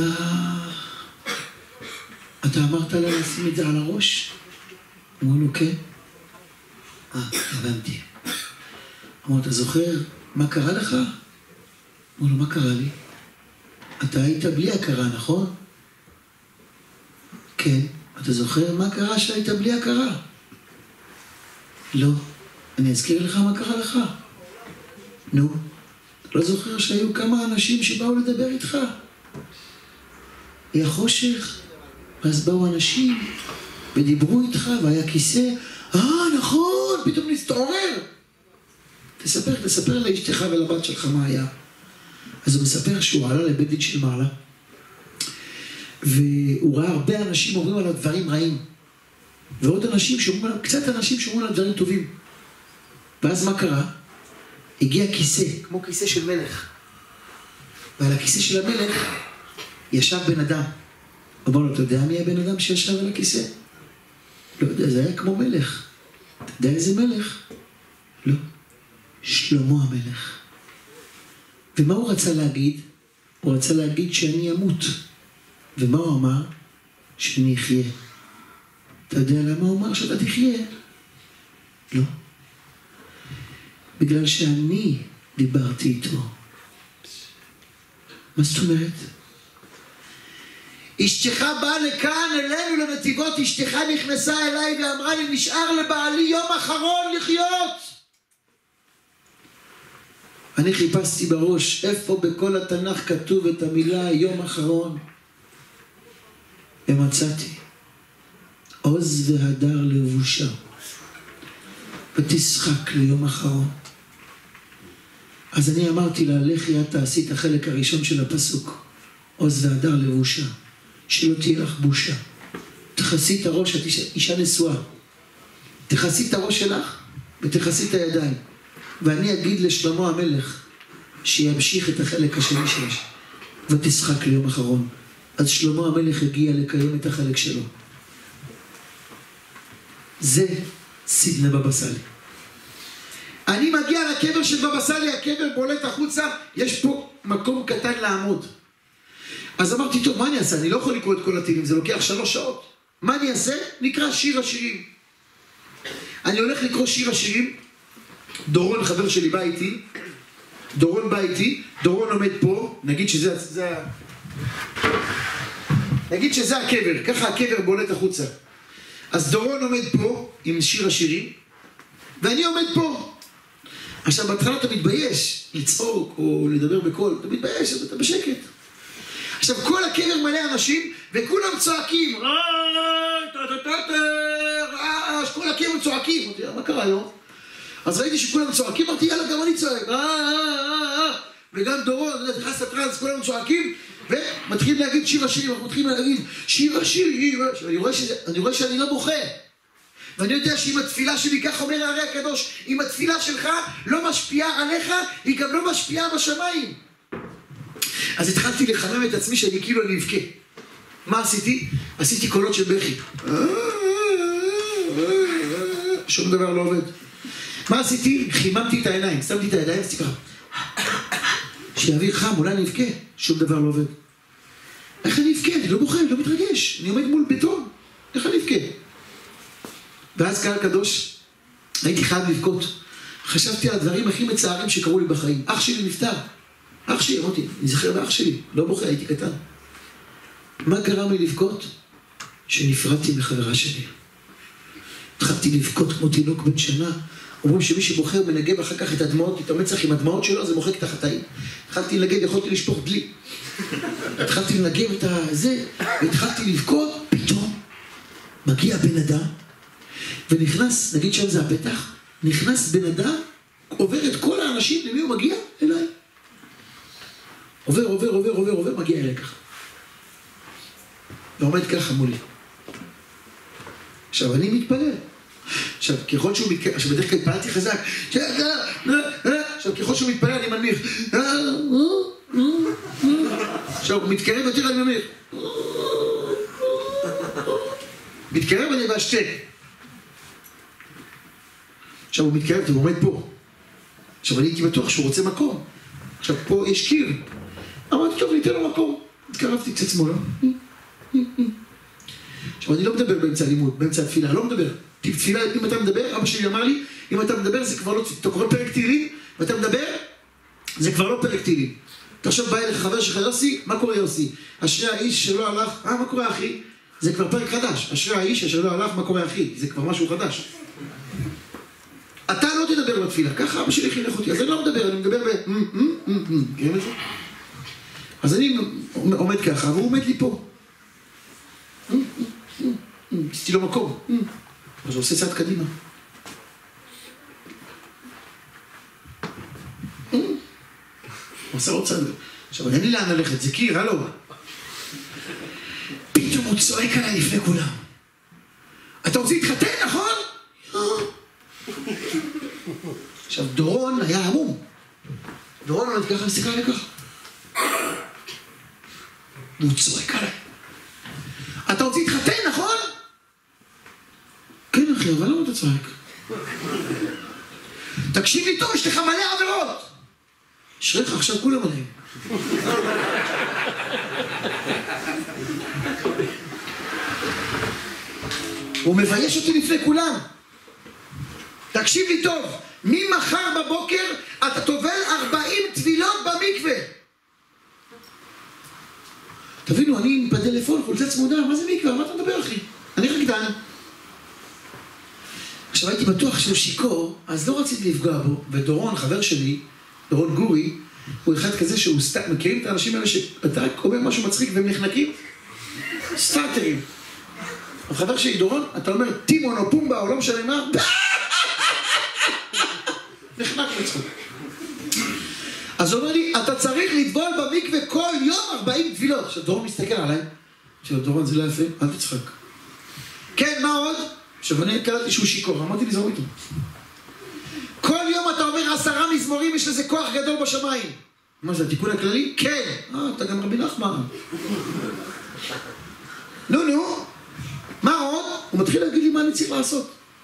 אתה אמרת לה לשים את זה על הראש? אמרו לו, כן. אה, הבנתי. אמרו, אתה זוכר מה קרה לך? אמרו לו, מה קרה לי? אתה היית בלי הכרה, נכון? כן. אתה זוכר מה קרה שהיית בלי הכרה? לא. אני אזכיר לך מה קרה לך. נו. לא זוכר שהיו כמה אנשים שבאו לדבר איתך? היה חושך, ואז באו אנשים ודיברו איתך, והיה כיסא. אה, נכון, פתאום נסתעורר. תספר, תספר לאשתך ולבת שלך מה היה. אז הוא מספר שהוא עלה לבית דין של מעלה, והוא ראה הרבה אנשים אומרים עליו דברים רעים, ועוד אנשים שאומרים עליו, קצת אנשים שאומרים עליו דברים טובים. ואז מה קרה? הגיע כיסא, כמו כיסא של מלך. ועל הכיסא של המלך ישב בן אדם. אמר לו, אתה יודע מי הבן אדם שישב על הכיסא? לא יודע, זה היה כמו מלך. אתה יודע איזה מלך? לא. שלמה המלך. ומה הוא רצה להגיד? הוא רצה להגיד שאני אמות. ומה הוא אמר? שאני אחיה. אתה יודע למה הוא אמר שאתה תחיה? לא. בגלל שאני דיברתי איתו. מה זאת אומרת? אשתך באה לכאן, אלינו לנתיבות, אשתך נכנסה אליי ואמרה לי, נשאר לבעלי יום אחרון לחיות. אני חיפשתי בראש, איפה בכל התנ"ך כתוב את המילה יום אחרון? ומצאתי, עוז והדר לבושה, ותשחק ליום אחרון. אז אני אמרתי לה, לכי את תעשי את החלק הראשון של הפסוק, עוז והדר לבושה, שלא תהיה לך בושה. תכסי את הראש, את אישה, אישה נשואה. תכסי את הראש שלך ותכסי את הידיים. ואני אגיד לשלמה המלך שימשיך את החלק השני שלש, ותשחק ליום אחרון. אז שלמה המלך הגיע לקיים את החלק שלו. זה סידנה בבא סאלי. אני מגיע לקבר של בבא סאלי, הקבר בולט החוצה, יש פה מקום קטן לעמוד. אז אמרתי, טוב, מה אני אעשה? אני לא יכול לקרוא את כל התהילים, זה לוקח שלוש שעות. מה אני אעשה? נקרא שיר השירים. אני הולך לקרוא שיר השירים, דורון, חבר שלי, בא איתי, דורון בא איתי, דורון עומד פה, נגיד שזה, זה, נגיד שזה הקבר, ככה הקבר בולט החוצה. אז דורון עומד פה עם שיר השירים, ואני עומד פה. עכשיו, בהתחלה אתה מתבייש לצעוק או לדבר בקול, אתה מתבייש, אתה בשקט. עכשיו, כל הקבר מלא אנשים, וכולם צועקים, רעש, כל הקבר צועקים. מה קרה היום? אז ראיתי שכולם צועקים, אמרתי, יאללה, גם אני צועק. וגם דורון, נכנס לטרנס, כולם צועקים, ומתחילים להגיד שיר השירים, אנחנו מתחילים להגיד שיר השירים, אני רואה שאני לא בוכה. ואני יודע שאם התפילה שלי, כך אומר הרי הקדוש, אם התפילה שלך לא משפיעה עליך, היא גם לא משפיעה בשמיים. אז התחלתי לחמם את עצמי שאני כאילו אני אבכה. מה עשיתי? עשיתי קולות של בכי. שום דבר לא עובד. מה עשיתי? חיממתי את העיניים, שמתי את הידיים, עשיתי ככה. שיעביר חם, אולי אני אבכה. שום דבר לא עובד. איך אני אבכה? אני לא בוכה, אני לא מתרגש. אני עומד מול בטון. איך אני אבכה? ואז קהל קדוש, הייתי חייב לבכות. חשבתי על הדברים הכי מצערים שקרו לי בחיים. אח שלי נפטר. אח שלי, אמרתי, אני זוכר באח שלי, לא בוכה, הייתי קטן. מה גרם לי לבכות? שנפרדתי מחברה שלי. התחלתי לבכות כמו תינוק בן שנה. אומרים שמי שבוחר מנגב אחר כך את הדמעות, את המצח עם הדמעות שלו, זה מוחק את החטאים. התחלתי לנגב, יכולתי לשפוך דלי. התחלתי לנגב את הזה, והתחלתי לבכות, פתאום מגיע בן אדם, ונכנס, נגיד שם זה הפתח, נכנס בן אדם, עובר את כל האנשים, למי הוא מגיע? אליי. עובר, עובר, עובר, עובר, עובר, מגיע אליי ככה. ועומד ככה מולי. עכשיו, אני מתפלל. עכשיו, ככל שהוא מתקרב, עכשיו, בדרך כלל התפללתי חזק. עכשיו, ככל שהוא מתפלל, אני מנמיך. עכשיו, הוא מתקרב יותר, אני מנמיך. מתקרב, אני באשתק. עכשיו, הוא מתקרב, הוא עומד פה. עכשיו, אני הייתי בטוח שהוא רוצה מקום. עכשיו, פה יש קיר. אמרתי, טוב, ניתן לו מקום. התקרבתי קצת שמאלה. עכשיו, אני לא מדבר באמצע הלימוד, באמצע התפילה, לא מדבר. תפילה, אם אתה מדבר, אבא שלי אמר לי, אם אתה מדבר, זה כבר לא... אתה קורא פרק תהילים, ואתה מדבר, זה כבר לא פרק תהילים. אתה עכשיו בא אליך חבר שלך, יוסי, מה קורה יוסי? אשרי האיש שלא הלך, אה, מה קורה אחי? זה כבר פרק חדש. אשרי האיש שלא הלך, מה קורה אחי? זה כבר משהו חדש. אתה לא תדבר בתפילה, ככה אבא שלי חינך אותי, אז אני לא מדבר, אני מדבר ב... גאים את זה? אז אני עומד ככה, והוא עומד לי פה. עשיתי לו מקום. אז הוא עושה צעד קדימה. הוא עושה עוד צעד. עכשיו, אין לי לאן ללכת, זה קיר, הלו. פתאום הוא צועק עליי לפני כולם. אתה רוצה להתחתן, נכון? עכשיו, דורון היה המום. דורון עומד ככה, מסתכל עליי ככה. והוא צועק עליי. אתה רוצה להתחתן, נכון? כן, אחי, אבל למה אתה צועק? תקשיב לי טוב, יש לך מלא עבירות. אשריך, עכשיו כולם עליהם. הוא מבייש אותי לפני כולם. תקשיב לי טוב, ממחר בבוקר אתה טובל ארבעים טבילות במקווה. תבינו, אני עם פטלפון, חולצה צמודה, מה זה מקווה? מה אתה מדבר, אחי? אני רקדן. עכשיו הייתי בטוח שהוא שיקור, אז לא רציתי לפגוע בו, ודורון, חבר שלי, דורון גורי, הוא אחד כזה שהוא סתם, מכירים את האנשים האלה שאתה רק אומר משהו מצחיק והם נחנקים? סטארטרים. החבר שלי, דורון, אתה אומר טימון או פומבה או לא משנה מה, נחנק לצחוק. אז הוא אומר לי, אתה צריך לטבול במקווה כל יום ארבעים טבילות. עכשיו דורון מסתכל עליי, עכשיו דורון זה לא יפה, אל תצחק. כן, מה עוד? עכשיו אני קראתי שהוא שיקור, אמרתי לי זהו איתו. כל יום אתה אומר עשרה מזמורים, יש לזה כוח גדול בשמיים. מה זה, התיקון הכללי? כן. אה, אתה גם רבי נחמן. נו, נו. מה עוד? הוא מתחיל להגיד לי מה אני צריך לעשות.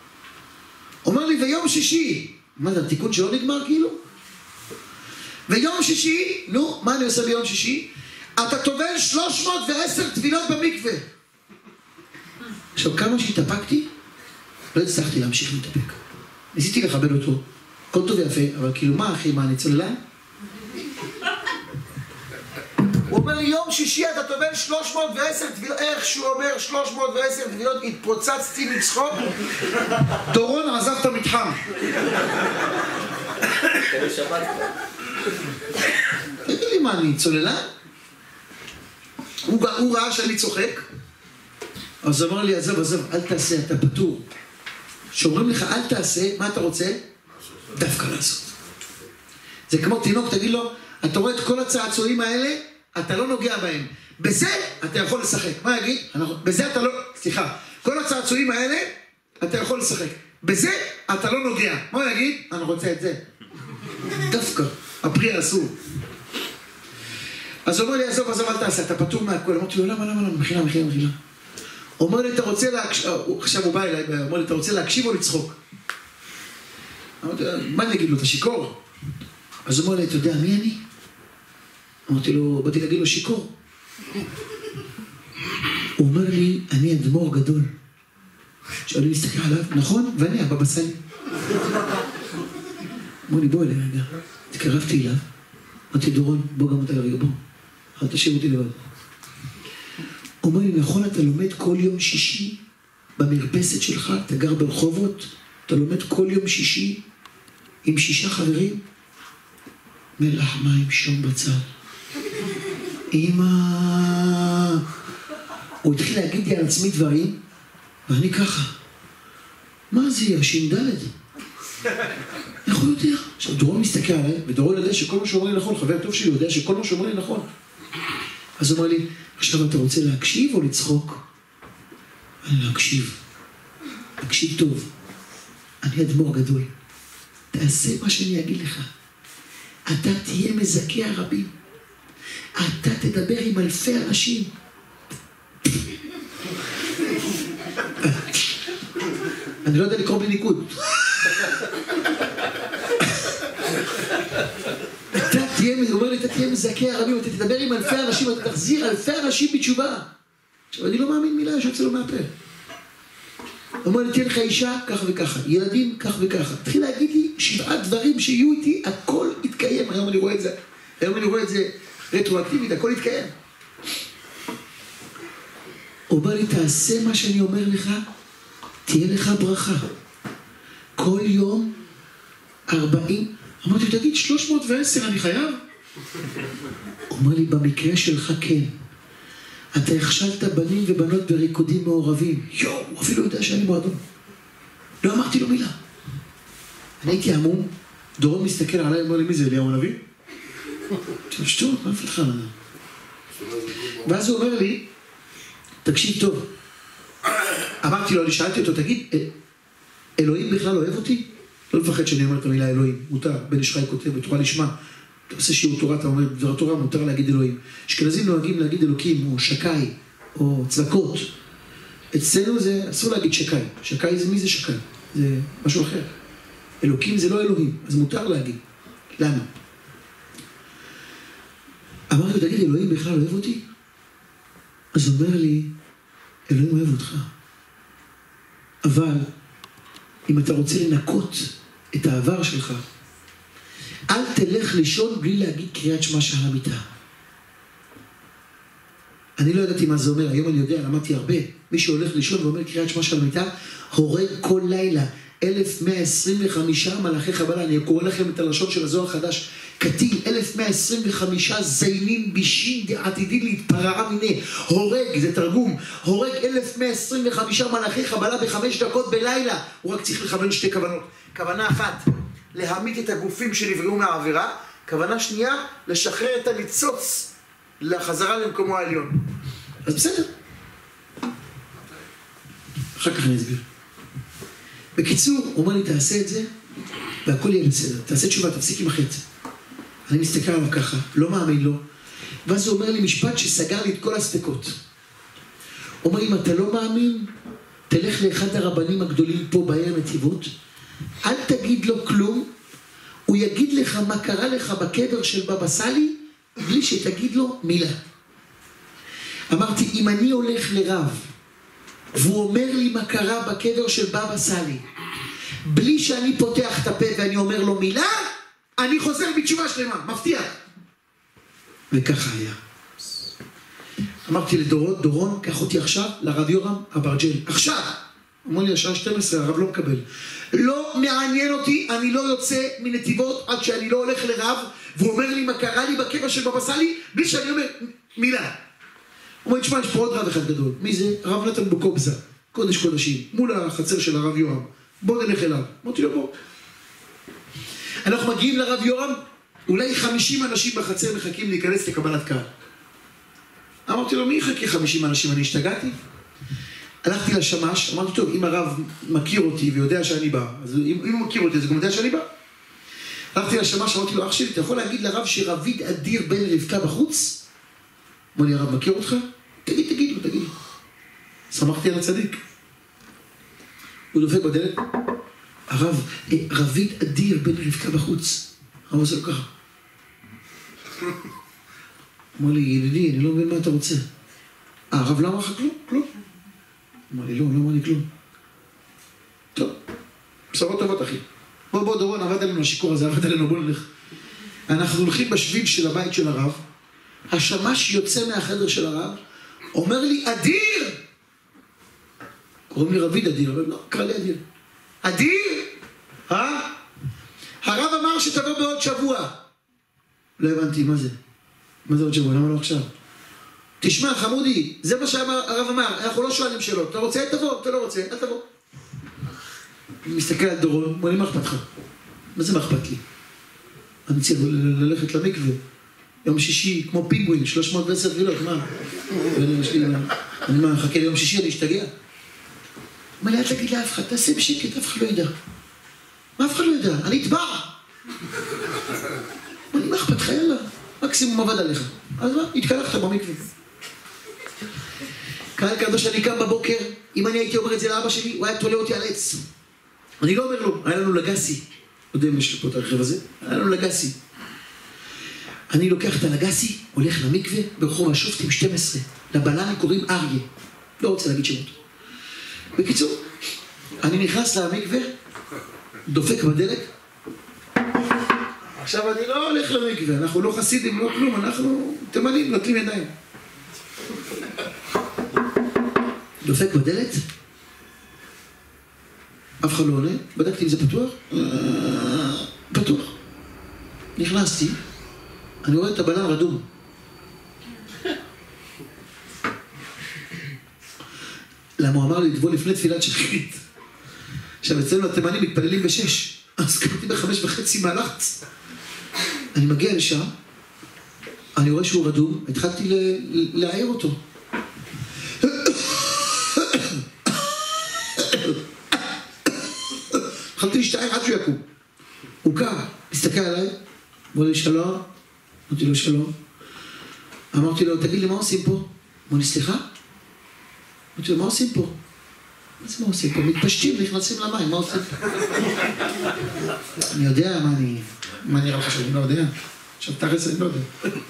ויום שישי, מה זה, התיקון שלא נגמר כאילו? ויום שישי, נו, מה אני עושה ביום שישי? אתה טובל שלוש מאות ועשר טבילות במקווה. עכשיו, כמה שהתאפקתי, לא הצלחתי להמשיך להתאפק. ניסיתי לכבד אותו, כל טוב ויפה, אבל כאילו, מה אחי, מה, אני צוללה? הוא אומר לי, יום שישי אתה טובל שלוש מאות ועשר טבילות, איך שהוא אומר שלוש מאות ועשר טבילות, התפוצצתי מצחוק, דורון עזב את המתחם. תגיד לי מה, אני צוללה? הוא, הוא ראה שאני צוחק, אז אמר לי, עזב, עזב, אל תעשה, אתה פטור. שאומרים לך, אל תעשה, מה אתה רוצה? דווקא לעשות. זה כמו תינוק, תגיד לו, אתה רואה את כל הצעצועים האלה, אתה לא נוגע בהם. בזה אתה יכול לשחק. מה יגיד? בזה אתה לא, סליחה, כל הצעצועים האלה, אתה יכול לשחק. בזה אתה לא נוגע. מה יגיד? אני רוצה את זה. דווקא, הפרי האסור. אז הוא אומר לי, עזוב, עזוב, אל תעשה, אתה פטור מהכל. אמרתי לו, למה, למה, למה, מחילה, מחילה, מחילה. הוא אומר לי, אתה רוצה להקשיב, עכשיו הוא בא אליי, הוא אומר לי, אתה רוצה להקשיב או לצחוק? אמרתי לו, מה אני אגיד לו, אתה שיקור? אז הוא אומר לי, אתה יודע, מי אני? אמרתי לו, באתי להגיד לו, שיקור. הוא אומר לי, אני אדמו"ר גדול. שאני מסתכל עליו, נכון? ואני הבבא סאלי. אמר לי, בוא אליי רגע. התקרבתי אליו. אמרתי, דורון, בוא גם אתה לרגע, בוא. אל תשאיר אותי לבד. הוא אומר לי, נכון, אתה לומד כל יום שישי במרפסת שלך, אתה גר ברחובות, אתה לומד כל יום שישי עם שישה חברים, מלח מים שום בצד. אמא... הוא התחיל להגיד לי על עצמי דברים, ואני ככה. מה זה, הש"ד? איך הוא יודע? עכשיו, דורון מסתכל עליי, ודורון יודע שכל מה שאומר לי נכון, חבר טוב שלי יודע שכל מה שאומר לי נכון. אז הוא אומר לי, עכשיו אתה רוצה להקשיב או לצחוק? אני להקשיב. להקשיב טוב. אני אדמו"ר גדול. תעשה מה שאני אגיד לך. אתה תהיה מזכה הרבים. אתה תדבר עם אלפי אנשים. אני לא יודע לקרוא בניקוד. אתה תהיה, הוא אומר לי, אתה תהיה מזכה הרבים, אתה תדבר עם אלפי אנשים, אתה תחזיר אלפי אנשים בתשובה. עכשיו, אני לא מאמין מילה שיוצא לו מהפה. הוא אומר לי, תהיה לך אישה, ככה וככה, ילדים, כך וככה. תתחיל להגיד לי שבעה דברים שיהיו איתי, הכל יתקיים. היום אני רואה את זה, היום אני רואה את זה רטרואקטיבית, הכל יתקיים. הוא אומר לי, תעשה מה שאני אומר לך, תהיה לך ברכה. כל יום ארבעים, אמרתי, תגיד, שלוש מאות ועשר אני חייב? הוא אומר לי, במקרה שלך כן. אתה הכשלת בנים ובנות בריקודים מעורבים. יואו, הוא אפילו יודע שאני מועדון. לא אמרתי לו מילה. אני הייתי עמום, דורון מסתכל עליי, אומר לי, מי זה, אליהו הנביא? שטות, מה מפתחה לנו? ואז הוא אומר לי, תקשיב טוב. אמרתי לו, אני שאלתי אותו, תגיד, אלוהים בכלל אוהב אותי? לא לפחד שאני אומר את המילה אלוהים, מותר, בן איש חי כותב, בתורה לשמה. אתה עושה שיעור תורה, אתה אומר, דבר תורה, מותר להגיד אלוהים. אשכנזים נוהגים להגיד אלוקים, או שקאי, או צדקות. אצלנו זה, אסור להגיד שקאי. שקאי זה, מי זה שקאי? זה משהו אחר. אלוקים זה לא אלוהים, אז מותר להגיד. למה? אמרתי לו, תגיד, אלוהים בכלל אוהב אותי? אז הוא אומר לי, אלוהים אוהב אותך. אבל, אם אתה רוצה לנקות את העבר שלך, אל תלך לישון בלי להגיד קריאת שמע שעל המיטה. אני לא ידעתי מה זה אומר, היום אני יודע, למדתי הרבה. מי שהולך לישון ואומר קריאת שמע שעל המיטה, הורג כל לילה. אלף מאה עשרים וחמישה מלאכי חבלה, אני קורא לכם את הלשון של הזוהר החדש, כתיב אלף מאה עשרים וחמישה זיינים בישים עתידים להתפרעה מיני, הורג, זה תרגום, הורג אלף מאה עשרים וחמישה מלאכי חבלה בחמש דקות בלילה, הוא רק צריך לכוון שתי כוונות, כוונה אחת, להעמיד את הגופים שנפגעו מהעבירה, כוונה שנייה, לשחרר את הניצוץ לחזרה למקומו העליון. אז בסדר. אחר כך אני אסביר. בקיצור, הוא אומר לי, תעשה את זה, והכל יהיה בסדר. תעשה תשובה, תפסיק עם החטא. אני מסתכל עליו ככה, לא מאמין לו, ואז הוא אומר לי משפט שסגר לי את כל הספקות. הוא אומר, אם אתה לא מאמין, תלך לאחד הרבנים הגדולים פה בעיר הנתיבות, אל תגיד לו כלום, הוא יגיד לך מה קרה לך בקבר של בבא סאלי, בלי שתגיד לו מילה. אמרתי, אם אני הולך לרב, והוא אומר לי מה קרה בקבר של בבא סאלי, בלי שאני פותח את הפה ואני אומר לו מילה, אני חוזר בתשובה שלמה, מבטיח. וככה היה. אמרתי לדורון, דורון, קח אותי עכשיו לרב יורם אברג'ל. עכשיו! אמר לי, השעה שתים עשרה, הרב לא מקבל. לא מעניין אותי, אני לא יוצא מנתיבות עד שאני לא הולך לרב, והוא אומר לי מה קרה לי בקבר של בבא סאלי, בלי שאני אומר מילה. הוא אומר, תשמע, יש פה עוד רב אחד גדול. מי זה? הרב נתן בוקובזה, קודש קודשים, מול החצר של הרב יורם. בוא נלך אליו. אמרתי לו, בוא. אנחנו מגיעים לרב יורם, אולי חמישים אנשים בחצר מחכים להיכנס לקבלת קהל. אמרתי לו, מי יחכה חמישים אנשים? אני השתגעתי? הלכתי לשמש, אמרתי, טוב, אם הרב מכיר אותי ויודע שאני בא, אז אם, אם הוא מכיר אותי, אז הוא גם יודע שאני בא. הלכתי לשמש, אמרתי לו, אח שלי, אתה יכול להגיד לרב שרביד אדיר בן רבקה בחוץ? אמר לי, הרב מכיר אותך? תגיד, תגיד לו, תגיד לו. שמחתי על הצדיק. הוא דופק בדלת, הרב, רביד אדיר בן רבקה בחוץ. הרב עושה לו ככה. אמר לי, ידידי, אני לא מבין מה אתה רוצה. הרב לא אמר לך כלום? כלום. אמר לי, לא, לא אמר לי כלום. טוב, בשורות טובות, אחי. בוא, בוא, דורון, עבד עלינו השיקור הזה, עבד עלינו, בוא נלך. אנחנו הולכים בשביל של הבית של הרב, השמש יוצא מהחדר של הרב, אומר לי, אדיר! קוראים לי רביד אדיר, אבל לא, קרא לי אדיר. אדיר! אה? הרב אמר שתבוא בעוד שבוע. לא הבנתי, מה זה? מה זה עוד שבוע? למה לא עכשיו? תשמע, חמודי, זה מה שהרב אמר, אנחנו לא שואלים שאלות. אתה רוצה? תבוא, אתה לא רוצה, אל תבוא. אני מסתכל על דורון, אומר לי, מה אכפת לך? מה זה מה אכפת לי? אני צריך ללכת למקווה. יום שישי, כמו פינגווין, שלוש מאות ועשר וילות, מה? אני מה, חכה ליום שישי, אני אשתגע. מה לי, אל תגיד לאף אחד, תעשה בשקט, אף אחד לא ידע. מה אף אחד לא ידע? אני אתבע. אני מה אכפת לך, יאללה. מקסימום עבד עליך. אז מה? התקלחת במקווה. קהל קדוש, אני קם בבוקר, אם אני הייתי אומר את זה לאבא שלי, הוא היה תולה אותי על עץ. אני לא אומר לו, היה לנו לגסי. לא יודע אם יש לי פה את הרכב הזה. היה לנו לגסי. אני לוקח את הלגסי, הולך למקווה, ברחוב השופטים שתים עשרה. לבלני קוראים אריה. לא רוצה להגיד שמות. בקיצור, אני נכנס למקווה, דופק בדלק. עכשיו אני לא הולך למקווה, אנחנו לא חסידים, לא כלום, אנחנו תימנים, נוטלים ידיים. דופק בדלת, אף אחד לא עונה, בדקתי אם זה פתוח, פתוח. נכנסתי, אני רואה את הבלן רדום. למה הוא אמר לי, תבוא לפני תפילת שחרית. עכשיו, אצלנו התימנים מתפללים בשש, אז קמתי בחמש וחצי מהלחץ. אני מגיע לשם, אני רואה שהוא רדום, התחלתי להעיר אותו. התחלתי להשתער עד שהוא יקום. הוא קם, הסתכל עליי, אמר לי שלום, אמרתי לו שלום. אמרתי לו, תגיד לי, מה עושים פה? אמר לי, סליחה? אמרתי לו, מה עושים פה? אז מה עושים פה? מתפשטים, נכנסים למים, מה עושים פה? אני יודע מה אני... מה נראה לך שאני לא יודע? עכשיו תרס אני לא יודע.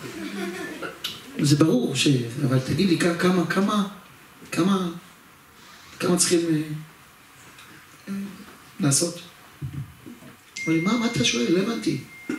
זה ברור ש... אבל תגיד לי כמה, כמה, כמה, כמה צריכים לעשות? אמר לי, מה, מה אתה שואל? לא הבנתי.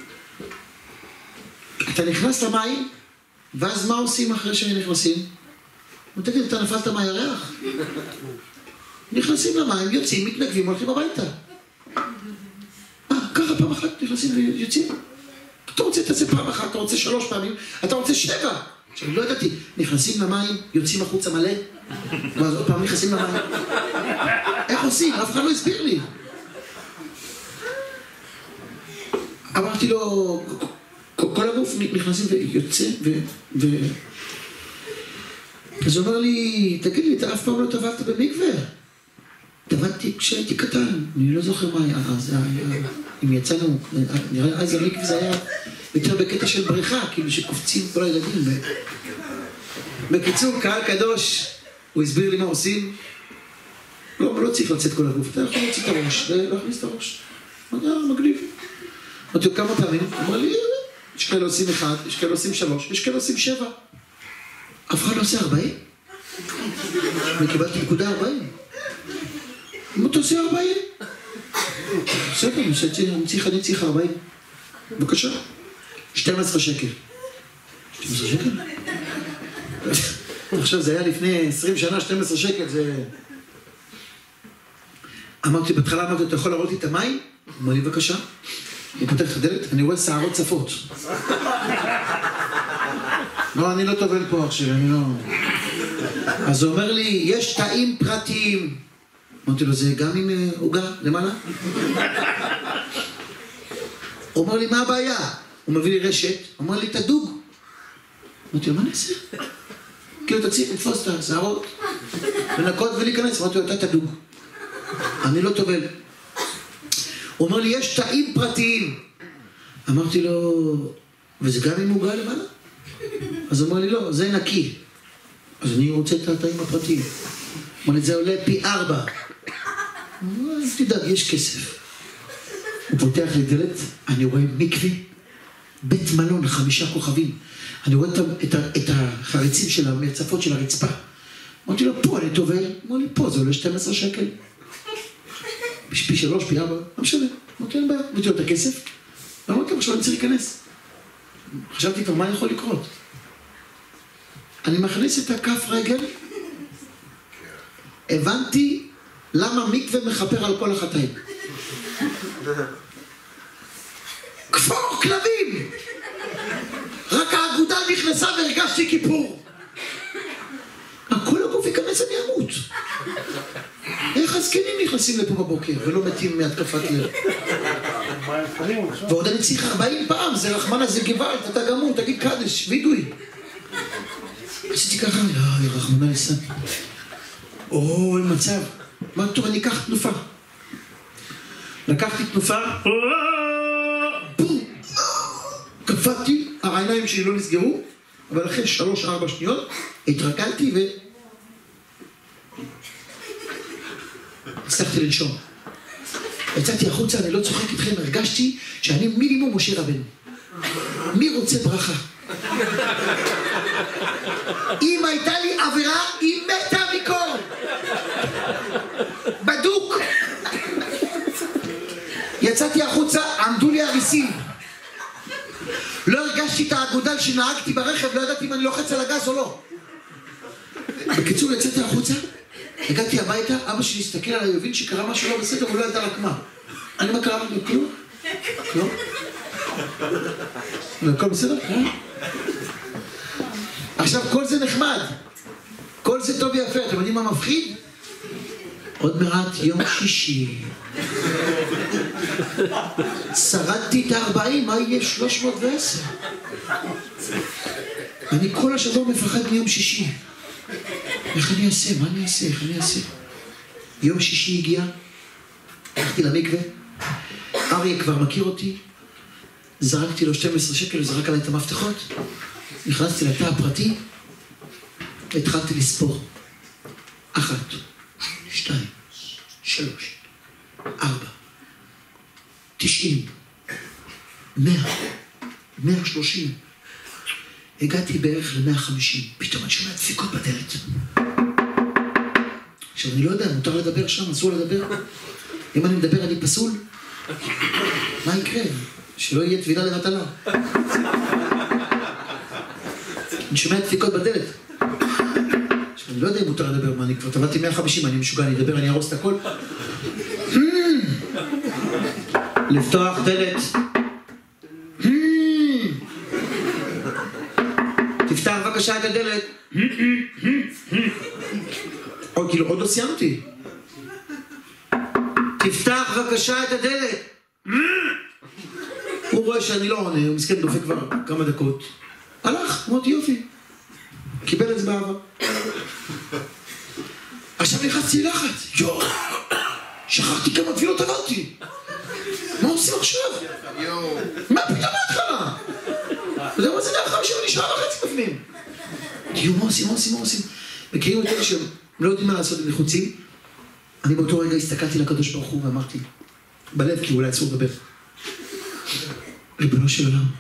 אתה נכנס למים, ואז מה עושים אחרי שהם נכנסים? תגיד, אתה נפלת מהירח? נכנסים למים, יוצאים, מתנגבים, הולכים הביתה. אה, ככה פעם אחת נכנסים ויוצאים. אתה רוצה את זה פעם אחת, אתה רוצה שלוש פעמים, אתה רוצה שבע. עכשיו, לא ידעתי, נכנסים למים, יוצאים החוצה מלא, ואז עוד פעם נכנסים למים. איך עושים? אף אחד לא הסביר לי. אמרתי לו, כל הגוף נכנסים ויוצא, ו... אז הוא אומר לי, תגיד לי, אתה אף פעם לא טבלת במקווה? טבלתי כשהייתי קטן, אני לא זוכר מה היה אז, אם יצאנו, נראה אז המקווה זה היה יותר בקטע של בריכה, כאילו שקופצים כל הילדים. בקיצור, קהל קדוש, הוא הסביר לי מה עושים. לא, לא צריך לצאת כל הגוף, אתה יכול להוציא את הראש, ולהכניס את הראש. אמרתי, אה, מגניב. אמרתי לו כמה פעמים, אמר לי, יש כאלה עושים אחד, יש כאלה עושים שלוש, יש כאלה עושים שבע. אף אחד לא עושה ארבעים? וקיבלתי נקודה ארבעים. אם אתה עושה ארבעים? בסדר, אני צריך ארבעים. בבקשה. שתים עשרה שקל. שתים עשרה שקל? עכשיו זה היה לפני עשרים שנה, שתים עשרה שקל, זה... אמרתי, בהתחלה אמרתי, אתה יכול להראות לי את המים? אמר לי, בבקשה. אני פותח את הדלת, אני רואה שערות צפות. לא, אני לא טובל פה עכשיו, אני לא... אז הוא אומר לי, יש תאים פרטיים. אמרתי לו, זה גם עם עוגה למעלה? הוא אומר לי, מה הבעיה? הוא מביא לי רשת, הוא אומר לי, תדוג. אמרתי לו, מה נעשה? כאילו, תציף, לתפוס את השערות, לנקות ולהיכנס. אמרתי לו, אתה תדוג. אני לא טובל. הוא אומר לי, יש תאים פרטיים. אמרתי לו, וזה גם עם עוגה למעלה? אז הוא אומר לי, לא, זה נקי. אז אני רוצה את התאים הפרטיים. אמר לי, זה עולה פי ארבע. אז תדאג, יש כסף. הוא פותח לי דלת, אני רואה מקווה, בית מלון, חמישה כוכבים. אני רואה את, את, את החריצים של המרצפות של הרצפה. אמרתי לו, פה אני טובל. אמר לי, פה זה עולה שתים עשרה שקל. פי שלוש, פי ארבע, לא משנה. אמרתי לו, אמרתי לו את הכסף. אמרתי לו, עכשיו אני צריך להיכנס. חשבתי כבר, מה יכול לקרות? אני מכניס את הכף רגל, הבנתי למה מקווה מחפר על כל החטאים. כפור כלבים! רק האגודה נכנסה והרגשתי כיפור. כל הגוף ייכנס אני אמות. איך הזקנים נכנסים לפה בבוקר ולא מתים מהתקפת לב? ועוד אני צריך ארבעים פעם, זה רחמנה, זה גוואלד, אתה גמור, תגיד קדש, וידוי. עשיתי ככה, לא, רחמנה ליסן. או, אין מצב. מה טוב, אני אקח תנופה. לקחתי תנופה, בום! קפאתי, העיניים שלי לא נסגרו, אבל אחרי שלוש, ארבע שניות, התרגלתי ו... הצלחתי לנשום. יצאתי החוצה, אני לא צוחק איתכם, הרגשתי שאני מינימום משה רבנו. מי רוצה ברכה? אם הייתה לי עבירה, היא מתה מקור. בדוק. יצאתי החוצה, עמדו לי הריסים. לא הרגשתי את האגודל שנהגתי ברכב, לא ידעתי אם אני לוחץ על הגז או לא. בקיצור, יצאתי החוצה, הגעתי הביתה, אבא שלי הסתכל עליי, הבין שקרה משהו לא בסדר, הוא לא ידע רק מה. אני מה קרה? אמרתי, כלום? כלום? הכל בסדר? עכשיו, כל זה נחמד. כל זה טוב ויפה. אתם יודעים מה מפחיד? עוד מעט יום שישי. שרדתי את הארבעים, מה יהיה שלוש מאות ועשר? אני כל השבוע מפחד מיום שישי. איך אני אעשה? מה אני אעשה? איך אני אעשה? יום שישי הגיע, הלכתי למקווה, אריה כבר מכיר אותי, זרקתי לו שתים עשרה שקל, הוא זרק עליי את המפתחות, נכנסתי לתא הפרטי, והתחלתי לספור. אחת, שתיים, שלוש, ארבע, תשעים, מאה, מאה שלושים. הגעתי בערך ל-מאה וחמישים, פתאום אני שומע דפיקות בדלת. עכשיו, אני לא יודע, מותר לדבר שם, אסור לדבר. אם אני מדבר, אני פסול. מה יקרה? שלא יהיה תבילה לבטלה. אני שומע דפיקות בדלת. עכשיו, אני לא יודע אם מותר לדבר, מה, אני כבר טבעתי מאה וחמישים, אני משוגע, אני אדבר, אני ארוס את הכל. לפתוח דלת. תפתח בבקשה את הדלת. או כאילו עוד לא סיימתי. תפתח בבקשה את הדלת. הוא רואה שאני לא עונה, הוא מסכן דופק כבר כמה דקות. הלך, אמרתי יופי. קיבל את זה באהבה. עכשיו נכנסתי לחץ. יואו, שכחתי כמה תבילות עברתי. מה עושים עכשיו? מה פתאום ההתחלה? אתה יודע מה זה לאחר שאני נשאר וחצי בפנים? תהיו, מה עושים, מה עושים, מה עושים? מכירים את אלה שהם לא יודעים מה לעשות, הם לחוצים? אני באותו רגע הסתכלתי לקדוש ברוך הוא ואמרתי, בלב, כי אולי אסור לדבר. ריבונו של עולם,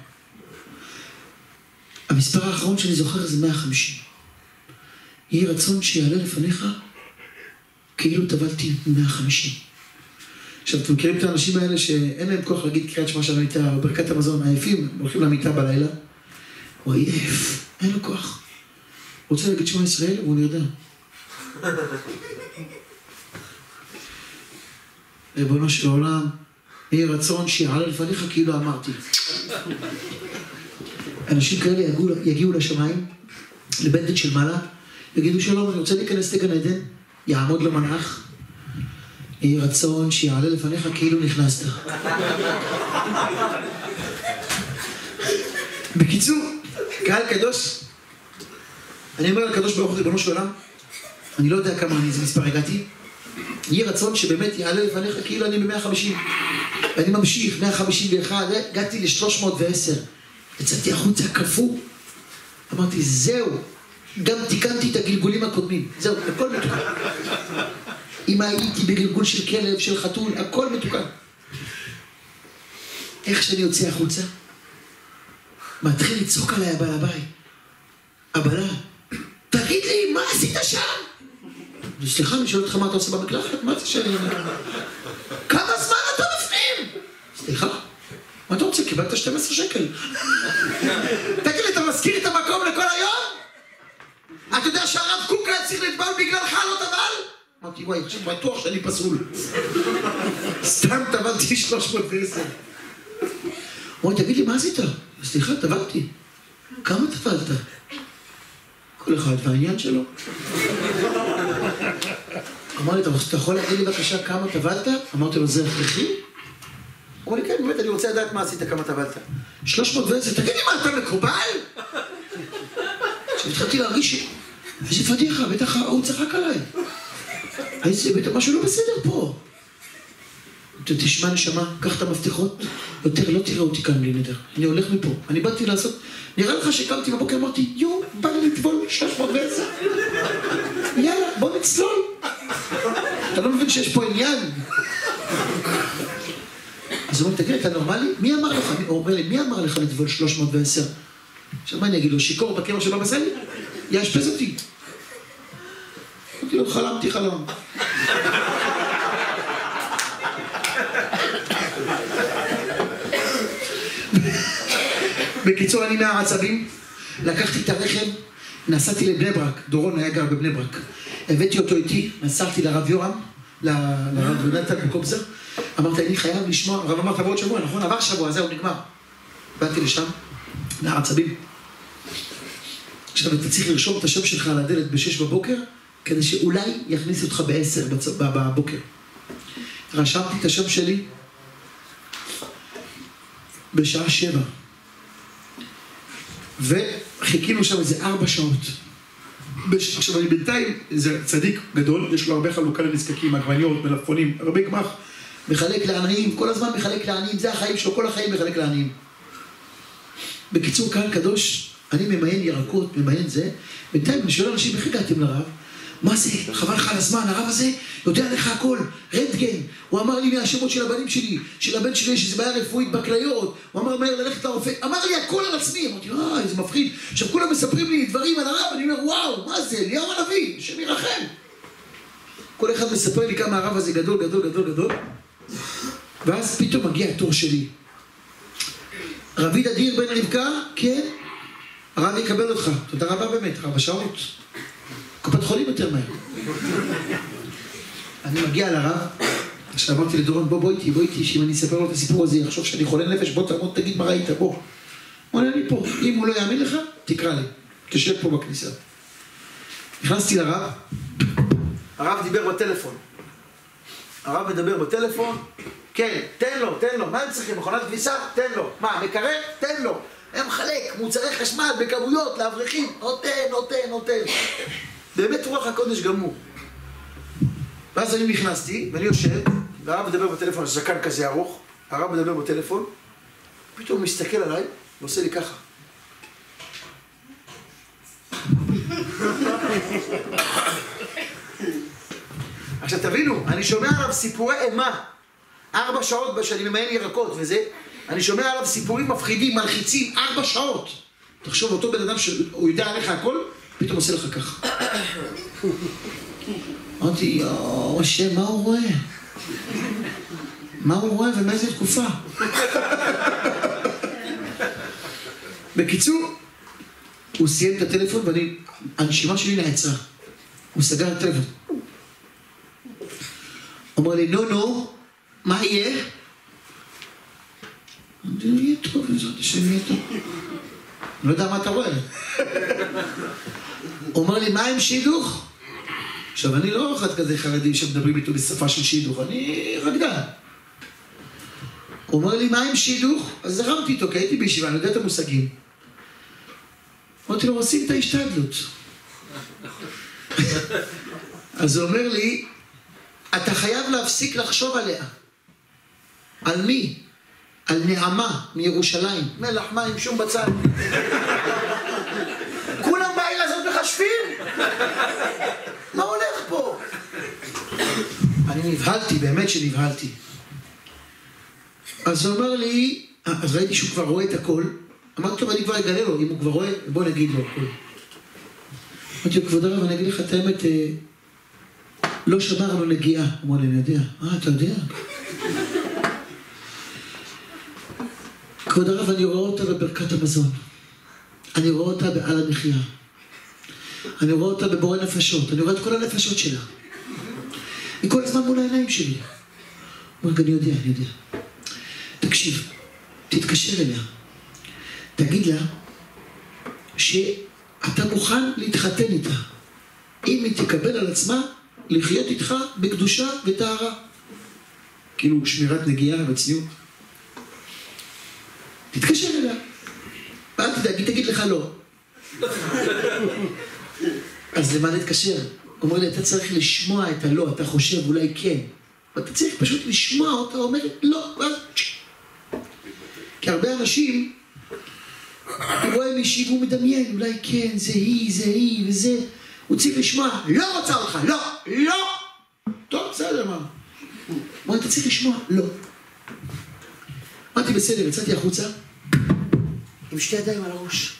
המספר האחרון שאני זוכר זה מאה וחמישים. יהי רצון שיעלה לפניך כאילו טבלתי מאה וחמישים. עכשיו, אתם מכירים את האנשים האלה שאין להם כוח להגיד קריאת שמע של המיטה או ברכת המזון, עייפים, הולכים למיטה בלילה, הוא עייף, אין לו כוח. הוא רוצה להגיד שמע ישראל והוא נרדם. ריבונו של העולם, יהי רצון שיעלה לפניך כאילו אמרתי. אנשים כאלה יגיעו, יגיעו לשמיים, לבן דין של מעלה, יגידו שלום, אני רוצה להיכנס לגן עדן, יעמוד לו מלאך, יהי רצון שיעלה לפניך כאילו נכנסת. בקיצור, קהל קדוש, אני אומר לקדוש ברוך הוא ריבונו של עולם, אני לא יודע כמה אני איזה מספר הגעתי, יהי רצון שבאמת יעלה לפניך כאילו אני ב-מאה וחמישים. ואני ממשיך, מאה חמישים ואחת, הגעתי ל-שלוש מאות ועשר. יצאתי החוצה, קפוא. אמרתי, זהו, גם תיקנתי את הגלגולים הקודמים. זהו, הכל מתוקן. אם הייתי בגלגול של כלב, של חתול, הכל מתוקן. איך שאני יוצא החוצה, מתחיל לצעוק עליי הבעל הבית. הבעלה, תגיד לי, מה עשית שם? סליחה, אני שואל אותך מה אתה עושה במקלחת? מה זה שאני אומר? כמה זמן אתה בפנים? סליחה, מה אתה רוצה? קיבלת שתים עשרה שקל. תגיד לי, אתה מזכיר את המקום לכל היום? אתה יודע שהרב קוק היה צריך לטבל בגללך לא טבל? אמרתי, וואי, עכשיו בטוח שאני פסול. סתם טבלתי שלוש מאות ועשר. אמרתי, תגיד לי, מה עשית? סליחה, טבלתי. כמה טבלת? כל אחד והעניין שלו. אמר לי, אתה יכול להגיד לי בבקשה כמה טבלת? אמרתי לו, זה הכרחי? אמר לי, כן, באמת, אני רוצה לדעת מה עשית, כמה טבלת. שלוש מאות ועשר, תגיד לי מה, אתה מקובל? עכשיו התחלתי להרגיש, איזה פדיחה, בטח הוא צחק עליי. בטח משהו לא בסדר פה. תשמע נשמה, קח את המפתחות, יותר לא תראה אותי כאן בלי נדר. אני הולך מפה, אני באתי לעשות, נראה לך שקמתי בבוקר, אמרתי, יו, בא לי לטבול שלוש מאות ועשר. יאללה, בוא נצלול. אתה לא מבין שיש פה עניין. אז הוא אומר, תגיד, אתה נורמלי? מי אמר לך? הוא אומר לי, מי אמר לך לטבול שלוש מאות ועשר? עכשיו מה אני אגיד לו, שיקור בקבר של בבא סאלי? יאשפז אותי. אמרתי לו, חלמתי חלום. בקיצור, אני מהעצבים, לקחתי את הרכב, נסעתי לבני ברק, דורון היה גר בבני ברק, הבאתי אותו איתי, נסעתי לרב יורם, לרב יונתן בקובזה, אמרתי, אני חייב לשמוע, הרב אמר, תבוא עוד שבוע, נכון? עבר שבוע, זהו, נגמר. באתי לשם, מהעצבים. עכשיו, אתה צריך לרשום את השם שלך על הדלת בשש בבוקר, כדי שאולי יכניס אותך בעשר בבוקר. רשמתי את השם שלי בשעה שבע. וחיכינו שם איזה ארבע שעות. בש... עכשיו אני בינתיים, זה צדיק גדול, יש לו הרבה חלוקה לנזקקים, עגבניות, מלפפונים, הרבה גמח, מחלק לעניים, כל הזמן מחלק לעניים, זה החיים שלו, כל החיים מחלק לעניים. בקיצור, קהל קדוש, אני ממיין ירקות, ממיין זה, בינתיים אני שואל אנשים, איך הגעתם לרב? מה זה? חבל לך על הזמן, הרב הזה יודע לך הכל, רנטגן, הוא אמר לי מהשמות של הבנים שלי, של הבן שלי יש איזו בעיה רפואית בכליות, הוא אמר מהר ללכת לרופא, אמר לי הכל על עצמי, אמרתי, אה, איזה מפחיד, עכשיו כולם מספרים לי דברים על הרב, אני אומר, וואו, מה זה, אליהו הנביא, השם ירחם. כל אחד מספר לי כמה הרב הזה גדול, גדול, גדול, גדול, ואז פתאום מגיע התור שלי. רבי דדיר בן רבקה, כן, הרב יקבל אותך, תודה רבה באמת, ארבע שעות. קופת חולים יותר מהר. אני מגיע לרב, עכשיו אמרתי לדורון, בוא בוא איתי, בוא איתי, שאם אני אספר לו את הסיפור הזה, יחשוב שאני חולה נפש, בוא תעמוד, תגיד מה ראית, בוא. הוא אומר, אני פה, אם הוא לא יאמין לך, תקרא לי, תשב פה בכניסה. נכנסתי לרב, הרב דיבר בטלפון. הרב מדבר בטלפון, כן, תן לו, תן לו, מה הם צריכים? מכונת כביסה? תן לו. מה, מקרר? תן לו. הם מחלק מוצרי חשמל בכמויות לאברכים, נותן, נותן, נותן. באמת רוח הקודש גמור. ואז אני נכנסתי, ואני יושב, והרב מדבר בטלפון, זקן כזה ארוך, הרב מדבר בטלפון, פתאום הוא מסתכל עליי, ועושה לי ככה. עכשיו תבינו, אני שומע עליו סיפורי אימה. ארבע שעות שאני ממיין ירקות וזה, אני שומע עליו סיפורים מפחידים, מלחיצים, ארבע שעות. תחשוב, אותו בן אדם שהוא יודע עליך הכל, פתאום עושה לך ככה. אמרתי, יואו, השם, מה הוא רואה? מה הוא רואה ומאיזה תקופה? בקיצור, הוא סיים את הטלפון ואני, הנשימה שלי נעצרה. הוא סגר את הטלפון. הוא אומר לי, נו נו, מה יהיה? אמרתי לו, יהיה טוב, בעזרת השם יהיה טוב. אני לא יודע מה אתה רואה. הוא אומר לי, מה עם שידוך? עכשיו, אני לא אחד כזה חרדי שמדברים איתו בשפה של שידוך, אני רקדן. הוא אומר לי, מה עם שידוך? אז זרמתי איתו, כי הייתי בישיבה, אני יודע את המושגים. אמרתי לו, עושים את ההשתדלות. אז הוא אומר לי, אתה חייב להפסיק לחשוב עליה. על מי? על נעמה מירושלים. מלח מים, שום בצל. כולם בעיר הזאת מחשבים? מה הולך פה? אני נבהלתי, באמת שנבהלתי. אז הוא אומר לי, אז ראיתי שהוא כבר רואה את הכל. אמרתי לו, אני כבר אגלה לו, אם הוא כבר רואה, בוא נגיד לו הכל. אמרתי לו, כבוד הרב, אני אגיד לך את האמת, לא שמרנו נגיעה. הוא אמר לי, אני יודע. אה, אתה יודע? כבוד הרב, אני רואה אותה בברכת המזון. אני רואה אותה בעל המחיה. אני רואה אותה בבורא נפשות. אני רואה את כל הנפשות שלה. היא כל הזמן מול העיניים שלי. הוא אומר, אני יודע, אני יודע. תקשיב, תתקשר אליה. תגיד לה שאתה מוכן להתחתן איתה. אם היא תקבל על עצמה לחיות איתך בקדושה וטהרה. כאילו שמירת נגיעה וצניעות. תתקשר אליה. ואל תדאג, היא תגיד לך לא. אז למה להתקשר? הוא אומר לי, אתה צריך לשמוע את הלא, אתה חושב אולי כן. ואתה צריך פשוט לשמוע אותה, אומרת לא, ואז... כי הרבה אנשים, הוא רואה מישהי והוא מדמיין, אולי כן, זה היא, זה היא וזה. הוא צריך לשמוע, לא רוצה אותך, לא, לא. טוב, בסדר, מה? הוא אומר, אתה צריך לשמוע, לא. אמרתי, בסדר, יצאתי החוצה, עם שתי ידיים על הראש.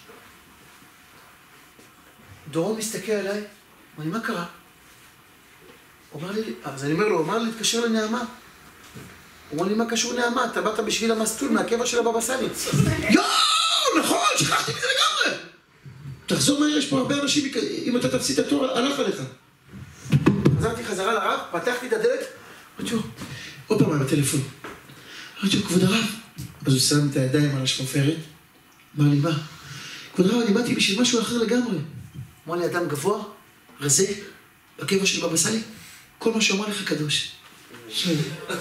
דורון מסתכל עליי, אמר לי, מה קרה? הוא אמר לי, אז אני אומר לו, הוא אמר לי, להתקשר לנעמה. הוא אמר לי, מה קשור נעמה? אתה באת בשביל המסטול מהקבר של הבבא סאלי. יואו, נכון, שכחתי מזה לגמרי. תחזור מהר, יש פה הרבה אנשים, אם אתה תפסיד את התור, הלך עליך. חזרתי חזרה לרב, פתחתי את הדלת, אמרתי לו, עוד פעם על הטלפון. אמרתי לו, כבוד הרב. אז הוא שם את הידיים על השפופרת. אמר לי, מה? כבוד הרב, אני באתי בשביל משהו אחר לגמרי. אמר לי, אדם גבוה, רזה, בקבר של בבא סאלי, כל מה שאומר לך קדוש. שואל.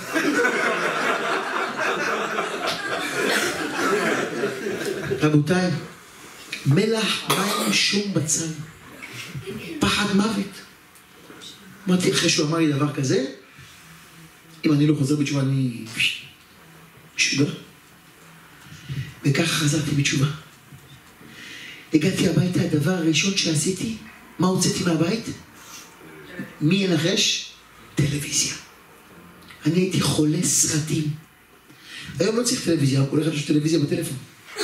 רבותיי, מלח מים שום בצל. פחד מוות. אמרתי, אחרי שהוא אמר לי דבר כזה, אם אני לא חוזר בתשובה, אני... משוגע. וככה חזרתי בתשובה. הגעתי הביתה, הדבר הראשון שעשיתי, מה הוצאתי מהבית? מי ינחש? טלוויזיה. אני הייתי חולה סרטים. היום לא צריך טלוויזיה, הוא הולך לשאול טלוויזיה בטלפון.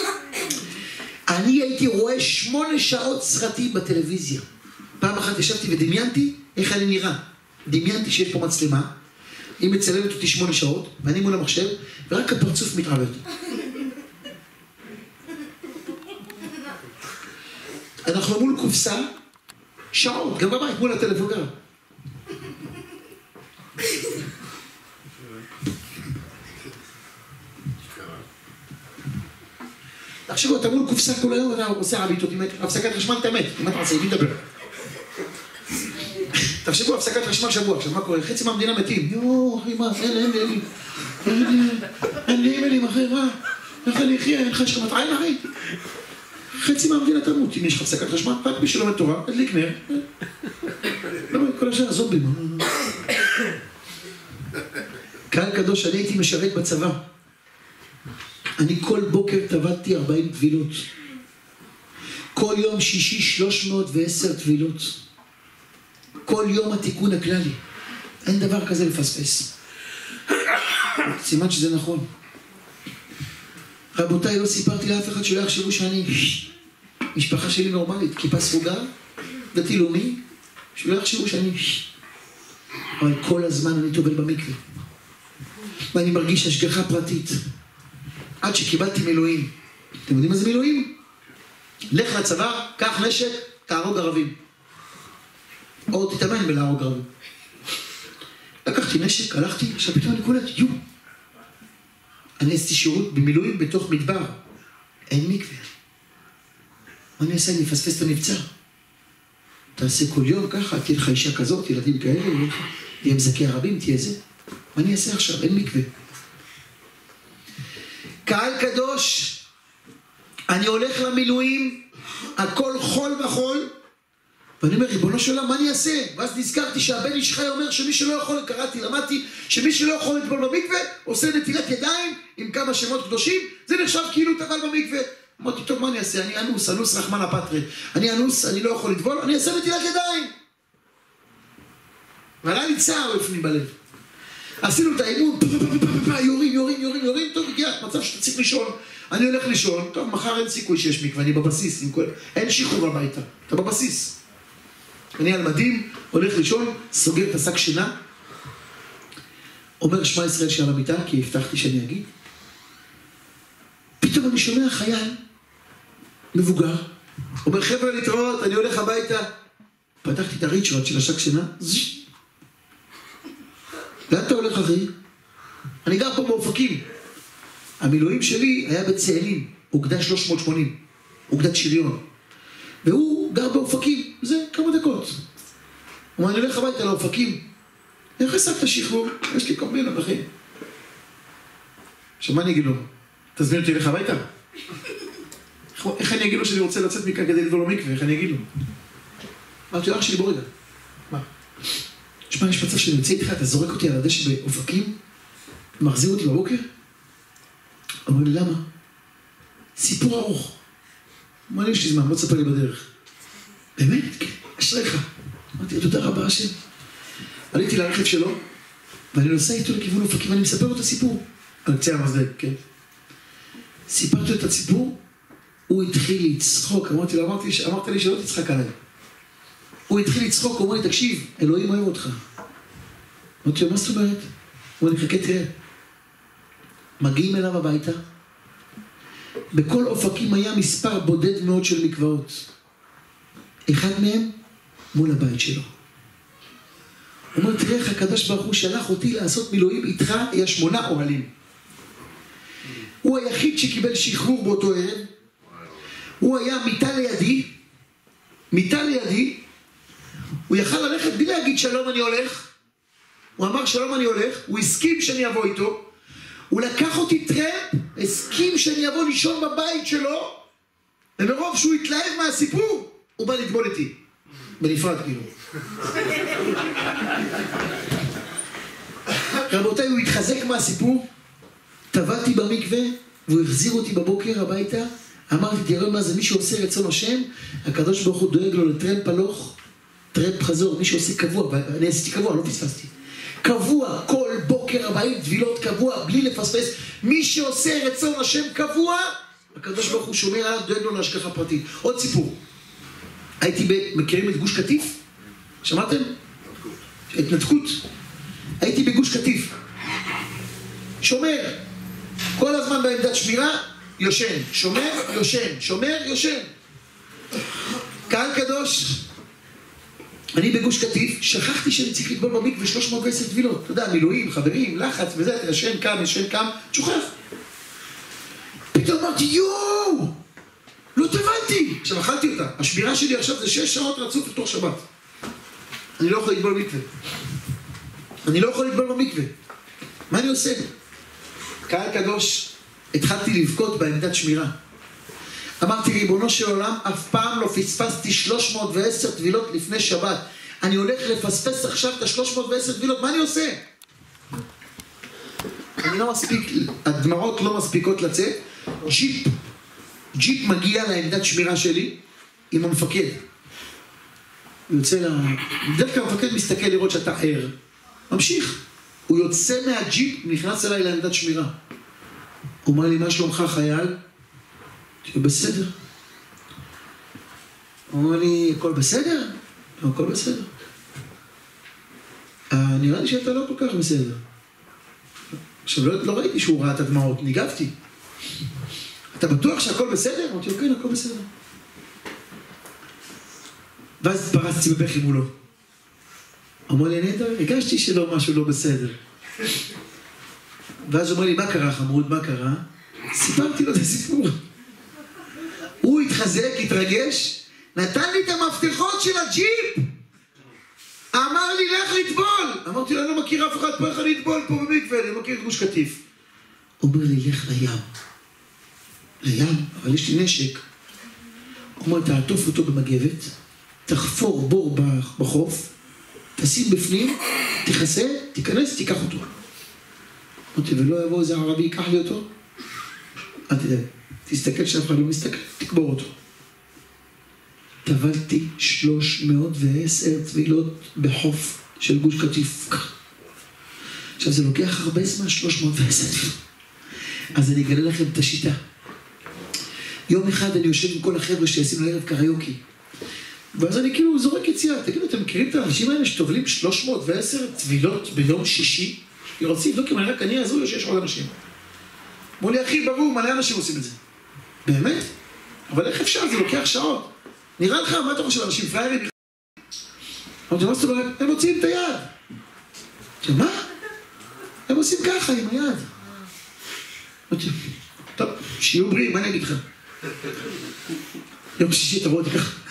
אני הייתי רואה שמונה שעות סרטים בטלוויזיה. פעם אחת ישבתי ודמיינתי איך אני נראה. דמיינתי שיש פה מצלמה, היא מצלמת אותי שמונה שעות, ואני מול המחשב, ורק הפרצוף מתעוות. אנחנו מול קופסה, שעות, גם בבית, מול הטלפון גם. תחשבו, אתה מול קופסה כל היום, אתה עושה עביתות, אם הפסקת חשמל אתה מת, אם אתה עושה, אם תדבר. תחשבו, הפסקת חשמל שבוע, עכשיו מה קורה? חצי מהמדינה מתים. יואו, אחי, מה? אין לי, אין לי, אין לי. אין לי, אין לי, אין לי, אחי, מה? איך אני אחיה? אין לך שכמת עין, אחי? חצי מהמדינה תמות, אם יש לך הפסקת חשמל, רק בשביל לומד תורה, תדליק נר. לא, כל השאר, זומבים. קהל קדוש, אני הייתי משרת בצבא. אני כל בוקר טבעתי ארבעים טבילות. כל יום שישי שלוש מאות ועשר טבילות. כל יום התיקון הכללי. אין דבר כזה לפספס. סימן שזה נכון. רבותיי, לא סיפרתי לאף אחד שלא יחשבו שאני משפחה שלי נורמלית, כיפה סרוגה, דתי לאומי, שלא יחשבו שאני... אבל כל הזמן אני טובל במקווה. ואני מרגיש השגחה פרטית. עד שקיבלתי מילואים. אתם יודעים מה זה מילואים? לך לצבא, קח נשק, תהרוג ערבים. או תתאמן בלהרוג ערבים. לקחתי נשק, הלכתי, עכשיו פתאום אני קולט, יו. אני עשיתי שירות במילואים בתוך מדבר. אין מקווה. מה אני אעשה? אני אפספס את המבצע. תעשה כל יום ככה, תהיה לך אישה כזאת, ילדים כאלה, תהיה מזכי הרבים, תהיה זה. מה אני אעשה עכשיו? אין מקווה. קהל קדוש, אני הולך למילואים, הכל חול וחול, ואני אומר, ריבונו של עולם, מה אני אעשה? ואז נזכרתי שהבן איש חי אומר שמי שלא יכול, קראתי, למדתי, שמי שלא יכול לטבול במקווה, עושה נטילת ידיים עם כמה שמות קדושים, זה נחשב כאילו טבל במקווה. אמרתי, טוב, מה אני אעשה? אני אנוס, אנוס רחמן הפטרי. אני אנוס, אני לא יכול לטבול, אני אעשה נטילת ידיים. ועלה לי צער בפנים בלב. עשינו את האימון, יורים, יורים, יורים, יורים, טוב, הגיע, מצב שאתה צריך לישון. אני הולך לישון, טוב, מחר אין סיכוי שיש מקווה, אני בבסיס, אין שחרור הביתה, אתה בבסיס. אני על מדים, הולך לישון, סוגר את השק שינה, אומר שמע ישראל שעל המיטה, כי הבטחתי שאני אגיד. פתאום אני שומע חייל, מבוגר, אומר חבר'ה להתראות, אני הולך הביתה. פתחתי את הריצ'רד של השק שינה, זש. לאן אתה הולך אחי? אני גר פה באופקים. המילואים שלי היה בצאלים, אוגדה שלוש מאות ושמונים, אוגדת שריון. והוא גר באופקים, זה כמה דקות. הוא אומר, אני הולך הביתה לאופקים. איך השגת שחרור? יש לי קומבינה, אחי. עכשיו, מה אני אגיד לו? תזמין אותי לך הביתה? איך אני אגיד לו שאני רוצה לצאת מכאן כדי לדבר במקווה? איך אני אגיד לו? אמרתי, אח שלי, בוא רגע. מה? תשמע, יש מצב שאני יוצא איתך, אתה זורק אותי על הדשא באופקים? מחזיר אותי בבוקר? אמר לי, למה? סיפור ארוך. מה לי יש לי זמן? בוא תספר לי בדרך. באמת? כן, אשריך. אמרתי, תודה רבה השם. עליתי לרכב שלו, ואני נוסע איתו לכיוון אופקים, ואני מספר לו את הסיפור. על קצה המזלג, כן. סיפרתי את הסיפור, הוא התחיל לצחוק, אמרתי לו, אמרתי, אמרת לי שלא תצחק עליי. הוא התחיל לצחוק, הוא אומר לי, תקשיב, אלוהים אוהב אותך. אמרתי לו, מה זאת אומרת? הוא אומר לי, חכה תראה. מגיעים אליו הביתה, בכל אופקים היה מספר בודד מאוד של מקוואות. אחד מהם מול הבית שלו. הוא אומר, תראה איך הקדוש ברוך הוא שלח אותי לעשות מילואים איתך, היה שמונה אוהלים. הוא היחיד שקיבל שחרור באותו ערב. הוא היה מיטה לידי, מיטה לידי, הוא יכל ללכת בלי להגיד שלום אני הולך. הוא אמר שלום אני הולך, הוא הסכים שאני אבוא איתו. הוא לקח אותי טרמפ, הסכים שאני אבוא לישון בבית שלו, ומרוב שהוא התלהב מהסיפור, הוא בא לטבול איתי. בנפרד כאילו. רבותיי, הוא התחזק מהסיפור, טבעתי במקווה, והוא החזיר אותי בבוקר הביתה, אמרתי, תראה מה זה, מי שעושה רצון השם, הקדוש ברוך הוא דואג לו לטרמפ הלוך, טרמפ חזור, מי שעושה קבוע, ואני עשיתי קבוע, לא פספסתי. קבוע, כל בוקר ארבעים טבילות קבוע, בלי לפספס. מי שעושה רצון השם קבוע, הקדוש ברוך הוא שומר עליו, דואג לו להשגחה פרטית. עוד סיפור. הייתי ב... מכירים את גוש קטיף? שמעתם? התנתקות. הייתי בגוש קטיף. שומר. כל הזמן בעמדת שמירה, יושן. שומר, יושן. שומר, יושן. קהל קדוש. אני בגוש קטיף, שכחתי שאני צריך לטבול במקווה שלוש מאות ועשר טבילות. אתה יודע, מילואים, חברים, לחץ וזה, אתה ישן קם, ישן קם, שוכח. פתאום אמרתי, יואו! לא טבלתי! עכשיו, אכלתי אותה. השמירה שלי עכשיו זה שש שעות רצוף לתוך שבת. אני לא יכול לטבול במקווה. אני לא יכול לטבול במקווה. מה אני עושה? קהל קדוש, התחלתי לבכות בעמדת שמירה. אמרתי, ריבונו של עולם, אף פעם לא פספסתי שלוש מאות ועשר טבילות לפני שבת. אני הולך לפספס עכשיו את ה-שלוש מאות ועשר טבילות, מה אני עושה? אני לא מספיק, הדמעות לא מספיקות לצאת. ג'יפ, ג'יפ מגיע לעמדת שמירה שלי עם המפקד. הוא יוצא לה... בדרך כלל המפקד מסתכל לראות שאתה ער. ממשיך. הוא יוצא מהג'יפ, נכנס אליי לעמדת שמירה. הוא אומר לי, מה שלומך חייל? תהיה בסדר. הוא אומר לי, הכל בסדר? הכל בסדר. נראה לי שאתה לא כל כך בסדר. עכשיו, לא, לא ראיתי שהוא ראה את הדמעות, ניגבתי. אתה בטוח שהכל בסדר? אמרתי, כן, הכל בסדר. ואז פרצתי בבכי מולו. אמר לי, נהדר, הגשתי שלא משהו לא בסדר. ואז הוא אומר לי, מה קרה חמוד, מה קרה? סיפרתי לו את הסיפור. הוא התחזק, התרגש, נתן לי את המפתחות של הג'יפ. אמר לי, לך לטבול. אמרתי לו, אני לא מכיר אף אחד פה, איך אני אטבול פה במקווה, אני לא מכיר גוש קטיף. הוא אומר לי, לך לים. לים, אבל יש לי נשק. הוא אומר, תעטוף אותו במגבת, תחפור בור בחוף, תשים בפנים, תכסה, תיכנס, תיקח אותו. אמרתי, ולא יבוא איזה ערבי, ייקח לי אותו? אל תדאג, תסתכל שאף אחד לא מסתכל, תקבור אותו. טבלתי שלוש מאות ועשר טבילות בחוף של גוש קטיף. עכשיו זה לוקח הרבה זמן, שלוש מאות ועשר טבילות. אז אני אגלה לכם את השיטה. יום אחד אני יושב עם כל החבר'ה שעשינו לערב קריוקי. ואז אני כאילו זורק יציאה. תגידו, אתם מכירים את האנשים האלה שטובלים שלוש מאות ועשר טבילות ביום שישי? ירצים, לא כמעט רק אני הזוי או שיש עוד אנשים. אמרו לי, אחי, ברור, מלא אנשים עושים את זה. באמת? אבל איך אפשר? זה לוקח שעות. נראה לך, מה אתה חושב? אנשים פריירים? אמרתי, מה זאת אומרת? הם מוציאים את היד. אמרתי, מה? הם עושים ככה עם היד. אמרתי, טוב, שיהיו בריאים, מה אני אגיד לך? יום שישי תבוא אותי ככה.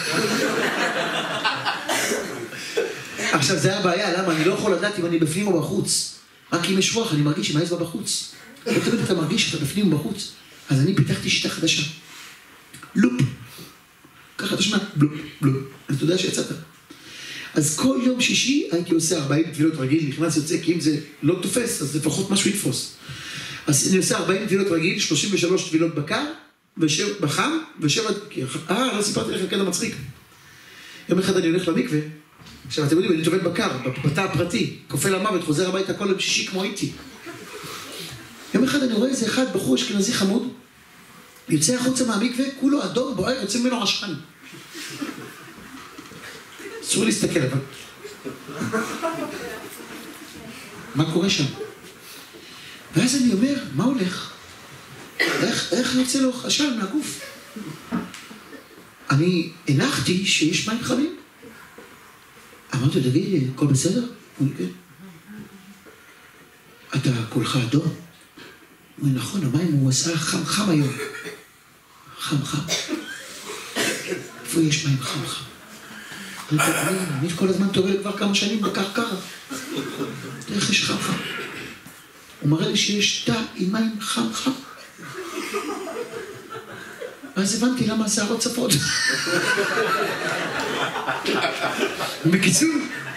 עכשיו, זה היה בעיה, למה? אני לא יכול לדעת אם אני בפנים או בחוץ. רק אם יש רוח, אני מרגיש אם האצבע בחוץ. לא תמיד אתה מרגיש שאתה בפנים או בחוץ. אז אני פיתחתי שיטה חדשה. לופ. ככה אתה שומע, בלופ, בלופ. אז אתה יודע שיצאת. אז כל יום שישי הייתי עושה ארבעים טבילות רגיל, נכנס יוצא, כי אם זה לא תופס, אז לפחות משהו יתפוס. אז אני עושה ארבעים טבילות רגיל, שלושים ושלוש טבילות בקר, בחם, ושבע... אה, לא סיפרתי לכם כזה מצחיק. יום אחד אני הולך למקווה, עכשיו אתם יודעים, אני טובל בקר, בתא הפרטי, כופה למוות, חוזר הביתה כל יום שישי כמו איתי. יום אחד אני רואה איזה אחד, בחור אשכנזי חמוד, יוצא החוצה מהמקווה, כולו אדום, בוער, יוצא ממנו רשחן. אסור להסתכל, אבל... מה קורה שם? ואז אני אומר, מה הולך? איך, איך יוצא לו חשל מהגוף? אני הנחתי שיש מים חמים. אמרתי, תגיד, הכל בסדר? הוא אומר, כן. אתה כולך אדום? הוא אומר, נכון, המים הוא עשה חם חם היום. חם חם. איפה יש מים חם חם? אני כל הזמן טובל כבר כמה שנים בקרקר. איך יש חם חם? הוא מראה לי שיש תא עם מים חם חם. אז הבנתי למה השערות צפות. בקיצור,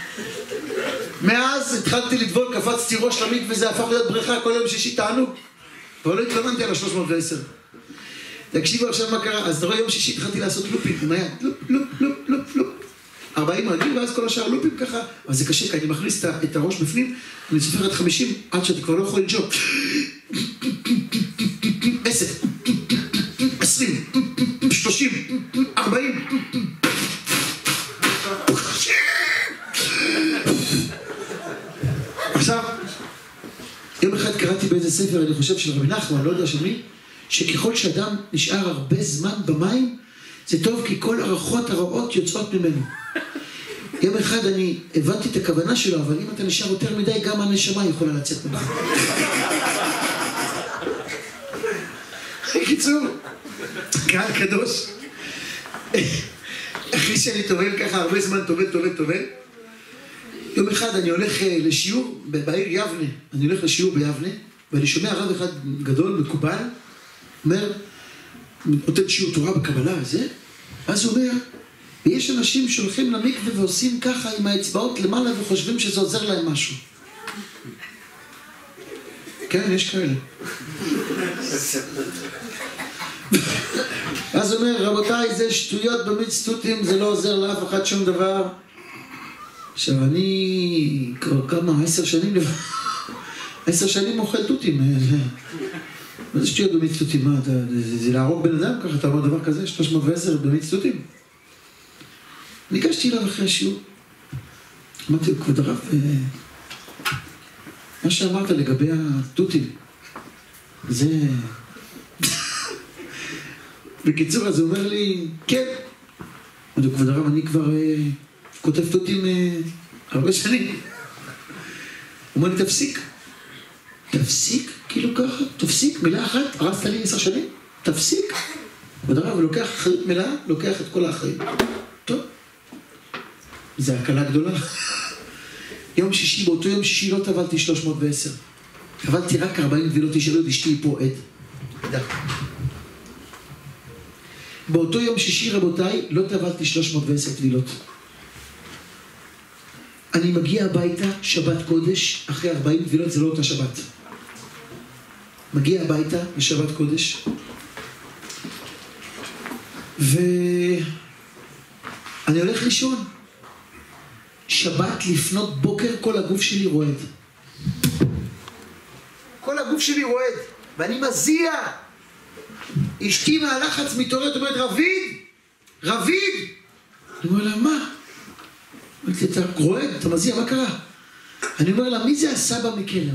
מאז התחלתי לטבול, קפצתי ראש למית וזה הפך להיות בריכה כל יום שישי תענוג. אבל לא התכוונתי על ה-שלוש מאות ועשר. תקשיבו עכשיו מה קרה, אז יום שישי התחלתי לעשות לופים עם היד, לופ, לופ, לופ, לופ, לופ. ארבעים רגיל, ואז כל השאר לופים ככה, אבל זה קשה, כי אני מכניס את הראש בפנים, אני סופר עד חמישים, עד שאתה כבר לא יכול לנשום. עשר, עשרים, שלושים, ארבעים. עכשיו, יום אחד קראתי באיזה ספר, אני חושב של רבי נחמן, לא יודע של מי, שככל שאדם נשאר הרבה זמן במים, זה טוב כי כל הרוחות הרעות יוצאות ממנו. יום אחד אני הבנתי את הכוונה שלו, אבל אם אתה נשאר יותר מדי, גם הנשמה יכולה לצאת ממנו. בקיצור, קהל קדוש. אחרי שאני טובל ככה הרבה זמן, טובל, טובל, טובל. יום אחד אני הולך לשיעור בעיר יבנה. אני הולך לשיעור ביבנה, ואני שומע רב אחד גדול, מקובל, אומר, נותן שיעור תורה בקבלה הזה, אז הוא אומר, ויש אנשים שהולכים למקווה ועושים ככה עם האצבעות למעלה וחושבים שזה עוזר להם משהו. כן, יש כאלה. אז הוא אומר, רבותיי, זה שטויות במיץ תותים, זה לא עוזר לאף אחד שום דבר. עכשיו, אני כבר כמה, עשר שנים, עשר שנים אוכל תותים. מה זה שטויות במיץ תותים? מה, זה להרוג בן אדם ככה? אתה אומר דבר כזה? שלוש מאות ועשר במיץ תותים? ניגשתי אליו אחרי השיעור. אמרתי לו, כבוד הרב, מה שאמרת לגבי התותים, זה... בקיצור, אז הוא אומר לי, כן. אמרתי לו, כבוד הרב, אני כבר כותב תותים הרבה שנים. הוא אומר לי, תפסיק. תפסיק? כאילו ככה? תפסיק? מילה אחת? הרסת לי עשר שנים? תפסיק? כבוד הרב, לוקח אחריות מלאה, לוקח את כל האחריות. טוב. זה הקלה גדולה. יום שישי, באותו יום שישי לא טבלתי שלוש מאות ועשר. טבלתי רק ארבעים טבילות, תשאלו את אשתי פה עד. באותו יום שישי, רבותיי, לא טבלתי שלוש מאות ועשר טבילות. אני מגיע הביתה, שבת קודש, אחרי ארבעים טבילות, זה לא אותה שבת. מגיע הביתה, בשבת קודש, ואני הולך לישון. שבת לפנות בוקר, כל הגוף שלי רועד. כל הגוף שלי רועד, ואני מזיע. אשתי מהלחץ מתעוררת, אומרת, רביד! רביד! אני אומר לה, מה? אמרתי, אתה רועד, אתה מזיע, מה קרה? אני אומר לה, מי זה הסבא מקלם?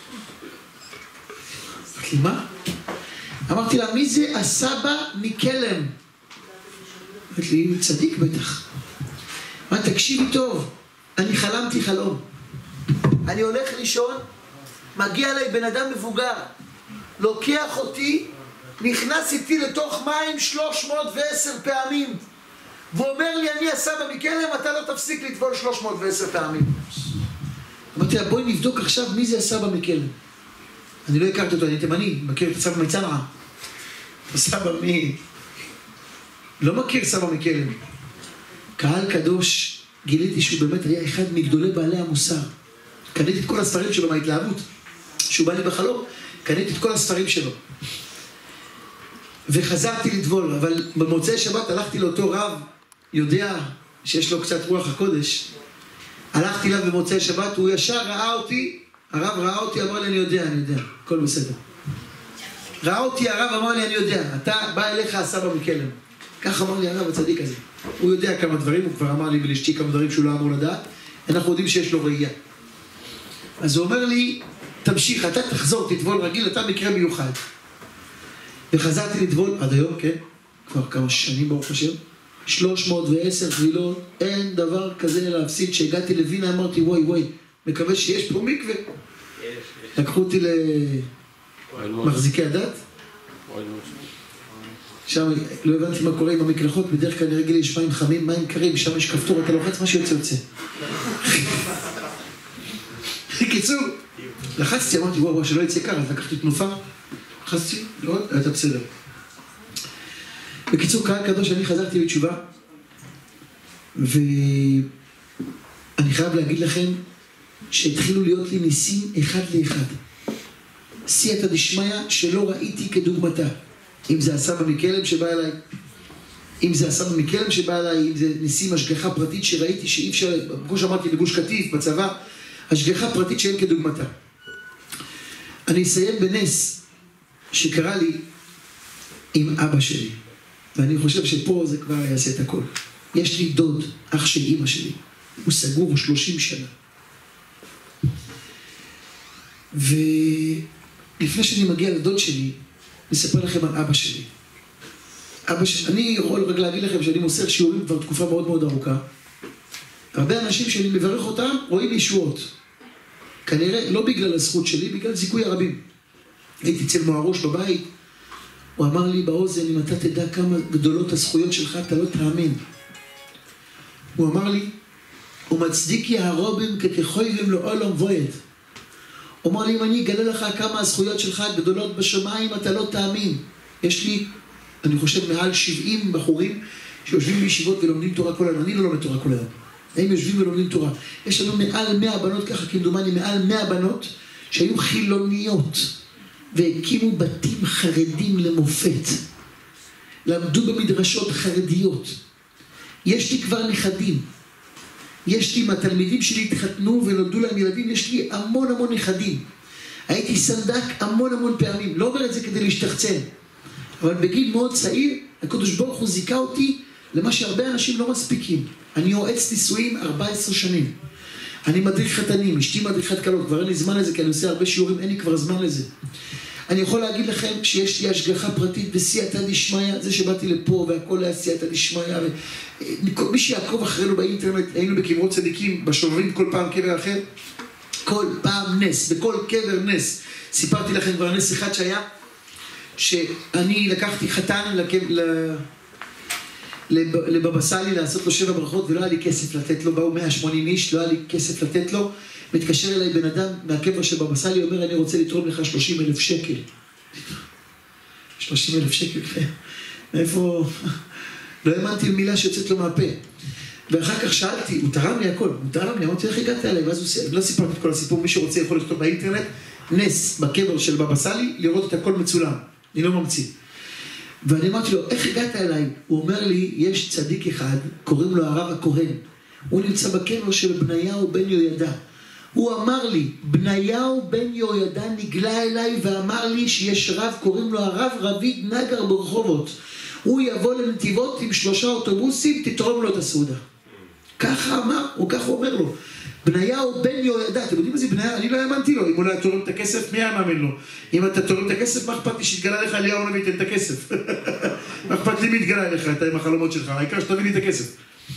אמרתי, מה? אמרתי לה, מי זה הסבא מקלם? אמרתי לי, צדיק בטח. אמרתי, תקשיבי טוב, אני חלמתי חלום. אני הולך לישון, מגיע אליי בן אדם מבוגר, לוקח אותי, נכנס איתי לתוך מים שלוש מאות ועשר פעמים, ואומר לי, אני הסבא מקלם, אתה לא תפסיק לטבול שלוש מאות ועשר פעמים. אמרתי לה, בואי נבדוק עכשיו מי זה הסבא מקלם. אני לא הכרתי אותו, אני תימני, מכיר את הסבא מצנעה. הסבא מי? לא מכיר סבא מקלם. קהל קדוש, גיליתי שהוא באמת היה אחד מגדולי בעלי המוסר. קניתי את כל הספרים שלו מההתלהבות. שהוא בא לי בחלום, קניתי את כל הספרים שלו. וחזרתי לטבול, אבל במוצאי שבת הלכתי לאותו רב, יודע שיש לו קצת רוח הקודש. הלכתי אליו במוצאי שבת, הוא ישר ראה אותי, הרב ראה אותי, אמר לי, אני יודע, אני יודע, הכל בסדר. ראה אותי הרב, אמר לי, אני יודע, אתה בא אליך הסבא מקלם. כך אמר לי הרב הצדיק הזה. הוא יודע כמה דברים, הוא כבר אמר לי ולאשתי כמה דברים שהוא לא אמור לדעת. אנחנו יודעים שיש לו ראייה. אז הוא אומר לי, תמשיך, אתה תחזור, תטבול רגיל, אתה מקרה מיוחד. וחזרתי לטבול עד היום, כן? כבר כמה שנים ברוך השם. שלוש מאות ועשר טבילות, אין דבר כזה להפסיד. שהגעתי לווינה, אמרתי, וואי וואי, מקווה שיש פה מקווה. לקחו אותי למחזיקי הדת. שם לא הבנתי מה קורה עם המקלחות, בדרך כלל לרגל יש מים חמים, מים קרים, שם יש כפתור, אתה לוחץ, מה שיוצא יוצא. בקיצור, לחצתי, אמרתי, וואו, שלא יצא קר, אז לקחתי תנופה, לחצתי, לא, הייתה בסדר. בקיצור, קהל קדוש, אני חזרתי בתשובה, ואני חייב להגיד לכם שהתחילו להיות לי ניסים אחד לאחד. סייעתא דשמיא שלא ראיתי כדוגמתה. אם זה הסבא מקלם שבא אליי, אם זה הסבא מקלם שבא אליי, אם זה ניסים השגחה פרטית שראיתי שאי אפשר, כמו שאמרתי בגוש קטיף, בצבא, השגחה פרטית שאין כדוגמתה. אני אסיים בנס שקרה לי עם אבא שלי, ואני חושב שפה זה כבר יעשה את הכל. יש לי דוד, אח של אמא שלי, הוא סגור שלושים שנה. ולפני שאני מגיע לדוד שלי, אני אספר לכם על אבא שלי. אבא שלי, אני יכול רק להגיד לכם שאני מוסר שיעורים כבר תקופה מאוד מאוד ארוכה. הרבה אנשים שאני מברך אותם רואים ישועות. כנראה לא בגלל הזכות שלי, בגלל זיכוי הרבים. הייתי אצל מוהרוש בבית, הוא אמר לי באוזן, אם אתה תדע כמה גדולות הזכויות שלך, אתה לא תאמין. הוא אמר לי, ומצדיק יהרובים כתחויבים לעולם ועד. הוא אמר לי, אם אני אגלה לך כמה הזכויות שלך גדולות בשמיים, אתה לא תאמין. יש לי, אני חושב, מעל שבעים בחורים שיושבים בישיבות ולומדים תורה כל היום. אני לא לומד תורה כל היום. הם יושבים ולומדים תורה. יש לנו מעל מאה בנות, ככה כמדומני, מעל מאה בנות שהיו חילוניות והקימו בתים חרדים למופת. למדו במדרשות חרדיות. יש לי כבר נכדים. יש לי, מהתלמידים שלי התחתנו ונולדו להם ילדים, יש לי המון המון נכדים. הייתי סנדק המון המון פעמים, לא אומר את זה כדי להשתחצן, אבל בגיל מאוד צעיר, הקדוש ברוך הוא זיכה אותי למה שהרבה אנשים לא מספיקים. אני יועץ נישואים ארבע עשרה שנים. אני מדריך חתנים, אשתי מדריכת כלות, כבר אין לי זמן לזה, כי אני עושה הרבה שיעורים, אין לי כבר זמן לזה. אני יכול להגיד לכם שיש לי השגחה פרטית בסייעתא דשמיא, זה שבאתי לפה והכל היה סייעתא דשמיא, מי שיעקוב אחרינו באינטרנט, היינו בקברות צדיקים, בשוברים כל פעם קבר אחר, כל פעם נס, בכל קבר נס. סיפרתי לכם כבר נס אחד שהיה, שאני לקחתי חתן לבבא סאלי לעשות לו שבע ברכות, ולא היה לי כסף לתת לו, באו מאה ושמונים איש, לא היה לי כסף לתת לו. מתקשר אליי בן אדם מהקבר של בבא סאלי, אומר, אני רוצה לתרום לך שלושים אלף שקל. שלושים אלף שקל, מאיפה? לא האמנתי מילה שיוצאת לו מהפה. ואחר כך שאלתי, הוא תרם לי הכל, הוא תרם לי, אמרתי, איך הגעת אליי? ואז הוא לא סיפרתי את כל הסיפור, מי שרוצה יכול לכתוב באינטרנט, נס בקבר של בבא סאלי, לראות את הכל מצולם. אני לא ממציא. ואני אמרתי לו, איך הגעת אליי? הוא אומר לי, יש צדיק אחד, קוראים לו הרב הכהן. הוא נמצא בקבר של בניהו בן יהוידע. הוא אמר לי, בניהו בן יהוידע נגלה אליי ואמר לי שיש רב, קוראים לו הרב רביד נגר ברחובות. הוא יבוא לנתיבות עם שלושה אוטובוסים, תתרום לו את הסעודה. ככה אמר, או ככה אומר לו. בניהו בן יהוידע, אתם יודעים מה זה בניהו? אני לא האמנתי לו, אם הוא לא היה תורם את הכסף, מי היה מאמין לו? אם אתה תורם את הכסף, מה אכפת לי שהתגלה לך אליהו הנביא ייתן את הכסף? מה אכפת לי מי התגלה לך, אתה עם החלומות שלך, העיקר שתביא לי את הכסף.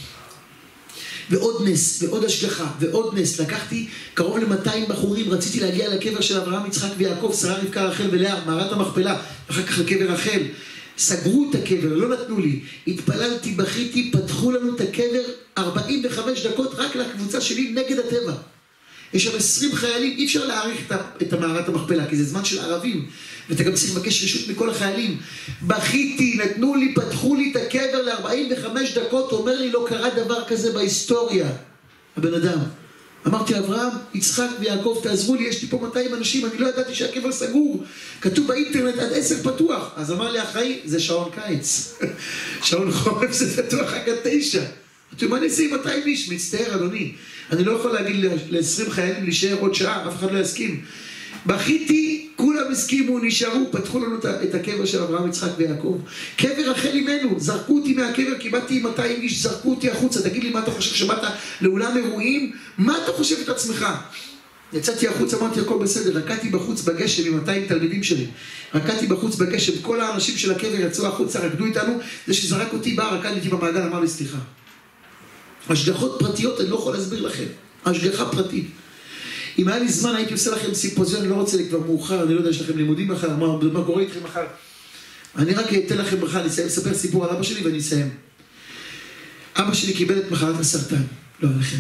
ועוד נס, ועוד השגחה, ועוד נס. לקחתי קרוב ל-מאתיים בחורים, רציתי להגיע לקבר של אברהם, יצחק ויעקב, שרה, רבקה, רחל ולאה, מערת המכפלה, אחר כך לקבר רחל. סגרו את הקבר, לא נתנו לי. התפללתי, בכיתי, פתחו לנו את הקבר ארבעים וחמש דקות רק לקבוצה שלי נגד הטבע. יש שם עשרים חיילים, אי אפשר להעריך את המערת המכפלה, כי זה זמן של ערבים, ואתה גם צריך לבקש רשות מכל החיילים. בכיתי, נתנו לי, פתחו לי את הקבר ל-ארבעים וחמש דקות, אומר לי, לא קרה דבר כזה בהיסטוריה. הבן אדם. אמרתי, אברהם, יצחק ויעקב, תעזרו לי, יש לי פה מאתיים אנשים, אני לא ידעתי שהקבר סגור. כתוב באינטרנט עד עשר פתוח. אז אמר לי, אחראי, זה שעון קיץ. שעון חורף זה פתוח רק עד תשע. אמרתי, מה נעשה עם מאתיים איש? מצטער, אדוני. אני לא יכול להגיד ל-עשרים חיילים להישאר עוד שעה, אף אחד לא יסכים. בכיתי, כולם הסכימו, נשארו, פתחו לנו את הקבר של אברהם, יצחק ויעקב. קבר רחל אימנו, זרקו אותי מהקבר, כי באתי עם מאתיים איש, זרקו אותי החוצה. תגיד לי, מה אתה חושב שבאת לאולם אירועים? מה אתה חושב את עצמך? יצאתי החוץ, אמרתי, הכל בסדר, רקעתי בחוץ בגשם עם מאתיים תלמידים שלי. רקעתי בחוץ בגשם, כל האנשים של הקבר יצאו החוצה, רקדו איתנו, זה שזרק אותי בא, רקד איתי במעגל, אמר לי, סליחה. השגחות פרטיות, אני לא יכול להסביר לכם. השגחה פרטית. אם היה לי זמן, הייתי עושה לכם סימפוזיון, אני לא רוצה לי כבר מאוחר, אני לא יודע, יש לכם לימודים מחר, מה, מה קורה איתכם מחר? אני רק אתן לכם מחר, אני אספר סיפור על אבא שלי ואני אסיים. אבא שלי קיבל את מחלת הסרטן, לא עליכם.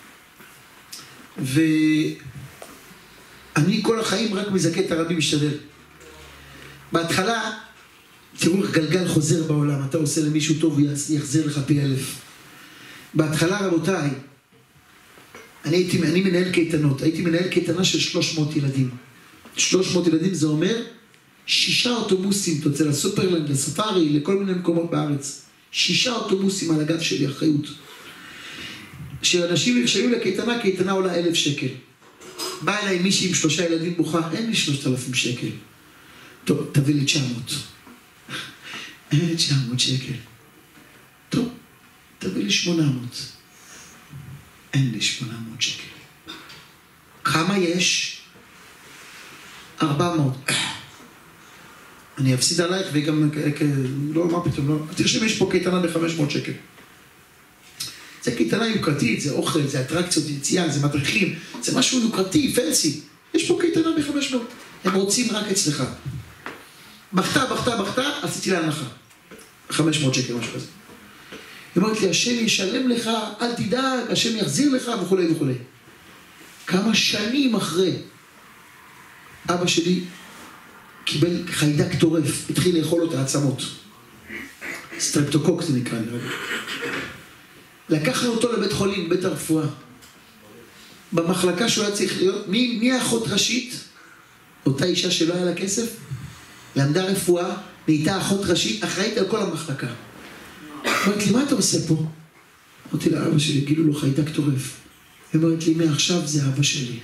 ואני כל החיים רק מזכה את הרבים משתדל. בהתחלה, תראו איך גלגל חוזר בעולם, אתה עושה למישהו טוב ויחזיר לך פי אלף. בהתחלה, רבותיי, אני, הייתי, אני מנהל קייטנות, הייתי מנהל קייטנה של שלוש מאות ילדים. שלוש מאות ילדים זה אומר שישה אוטובוסים, אתה יוצא לסופרלנד, לספארי, לכל מיני מקומות בארץ. שישה אוטובוסים על הגב שלי, אחריות. כשאנשים נרשמים לקייטנה, קייטנה עולה אלף שקל. בא אליי מישהי עם שלושה ילדים בוכה, אין לי שלושת אלפים שקל. טוב, תביא לי תשע מאות. אין לי תשע מאות שקל. טוב, תביא לי שמונה מאות. אין לי שמונה מאות שקל. כמה יש? ארבע מאות. אני אפסיד עלייך וגם, לא, מה פתאום, לא. תרשמי, יש פה קייטנה ב-חמש מאות שקל. זה קייטנה יוקרתית, זה אוכל, זה אטרקציות, יציאה, זה מדריכים, זה משהו יוקרתי, פנסי. יש פה קייטנה ב-חמש מאות. הם רוצים רק אצלך. בכתה, בכתה, בכתה, עשיתי לה הנחה. חמש מאות שקל, משהו כזה. היא אומרת לי, השם ישלם לך, אל תדאג, השם יחזיר לך, וכו' וכו'. כמה שנים אחרי, אבא שלי קיבל חיידק טורף, התחיל לאכול לו את העצמות. סטרפטוקוק זה נקרא, נראה לי. לקחנו אותו לבית חולים, בית הרפואה. במחלקה שהוא היה צריך להיות, מי, מי האחות ראשית? אותה אישה שלא היה לה כסף, למדה רפואה, נהייתה אחות ראשית, אחראית על כל המחלקה. אמרתי לי, מה אתה עושה פה? אמרתי לאבא שלי, גילו לו חיידק טורף. היא אומרת לי, מעכשיו זה אבא שלי.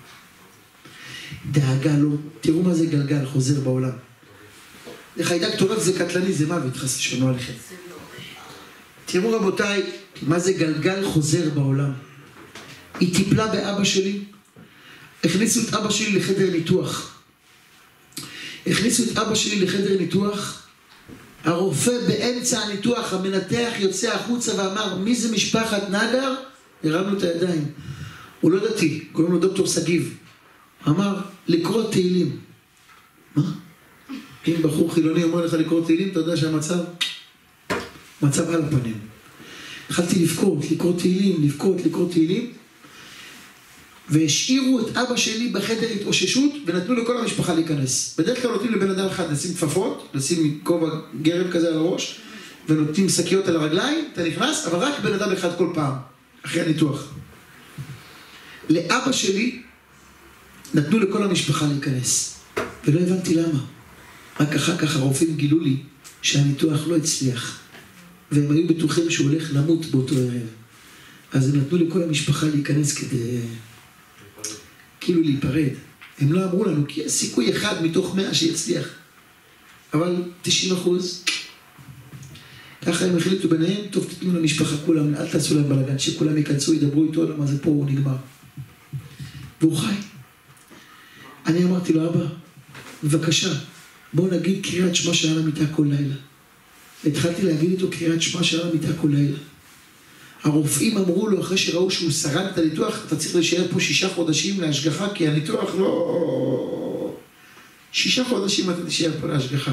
דאגה לו, תראו מה זה גלגל חוזר בעולם. חיידק טורף זה קטלני, זה מוות, חס ושלום עליכם. תראו רבותיי, מה זה גלגל חוזר בעולם. היא טיפלה באבא שלי, הכניסו את אבא שלי לחדר ניתוח. הכניסו את אבא שלי לחדר ניתוח, הרופא באמצע הניתוח, המנתח יוצא החוצה ואמר, מי זה משפחת נגר? הרמנו את הידיים. הוא לא דתי, קוראים לו דוקטור סגיב. אמר, לקרוא תהילים. מה? אם בחור חילוני אומר לך לקרוא תהילים, אתה יודע שהמצב, מצב על הפנים. התחלתי לבכות, לקרוא תהילים, לבכות, לקרוא תהילים, והשאירו את אבא שלי בחדר התאוששות, ונתנו לכל המשפחה להיכנס. בדרך כלל נותנים לבן אדם אחד לשים כפפות, לשים כובע גרב כזה על הראש, ונותנים שקיות על הרגליים, אתה נכנס, אבל רק בן אדם אחד כל פעם, אחרי הניתוח. לאבא שלי נתנו לכל המשפחה להיכנס, ולא הבנתי למה. רק אחר כך הרופאים גילו לי שהניתוח לא הצליח, והם היו בטוחים שהוא הולך למות באותו ערב. אז הם נתנו לכל המשפחה להיכנס כדי, כאילו להיפרד. הם לא אמרו לנו, כי יש סיכוי אחד מתוך מאה שיצליח. אבל תשעים אחוז, ככה הם החליטו ביניהם, טוב תתנו למשפחה כולם, אל תעשו להם בלגן, שכולם ייכנסו, ידברו איתו, למה זה פה, הוא נגמר. והוא חי. אני אמרתי לו, אבא, בבקשה, בואו נגיד קריאת שמע שעל המיטה כל לילה. התחלתי להגיד איתו קריאת שמע שעל המיטה כל לילה. הרופאים אמרו לו, אחרי שראו שהוא שרד את הניתוח, אתה צריך להישאר פה שישה חודשים להשגחה, כי הניתוח לא... שישה חודשים אתה תישאר פה להשגחה.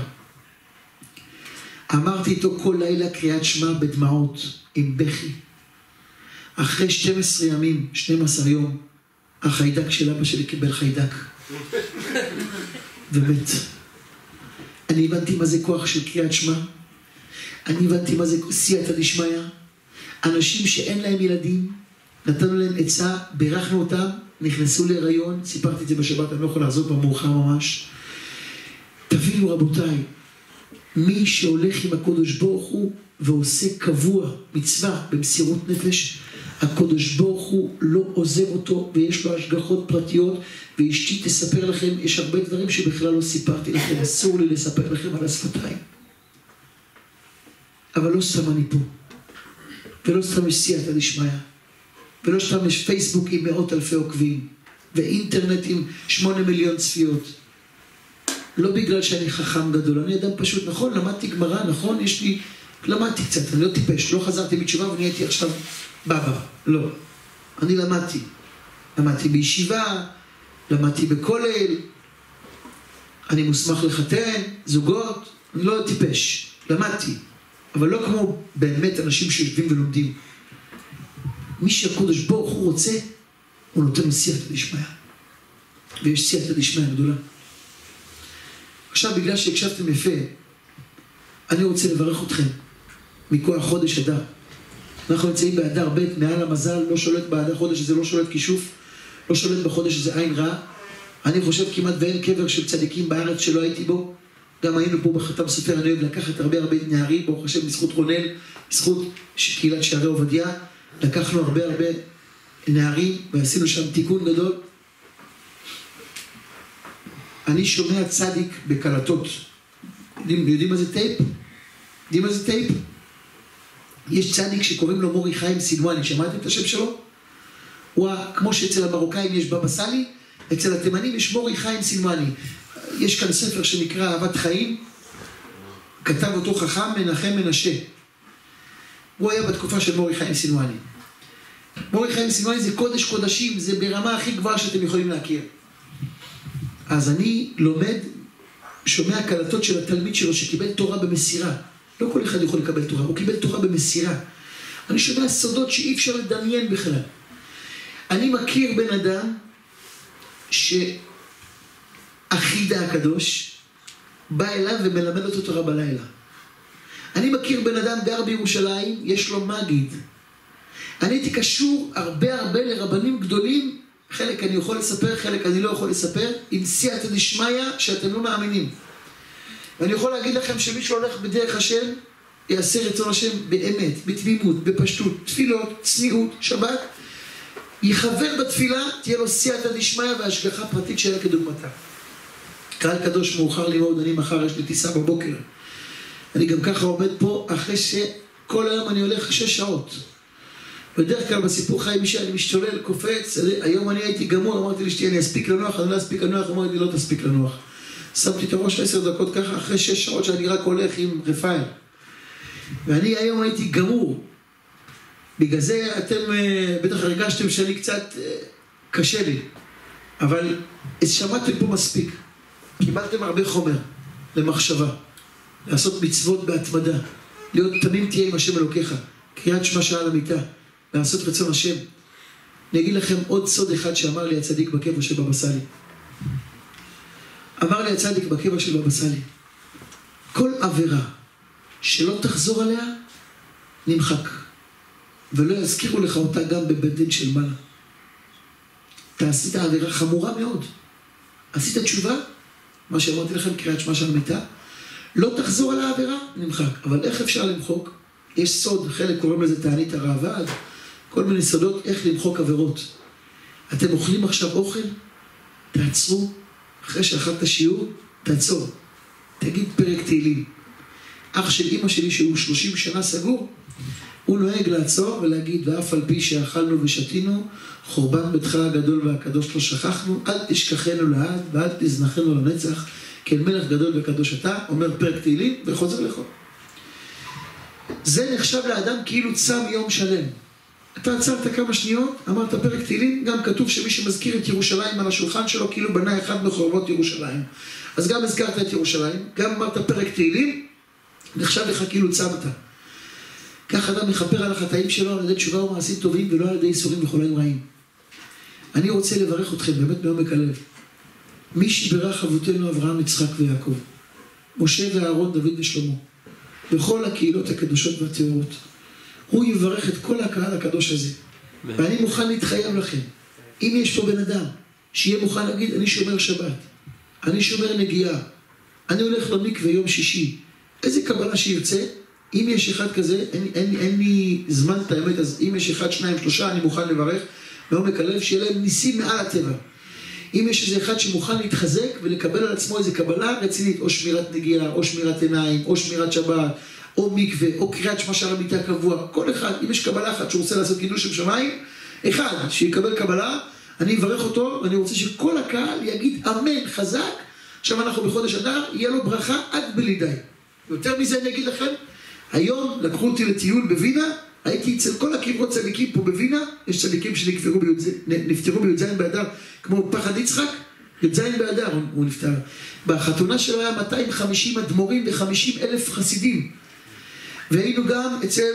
אמרתי איתו כל לילה קריאת שמע בדמעות, עם בכי. אחרי שנים עשר ימים, שנים עשר יום, החיידק של אבא שלי קיבל חיידק. ומת. אני הבנתי מה זה כוח של קריאת שמע. אני הבנתי מה זה סייעתא דשמיא. אנשים שאין להם ילדים, נתנו להם עצה, בירכנו אותם, נכנסו להיריון, סיפרתי את זה בשבת, אני לא יכול לעזור במאוחר ממש. תבינו רבותיי, מי שהולך עם הקדוש ברוך הוא ועושה קבוע מצווה במסירות נפש, הקדוש ברוך הוא לא עוזב אותו ויש לו השגחות פרטיות, ואשתי תספר לכם, יש הרבה דברים שבכלל לא סיפרתי לכם, אסור לי לספר לכם על השפתיים. אבל לא סתם אני פה, ולא סתם יש סייעתא דשמיא, ולא סתם יש פייסבוק עם מאות אלפי עוקבים, ואינטרנט עם שמונה מיליון צפיות. לא בגלל שאני חכם גדול, אני אדם פשוט, נכון, למדתי גמרא, נכון, יש לי, למדתי קצת, אני לא טיפש, לא חזרתי בתשובה ואני הייתי עכשיו בבא, לא. אני למדתי, למדתי בישיבה, למדתי בכולל, אני מוסמך לחתן, זוגות, אני לא טיפש, למדתי. אבל לא כמו באמת אנשים שיושבים ולומדים. מי שהקדוש ברוך הוא רוצה, הוא נותן לו סייעתא דשמיא. ויש סייעתא דשמיא גדולה. עכשיו, בגלל שהקשבתם יפה, אני רוצה לברך אתכם מכוח חודש אדר. אנחנו נמצאים באדר ב' מעל המזל, לא שולט באדר חודש הזה, לא שולט כישוף, לא שולט בחודש הזה עין רע. אני חושב כמעט ואין קבר של צדיקים בארץ שלא הייתי בו. גם היינו פה בחתם סופר, אני אוהב לקחת הרבה הרבה נערים, ברוך השם, בזכות רונל, בזכות קהילת שערי עובדיה, לקחנו הרבה הרבה נערים ועשינו שם תיקון גדול. אני שומע צדיק בקלטות. יודעים, יודעים מה זה טייפ? יודעים מה זה טייפ? יש צדיק שקוראים לו מורי חיים סילואני, שמעתם את השם שלו? הוא, כמו שאצל המרוקאים יש בבא סאלי, אצל התימנים יש מורי חיים סילואני. יש כאן ספר שנקרא אהבת חיים, כתב אותו חכם מנחם מנשה. הוא היה בתקופה של מורי חיים סילואני. מורי חיים סילואני זה קודש קודשים, זה ברמה הכי גבוהה שאתם יכולים להכיר. אז אני לומד, שומע קלטות של התלמיד שלו שקיבל תורה במסירה. לא כל אחד יכול לקבל תורה, הוא קיבל תורה במסירה. אני שומע סודות שאי אפשר לדמיין בכלל. אני מכיר בן אדם שאחידה הקדוש בא אליו ומלמד אותו תורה בלילה. אני מכיר בן אדם גר בירושלים, יש לו מגיד. אני הייתי קשור הרבה הרבה לרבנים גדולים, חלק אני יכול לספר, חלק אני לא יכול לספר, עם סייעתא דשמיא שאתם לא מאמינים. ואני יכול להגיד לכם שמי שהולך בדרך השם, יעשה רצון השם באמת, בתמימות, בפשטות, תפילות, צניעות, שבת, יחבר בתפילה, תהיה לו סייעתא דשמיא והשגחה פרטית שלה כדוגמתה. קהל קדוש, מאוחר לי מאוד, אני מחר יש לי טיסה בבוקר. אני גם ככה עומד פה אחרי שכל היום אני הולך שש שעות. בדרך כלל בסיפור חיים אישי אני משתולל, קופץ, היום אני הייתי גמור, אמרתי לי שתהיה, אני אספיק לנוח, אני לא אספיק לנוח, אמרתי לי לא תספיק לנוח. שמתי את הראש עשר דקות ככה, אחרי שש שעות שאני רק הולך עם רפאל. ואני היום הייתי גמור. בגלל זה אתם בטח הרגשתם שאני קצת קשה לי. אבל שמעתם פה מספיק. קיבלתם הרבה חומר למחשבה. לעשות מצוות בהתמדה. להיות תמים תהיה עם השם אלוקיך. קריאת שמע שעה למיטה. לעשות רצון השם. אני אגיד לכם עוד סוד אחד שאמר לי הצדיק בקבע של בבא סאלי. אמר לי הצדיק בקבע של בבא סאלי, כל עבירה שלא תחזור עליה, נמחק. ולא יזכירו לך אותה גם בבית דין של מעלה. אתה עשית עבירה חמורה מאוד. עשית תשובה, מה שאמרתי לכם, קריאת שמע של מיטה, לא תחזור על העבירה, נמחק. אבל איך אפשר למחוק? יש סוד, חלק קוראים לזה תענית הראב"ד, כל מיני סודות איך למחוק עבירות. אתם אוכלים עכשיו אוכל, תעצרו, אחרי שאכלת שיעור, תעצור. תגיד פרק תהילים. אח של אמא שלי שהוא שלושים שנה סגור, הוא נוהג לעצור ולהגיד, ואף על פי שאכלנו ושתינו, חורבן ביתך הגדול והקדוש לא שכחנו, אל תשכחנו לעד ואל תזנחנו לנצח, כי אל מלך גדול וקדוש אתה, אומר פרק תהילים וחוזר לכל. זה נחשב לאדם כאילו צם יום שלם. אתה עצרת כמה שניות, אמרת פרק תהילים, גם כתוב שמי שמזכיר את ירושלים על השולחן שלו, כאילו בנה אחד מחורבות ירושלים. אז גם הזכרת את ירושלים, גם אמרת פרק תהילים, נחשב לך כאילו צמת. כך אדם מכפר על החטאים שלו על ידי תשובה ומעשים טובים ולא על ידי איסורים וחולאים רעים. אני רוצה לברך אתכם באמת מעומק הלב. מי שברך אבותינו אברהם, יצחק ויעקב, משה ואהרון, דוד ושלמה, בכל הקהילות הקדושות והטהורות, הוא יברך את כל הקהל הקדוש הזה. ואני מוכן להתחייב לכם, אם יש פה בן אדם שיהיה מוכן להגיד, אני שומר שבת, אני שומר נגיעה, אני הולך למקווה יום שישי, איזה קבלה שירצה, אם יש אחד כזה, אין, אין, אין לי זמן את האמת, אז אם יש אחד, שניים, שלושה, אני מוכן לברך, מעומק הלב, שיהיה להם ניסים מעל הטבע. אם יש איזה אחד שמוכן להתחזק ולקבל על עצמו איזה קבלה רצינית, או שמירת נגיעה, או שמירת עיניים, או שמירת שבת, או מקווה, או קריאת שמע של המיטה קבוע, כל אחד, אם יש קבלה אחת שהוא רוצה לעשות קידוש שם שמיים, אחד שיקבל קבלה, אני אברך אותו, ואני רוצה שכל הקהל יגיד אמן חזק, עכשיו אנחנו בחודש אדר, יהיה לו ברכה עד בלי די. יותר מזה אני אגיד לכם, היום לקחו אותי לטיול בווינה, הייתי אצל כל הקברות צדיקים פה בווינה, יש צדיקים שנפטרו בי"ז באדר, כמו פחד יצחק, י"ז באדר הוא נפטר. בחתונה שלו היה מאתיים וחמישים אדמו"רים ו-חמישים אלף חסידים. והיינו גם אצל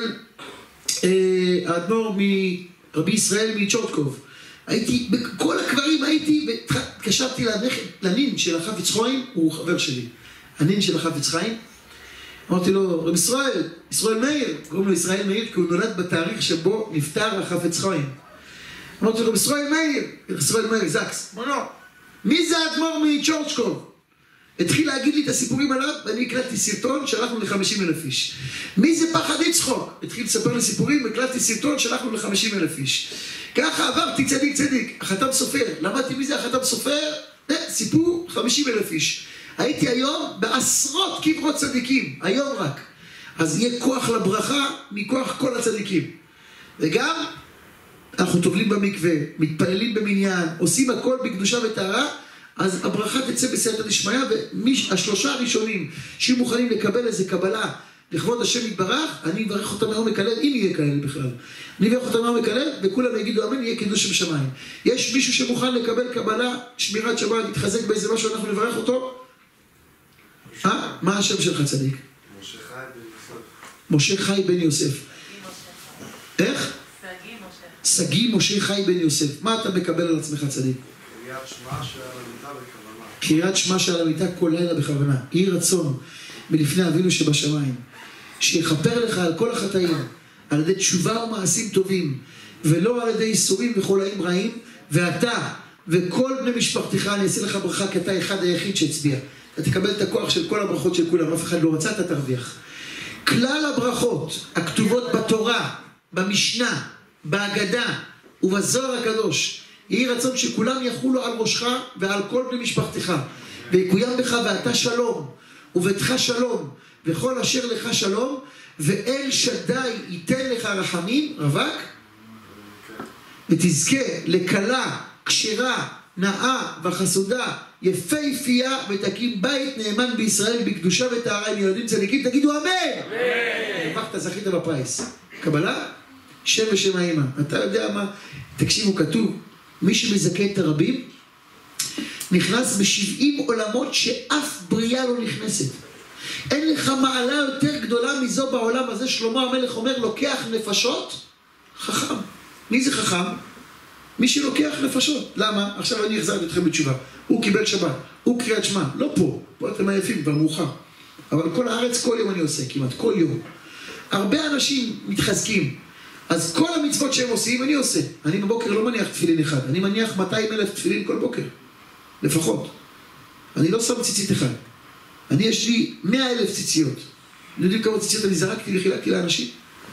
אה, האדמו"ר מרבי ישראל מצ'ורטקוב. הייתי, בכל הקברים הייתי, והתקשרתי לנין של החפץ חיים, הוא חבר שלי. הנין של החפץ חיים. אמרתי לו, רב ישראל, ישראל מאיר, קוראים לו ישראל מאיר, כי הוא נולד בתאריך שבו נפטר החפץ חיים. אמרתי לו, רב ישראל מאיר, ישראל מאיר, זקס. אמר לו, מי זה האדמו"ר מצ'ורטקוב? התחיל להגיד לי את הסיפורים עליו, ואני הקלטתי סרטון, שלחנו ל-חמישים אלף איש. מי זה פחד יצחוק? התחיל לספר לי סיפורים, הקלטתי סרטון, שלחנו ל-חמישים אלף איש. ככה עברתי צדיק צדיק, החתם סופר. למדתי מי זה החתם סופר? סיפור חמישים אלף איש. הייתי היום בעשרות קברות צדיקים, היום רק. אז יהיה כוח לברכה מכוח כל הצדיקים. וגם אנחנו טובלים במקווה, מתפללים במניין, עושים הכל בקדושה וטהרה, אז הברכה תצא בסייעתא דשמיא, והשלושה הראשונים שיהיו מוכנים לקבל איזה קבלה לכבוד השם יתברך, אני אברך אותם מעומק הלב, אם יהיה כאלה בכלל. אני אברך אותם מעומק הלב, וכולם יגידו אמן, יהיה קידוש בשמיים. יש מישהו שמוכן לקבל קבלה, שמירת שבת, להתחזק באיזה משהו, אנחנו נברך אותו? אה? מה השם שלך צדיק? משה חי בן יוסף. משה חי בן יוסף. איך? סגי משה. סגי משה חי בן יוסף. מה אתה מקבל על עצמך צדיק? קריאת שמע שעל המיטה בכוונה. קריאת שמע שעל המיטה כל לילה בכוונה. יהי רצון מלפני אבינו שבשמיים, שיכפר לך על כל החטאים, על ידי תשובה ומעשים טובים, ולא על ידי איסורים וחולאים רעים, ואתה וכל בני משפחתך, אני אעשה לך ברכה, כי אתה אחד היחיד שהצביע. אתה תקבל את הכוח של כל הברכות של כולם, אף אחד לא רצה, אתה תרוויח. כלל הברכות הכתובות בתורה, במשנה, בהגדה ובזוהר הקדוש, יהי רצון שכולם יחולו על ראשך ועל כל בני משפחתך, ויקוים בך ואתה שלום, וביתך שלום, וכל אשר לך שלום, ואל שדי ייתן לך רחמים, רווק, ותזכה לקלה, כשרה, נאה וחסודה, יפהפייה, ותקים בית נאמן בישראל בקדושה וטהרה עם ילדים צדיקים. תגידו אמן! אמן! הרווחת, זכית בפרייס. קבלה? שם ושם האמא. אתה יודע מה? תקשיבו, כתוב, מי שמזכה את הרבים נכנס בשבעים עולמות שאף בריאה לא נכנסת. אין לך מעלה יותר גדולה מזו בעולם הזה. שלמה המלך אומר, לוקח נפשות חכם. מי זה חכם? מי שלוקח נפשות. למה? עכשיו אני אחזר אתכם בתשובה. הוא קיבל שבת, הוא קריאת שמע. לא פה, פה אתם עייפים, כבר מאוחר. אבל כל הארץ כל יום אני עושה, כמעט כל יום. הרבה אנשים מתחזקים. אז כל המצוות שהם עושים אני עושה. אני בבוקר לא מניח תפילין אחד, אני מניח מאתיים אלף תפילין כל בוקר. לפחות. אני לא שם ציצית אחד. אני יש לי מאה אלף ציציות. אני יודעים כמה ציציות אני זרקתי וחילקתי לאנשים.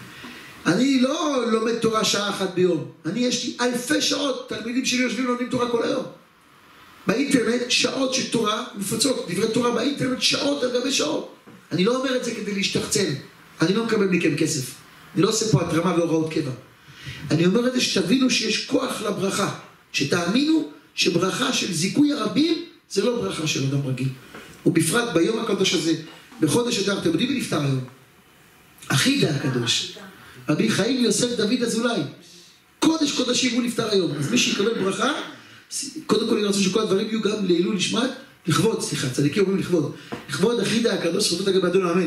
אני לא לומד תורה שעה אחת ביום. אני יש לי אלפי שעות, תלמידים שלי יושבים לומדים תורה כל היום. באינטרנט שעות של תורה מפוצות, דברי תורה באינטרנט שעות על גבי שעות. אני לא אומר את זה כדי להשתחצן. אני לא מקבל מכם כסף. אני לא עושה פה התרמה והוראות קבע. אני אומר את זה שתבינו שיש כוח לברכה. שתאמינו שברכה של זיכוי הרבים זה לא ברכה של אדם רגיל. ובפרט ביום הקדוש הזה, בחודש אדר, אתם יודעים מי נפטר היום? אחידה הקדוש. רבי חיים יוסף דוד אזולאי. קודש קודשים הוא נפטר היום. אז מי שיקבל ברכה, קודם כל ירצו שכל הדברים יהיו גם לעילוי נשמת, לכבוד, סליחה, צדיקים אומרים לכבוד. לכבוד אחידה הקדוש, זכותו תגן באדון, אמן.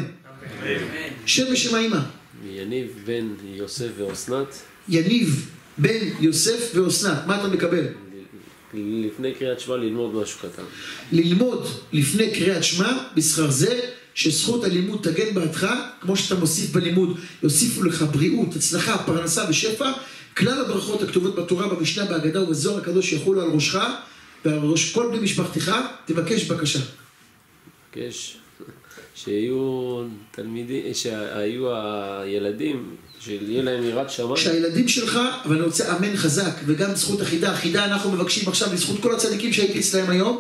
שם ושם האמא. יניב בן יוסף ואוסנת. יניב בן יוסף ואוסנת. מה אתה מקבל? לפני קריאת שמע ללמוד משהו קטן. ללמוד לפני קריאת שמע בשכר זה שזכות הלימוד תגן בעדך, כמו שאתה מוסיף בלימוד, יוסיפו לך בריאות, הצלחה, פרנסה ושפע. כלל הברכות הכתובות בתורה, במשנה, בהגדה ובזוהר הקדוש יחולו על ראשך ועל ראש כל בני משפחתך. תבקש בקשה. תבקש שיהיו תלמידים, שהיו הילדים, שיהיה להם יראת שמיים. שהילדים שלך, אבל אני רוצה אמן חזק, וגם זכות אחידה. אחידה אנחנו מבקשים עכשיו לזכות כל הצדיקים שהייתי אצלהם היום,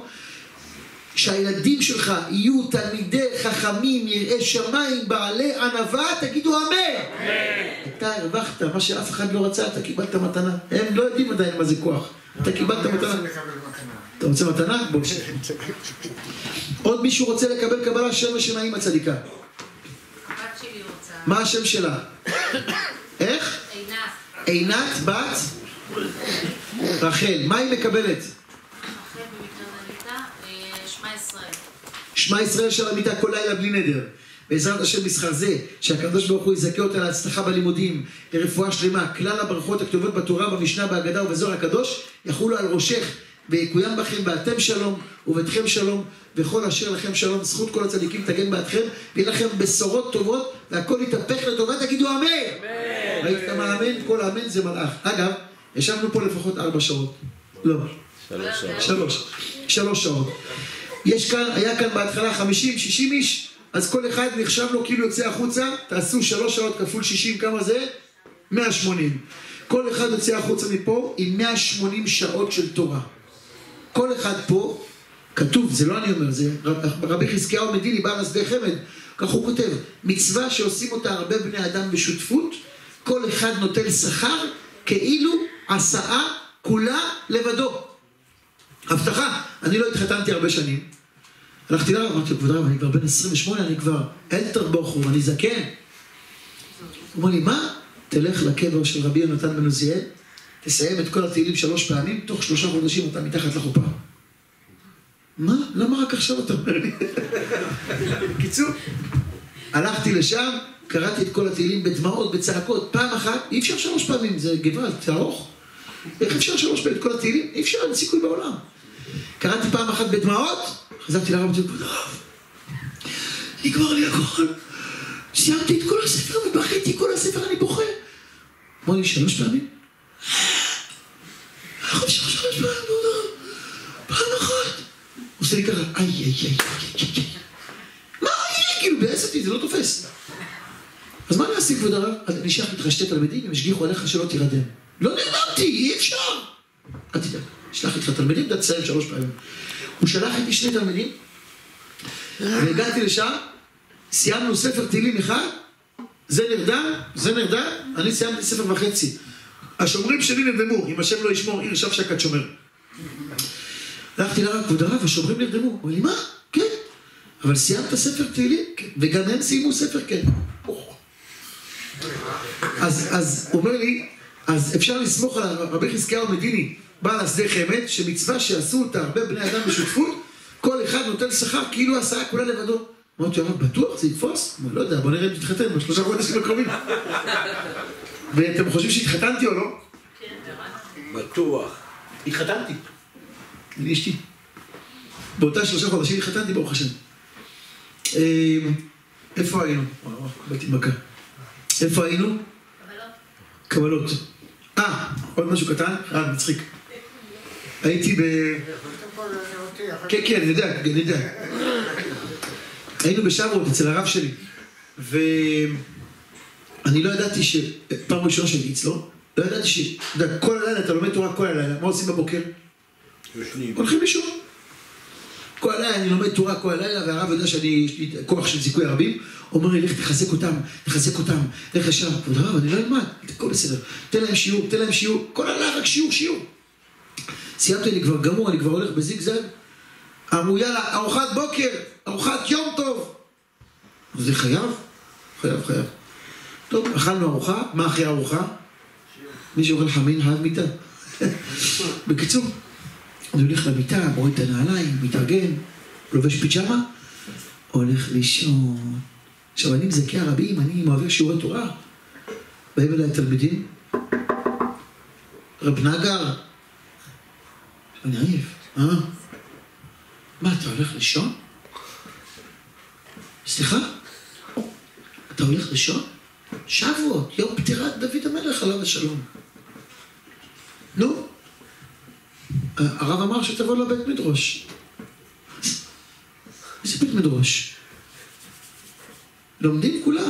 שהילדים שלך יהיו תלמידי חכמים, יראי שמיים, בעלי ענווה. תגידו אמן. אמן. אתה הרווחת מה שאף אחד לא רצה, אתה קיבלת מתנה. הם לא יודעים עדיין מה זה כוח. אתה קיבלת מתנה. אתה רוצה מתנה? בוא. עוד מישהו רוצה לקבל קבלה? שם ושם האמא צדיקה. הבת שלי רוצה. מה השם שלה? איך? עינת. עינת בת? רחל. מה היא מקבלת? שמע ישראל. שמע ישראל של המיטה כל לילה בלי נדר. בעזרת השם בשכר זה, שהקדוש ברוך הוא יזכה אותה להצלחה בלימודים, לרפואה שלמה. כלל הברכות הכתובות בתורה, במשנה, בהגדה ובזוהר הקדוש יחולו על ראשך, ויקוים בכם ואתם שלום וביתכם שלום, וכל אשר לכם שלום. זכות כל הצדיקים תגן בעדכם, ויהיה לכם בשורות טובות והכל יתהפך לטובה. תגידו אמן. אמן. ראית כמה אמן? כל אמן זה מלאך. אגב, ישבנו פה לפחות ארבע שעות. לא. שלוש שעות. שלוש. שלוש שעות. יש כאן, היה כאן בהתחלה חמישים, שישים איש, אז כל אחד נחשב לו כאילו יוצא החוצה. תעשו שלוש שעות כפול שישים, כמה זה? מאה ושמונים. כל אחד יוצא החוצה מפה עם מאה ושמונים שעות של תורה. כל אחד פה, כתוב, זה לא אני אומר, זה רבי חזקיהו מדיני, בעל השדה חמד, כך הוא כותב, מצווה שעושים אותה הרבה בני אדם בשותפות, כל אחד נוטל שכר כאילו עשאה כולה לבדו. הבטחה. אני לא התחתנתי הרבה שנים. הלכתי לה, אמרתי, כבוד הרב, אני כבר בן עשרים ושמונה, אני כבר אלתר בחור, אני זקן. הוא אומר לי, מה? תלך לקבר של רבי יונתן בן עוזיאל, תסיים את כל התהילים שלוש פעמים, תוך שלושה חודשים אתה מתחת לחופה. מה? למה רק עכשיו אתה אומר לי? בקיצור, הלכתי לשם, קראתי את כל התהילים בדמעות, בצעקות, פעם אחת, אי אפשר שלוש פעמים, זה גבעת, זה ארוך. איך אפשר שלוש פעמים את כל התהילים? אי אפשר, אין סיכוי בעולם. קראתי פעם אחת בדמעות, חזרתי לרב, אמרתי, כבוד הרב, נגמר לי הכל. סיימתי את כל הספר ובכיתי כל הספר, אני בוכה. אמר לי, שלוש פעמים? איך אפשר שלוש פעמים, כבוד הרב? פעם אחת. הוא עושה לי ככה, איי, איי, איי, איי, איי. מה איי? כאילו, בעצתי, זה לא תופס. אז מה אני אעשה כבוד הרב? אז אני אשלח איתך שתי תלמידים, הם השגיחו עליך שלא תירדם. לא נרדמתי, אי אפשר. אל תדאג, אשלח איתך תלמידים, אתה תסיים שלוש פעמים. הוא שלח איתי שני תלמידים, והגעתי לשם, סיימנו ספר תהילים אחד, זה נרדם, זה נרדם, אני סיימתי ספר וחצי. השומרים שלי נרדמו, אם השם לא ישמור, עיר שב שקד שומר. הלכתי לרב, כבוד הרב, השומרים נרדמו. הוא אומר לי, מה? כן. אבל סיימת ספר תהילים? כן. וגם הם סיימו ספר, כן. אז, אז הוא אומר לי, אז אפשר לסמוך על רבי חזקיהו מדיני, בעל השדה חמד, שמצווה שעשו אותה הרבה בני אדם בשותפות, כל אחד נותן שכר כאילו עשה כולה לבדו. אמרתי, הרב, בטוח זה יתפוס? לא יודע, בוא נראה אם תתחתן, בשלושה חודשים הקרובים. ואתם חושבים שהתחתנתי או לא? כן, בטוח. התחתנתי. אני אשתי. באותה שלושה חודשים התחתנתי, ברוך השם. איפה היינו? וואו, באתי מכה. איפה היינו? קבלות. קבלות. אה, עוד משהו קטן? אה, מצחיק. הייתי ב... כן, כן, אני יודע, אני יודע. היינו בשבועות אצל הרב שלי, ואני לא ידעתי ש... פעם ראשונה שלי אצלו, לא ידעתי ש... כל הלילה, אתה לומד תורה כל הלילה, מה עושים בבוקר? הולכים לישון. כל הלילה אני לומד תורה כל הלילה, והרב יודע שאני, יש לי כוח של זיכוי הרבים, אומר לי, לך תחזק אותם, תחזק אותם, לך לשם. כבוד הרב, אני לא אלמד, הכל בסדר. תן להם שיעור, תן להם שיעור, כל הלילה רק שיעור, שיעור. סיימתי, אני כבר גמור, אני כבר הולך בזיגזג. אמרו, יאללה, ארוחת בוקר, ארוחת יום טוב. זה חייב? חייב, חייב. טוב, אכלנו ארוחה, מה אחרי הארוחה? מי שאוכל חמין, חייב מיטה. בקיצור, אני הולך למיטה, מוריד את הנעליים, מתארגן, לובש פיג'מה, הולך לישון. עכשיו, אני מזכה הרבים, אני מעביר שיעורי תורה. באים אליי תלמידים, רב נגר, אני עייף, אה? מה, אתה הולך לישון? סליחה? אתה הולך לישון? שבועות, יום פטירת דוד המלך עליו השלום. נו, הרב אמר שתבוא לבית מדרוש. איזה בית מדרוש? לומדים כולם.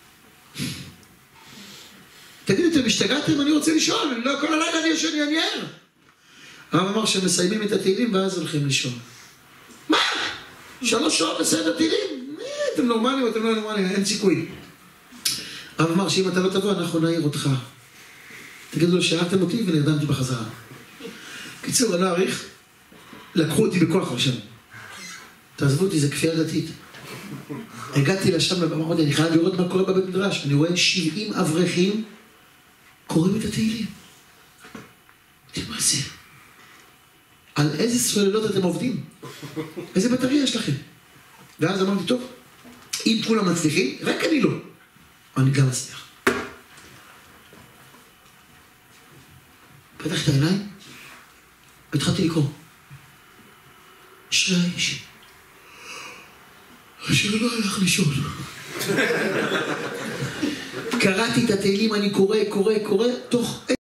תגידו, אתם השתגעתם? אני רוצה לישון, אני לא כל הלילה אני ישן, אני ער. הרב אמר שמסיימים את התהילים ואז הולכים לישון. מה? שלוש שעות לסיים את התהילים? אתם נורמליים או אתם לא נורמליים? אין סיכוי. הרב אמר שאם אתה לא תבוא, אנחנו נעיר אותך. תגידו לו, שארתם אותי ונרדמתי בחזרה. קיצור, אני לא אעריך, לקחו אותי בכוח עכשיו. תעזבו אותי, זה כפייה דתית. הגעתי לשם ובמעמוד, אני חייב לראות מה קורה בבית מדרש. אני רואה שבעים אברכים קוראים את התהילים. מה זה? על איזה סוללות אתם עובדים? איזה בטריה יש לכם? ואז אמרתי, טוב, אם כולם מצליחים, רק אני לא. אני גם מצליח. פתח את העיניים, והתחלתי לקרוא. אשרי האיש, אשר לא הלך לישון. קראתי את התהילים, אני קורא, קורא, קורא, תוך...